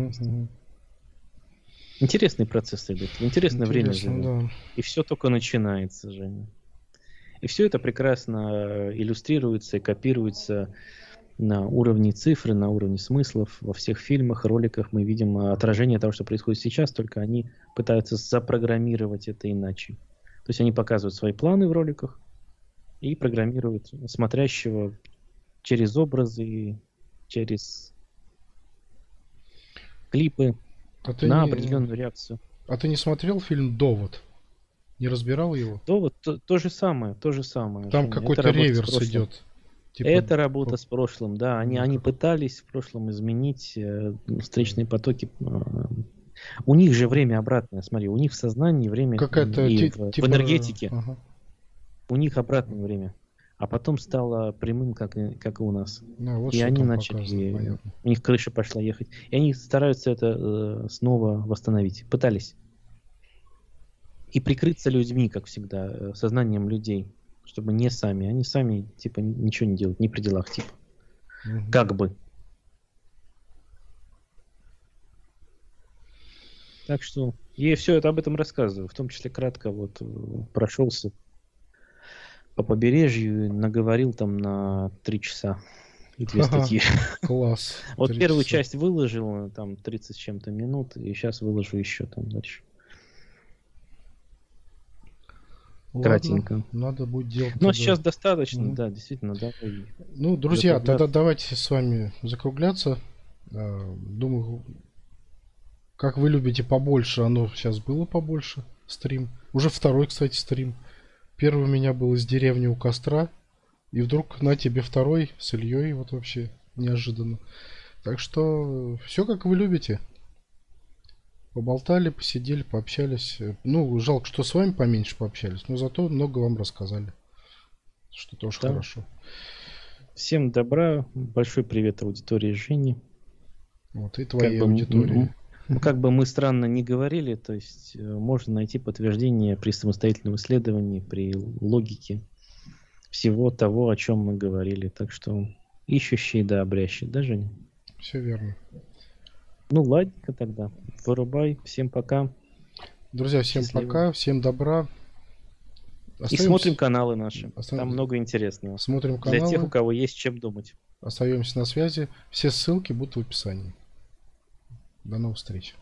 Интересные процессы идут, интересное время живем. Да. И все только начинается, Женя. И все это прекрасно иллюстрируется и копируется на уровне цифры, на уровне смыслов. Во всех фильмах, роликах мы видим отражение того, что происходит сейчас, только они пытаются запрограммировать это иначе. То есть они показывают свои планы в роликах и программируют смотрящего через образы, через клипы на определенную реакцию. А ты не смотрел фильм «Довод»? Не разбирал его? «Довод» то же самое, то же самое. Там какой-то реверс идет. Типа... Это работа с прошлым, да. Они пытались в прошлом изменить встречные потоки. У них же время обратное, смотри, у них в сознании время какая-то и в энергетике. У них обратное время. А потом стало прямым, как и у нас. Вот и они начали, у них крыша пошла ехать. И они стараются это снова восстановить. Пытались. И прикрыться людьми, как всегда, сознанием людей. Чтобы не сами. Они сами, типа, ничего не делают, не при делах, типа. Как бы. Так что, я все это об этом рассказываю. В том числе кратко вот прошелся по побережью, наговорил там на 3 часа и 2 статьи. Класс. Вот первую часть выложил, там 30 с чем-то минут, и сейчас выложу еще там дальше. Кратенько. Надо будет делать. Но сейчас достаточно, да, действительно, да. Ну, друзья, тогда давайте с вами закругляться. Думаю, как вы любите побольше, оно сейчас было побольше, стрим. Уже второй, кстати, стрим. Первый у меня был из деревни у костра. И вдруг на тебе второй с Ильей, вот вообще неожиданно. Так что все как вы любите. Поболтали, посидели, пообщались. Ну, жалко, что с вами поменьше пообщались, но зато много вам рассказали. Что тоже хорошо. Всем добра. Большой привет аудитории Жени. Вот и твоей аудитории. Как бы мы странно не говорили, то есть можно найти подтверждение при самостоятельном исследовании, при логике всего того, о чем мы говорили. Так что ищущие да обрящие, да, Женя? Все верно. Ну, ладненько тогда. Вырубай. Всем пока. Друзья, всем пока. Всем добра. И смотрим каналы наши. Там много интересного. Смотрим каналы. Для тех, у кого есть чем думать. Остаемся на связи. Все ссылки будут в описании. До новых встреч.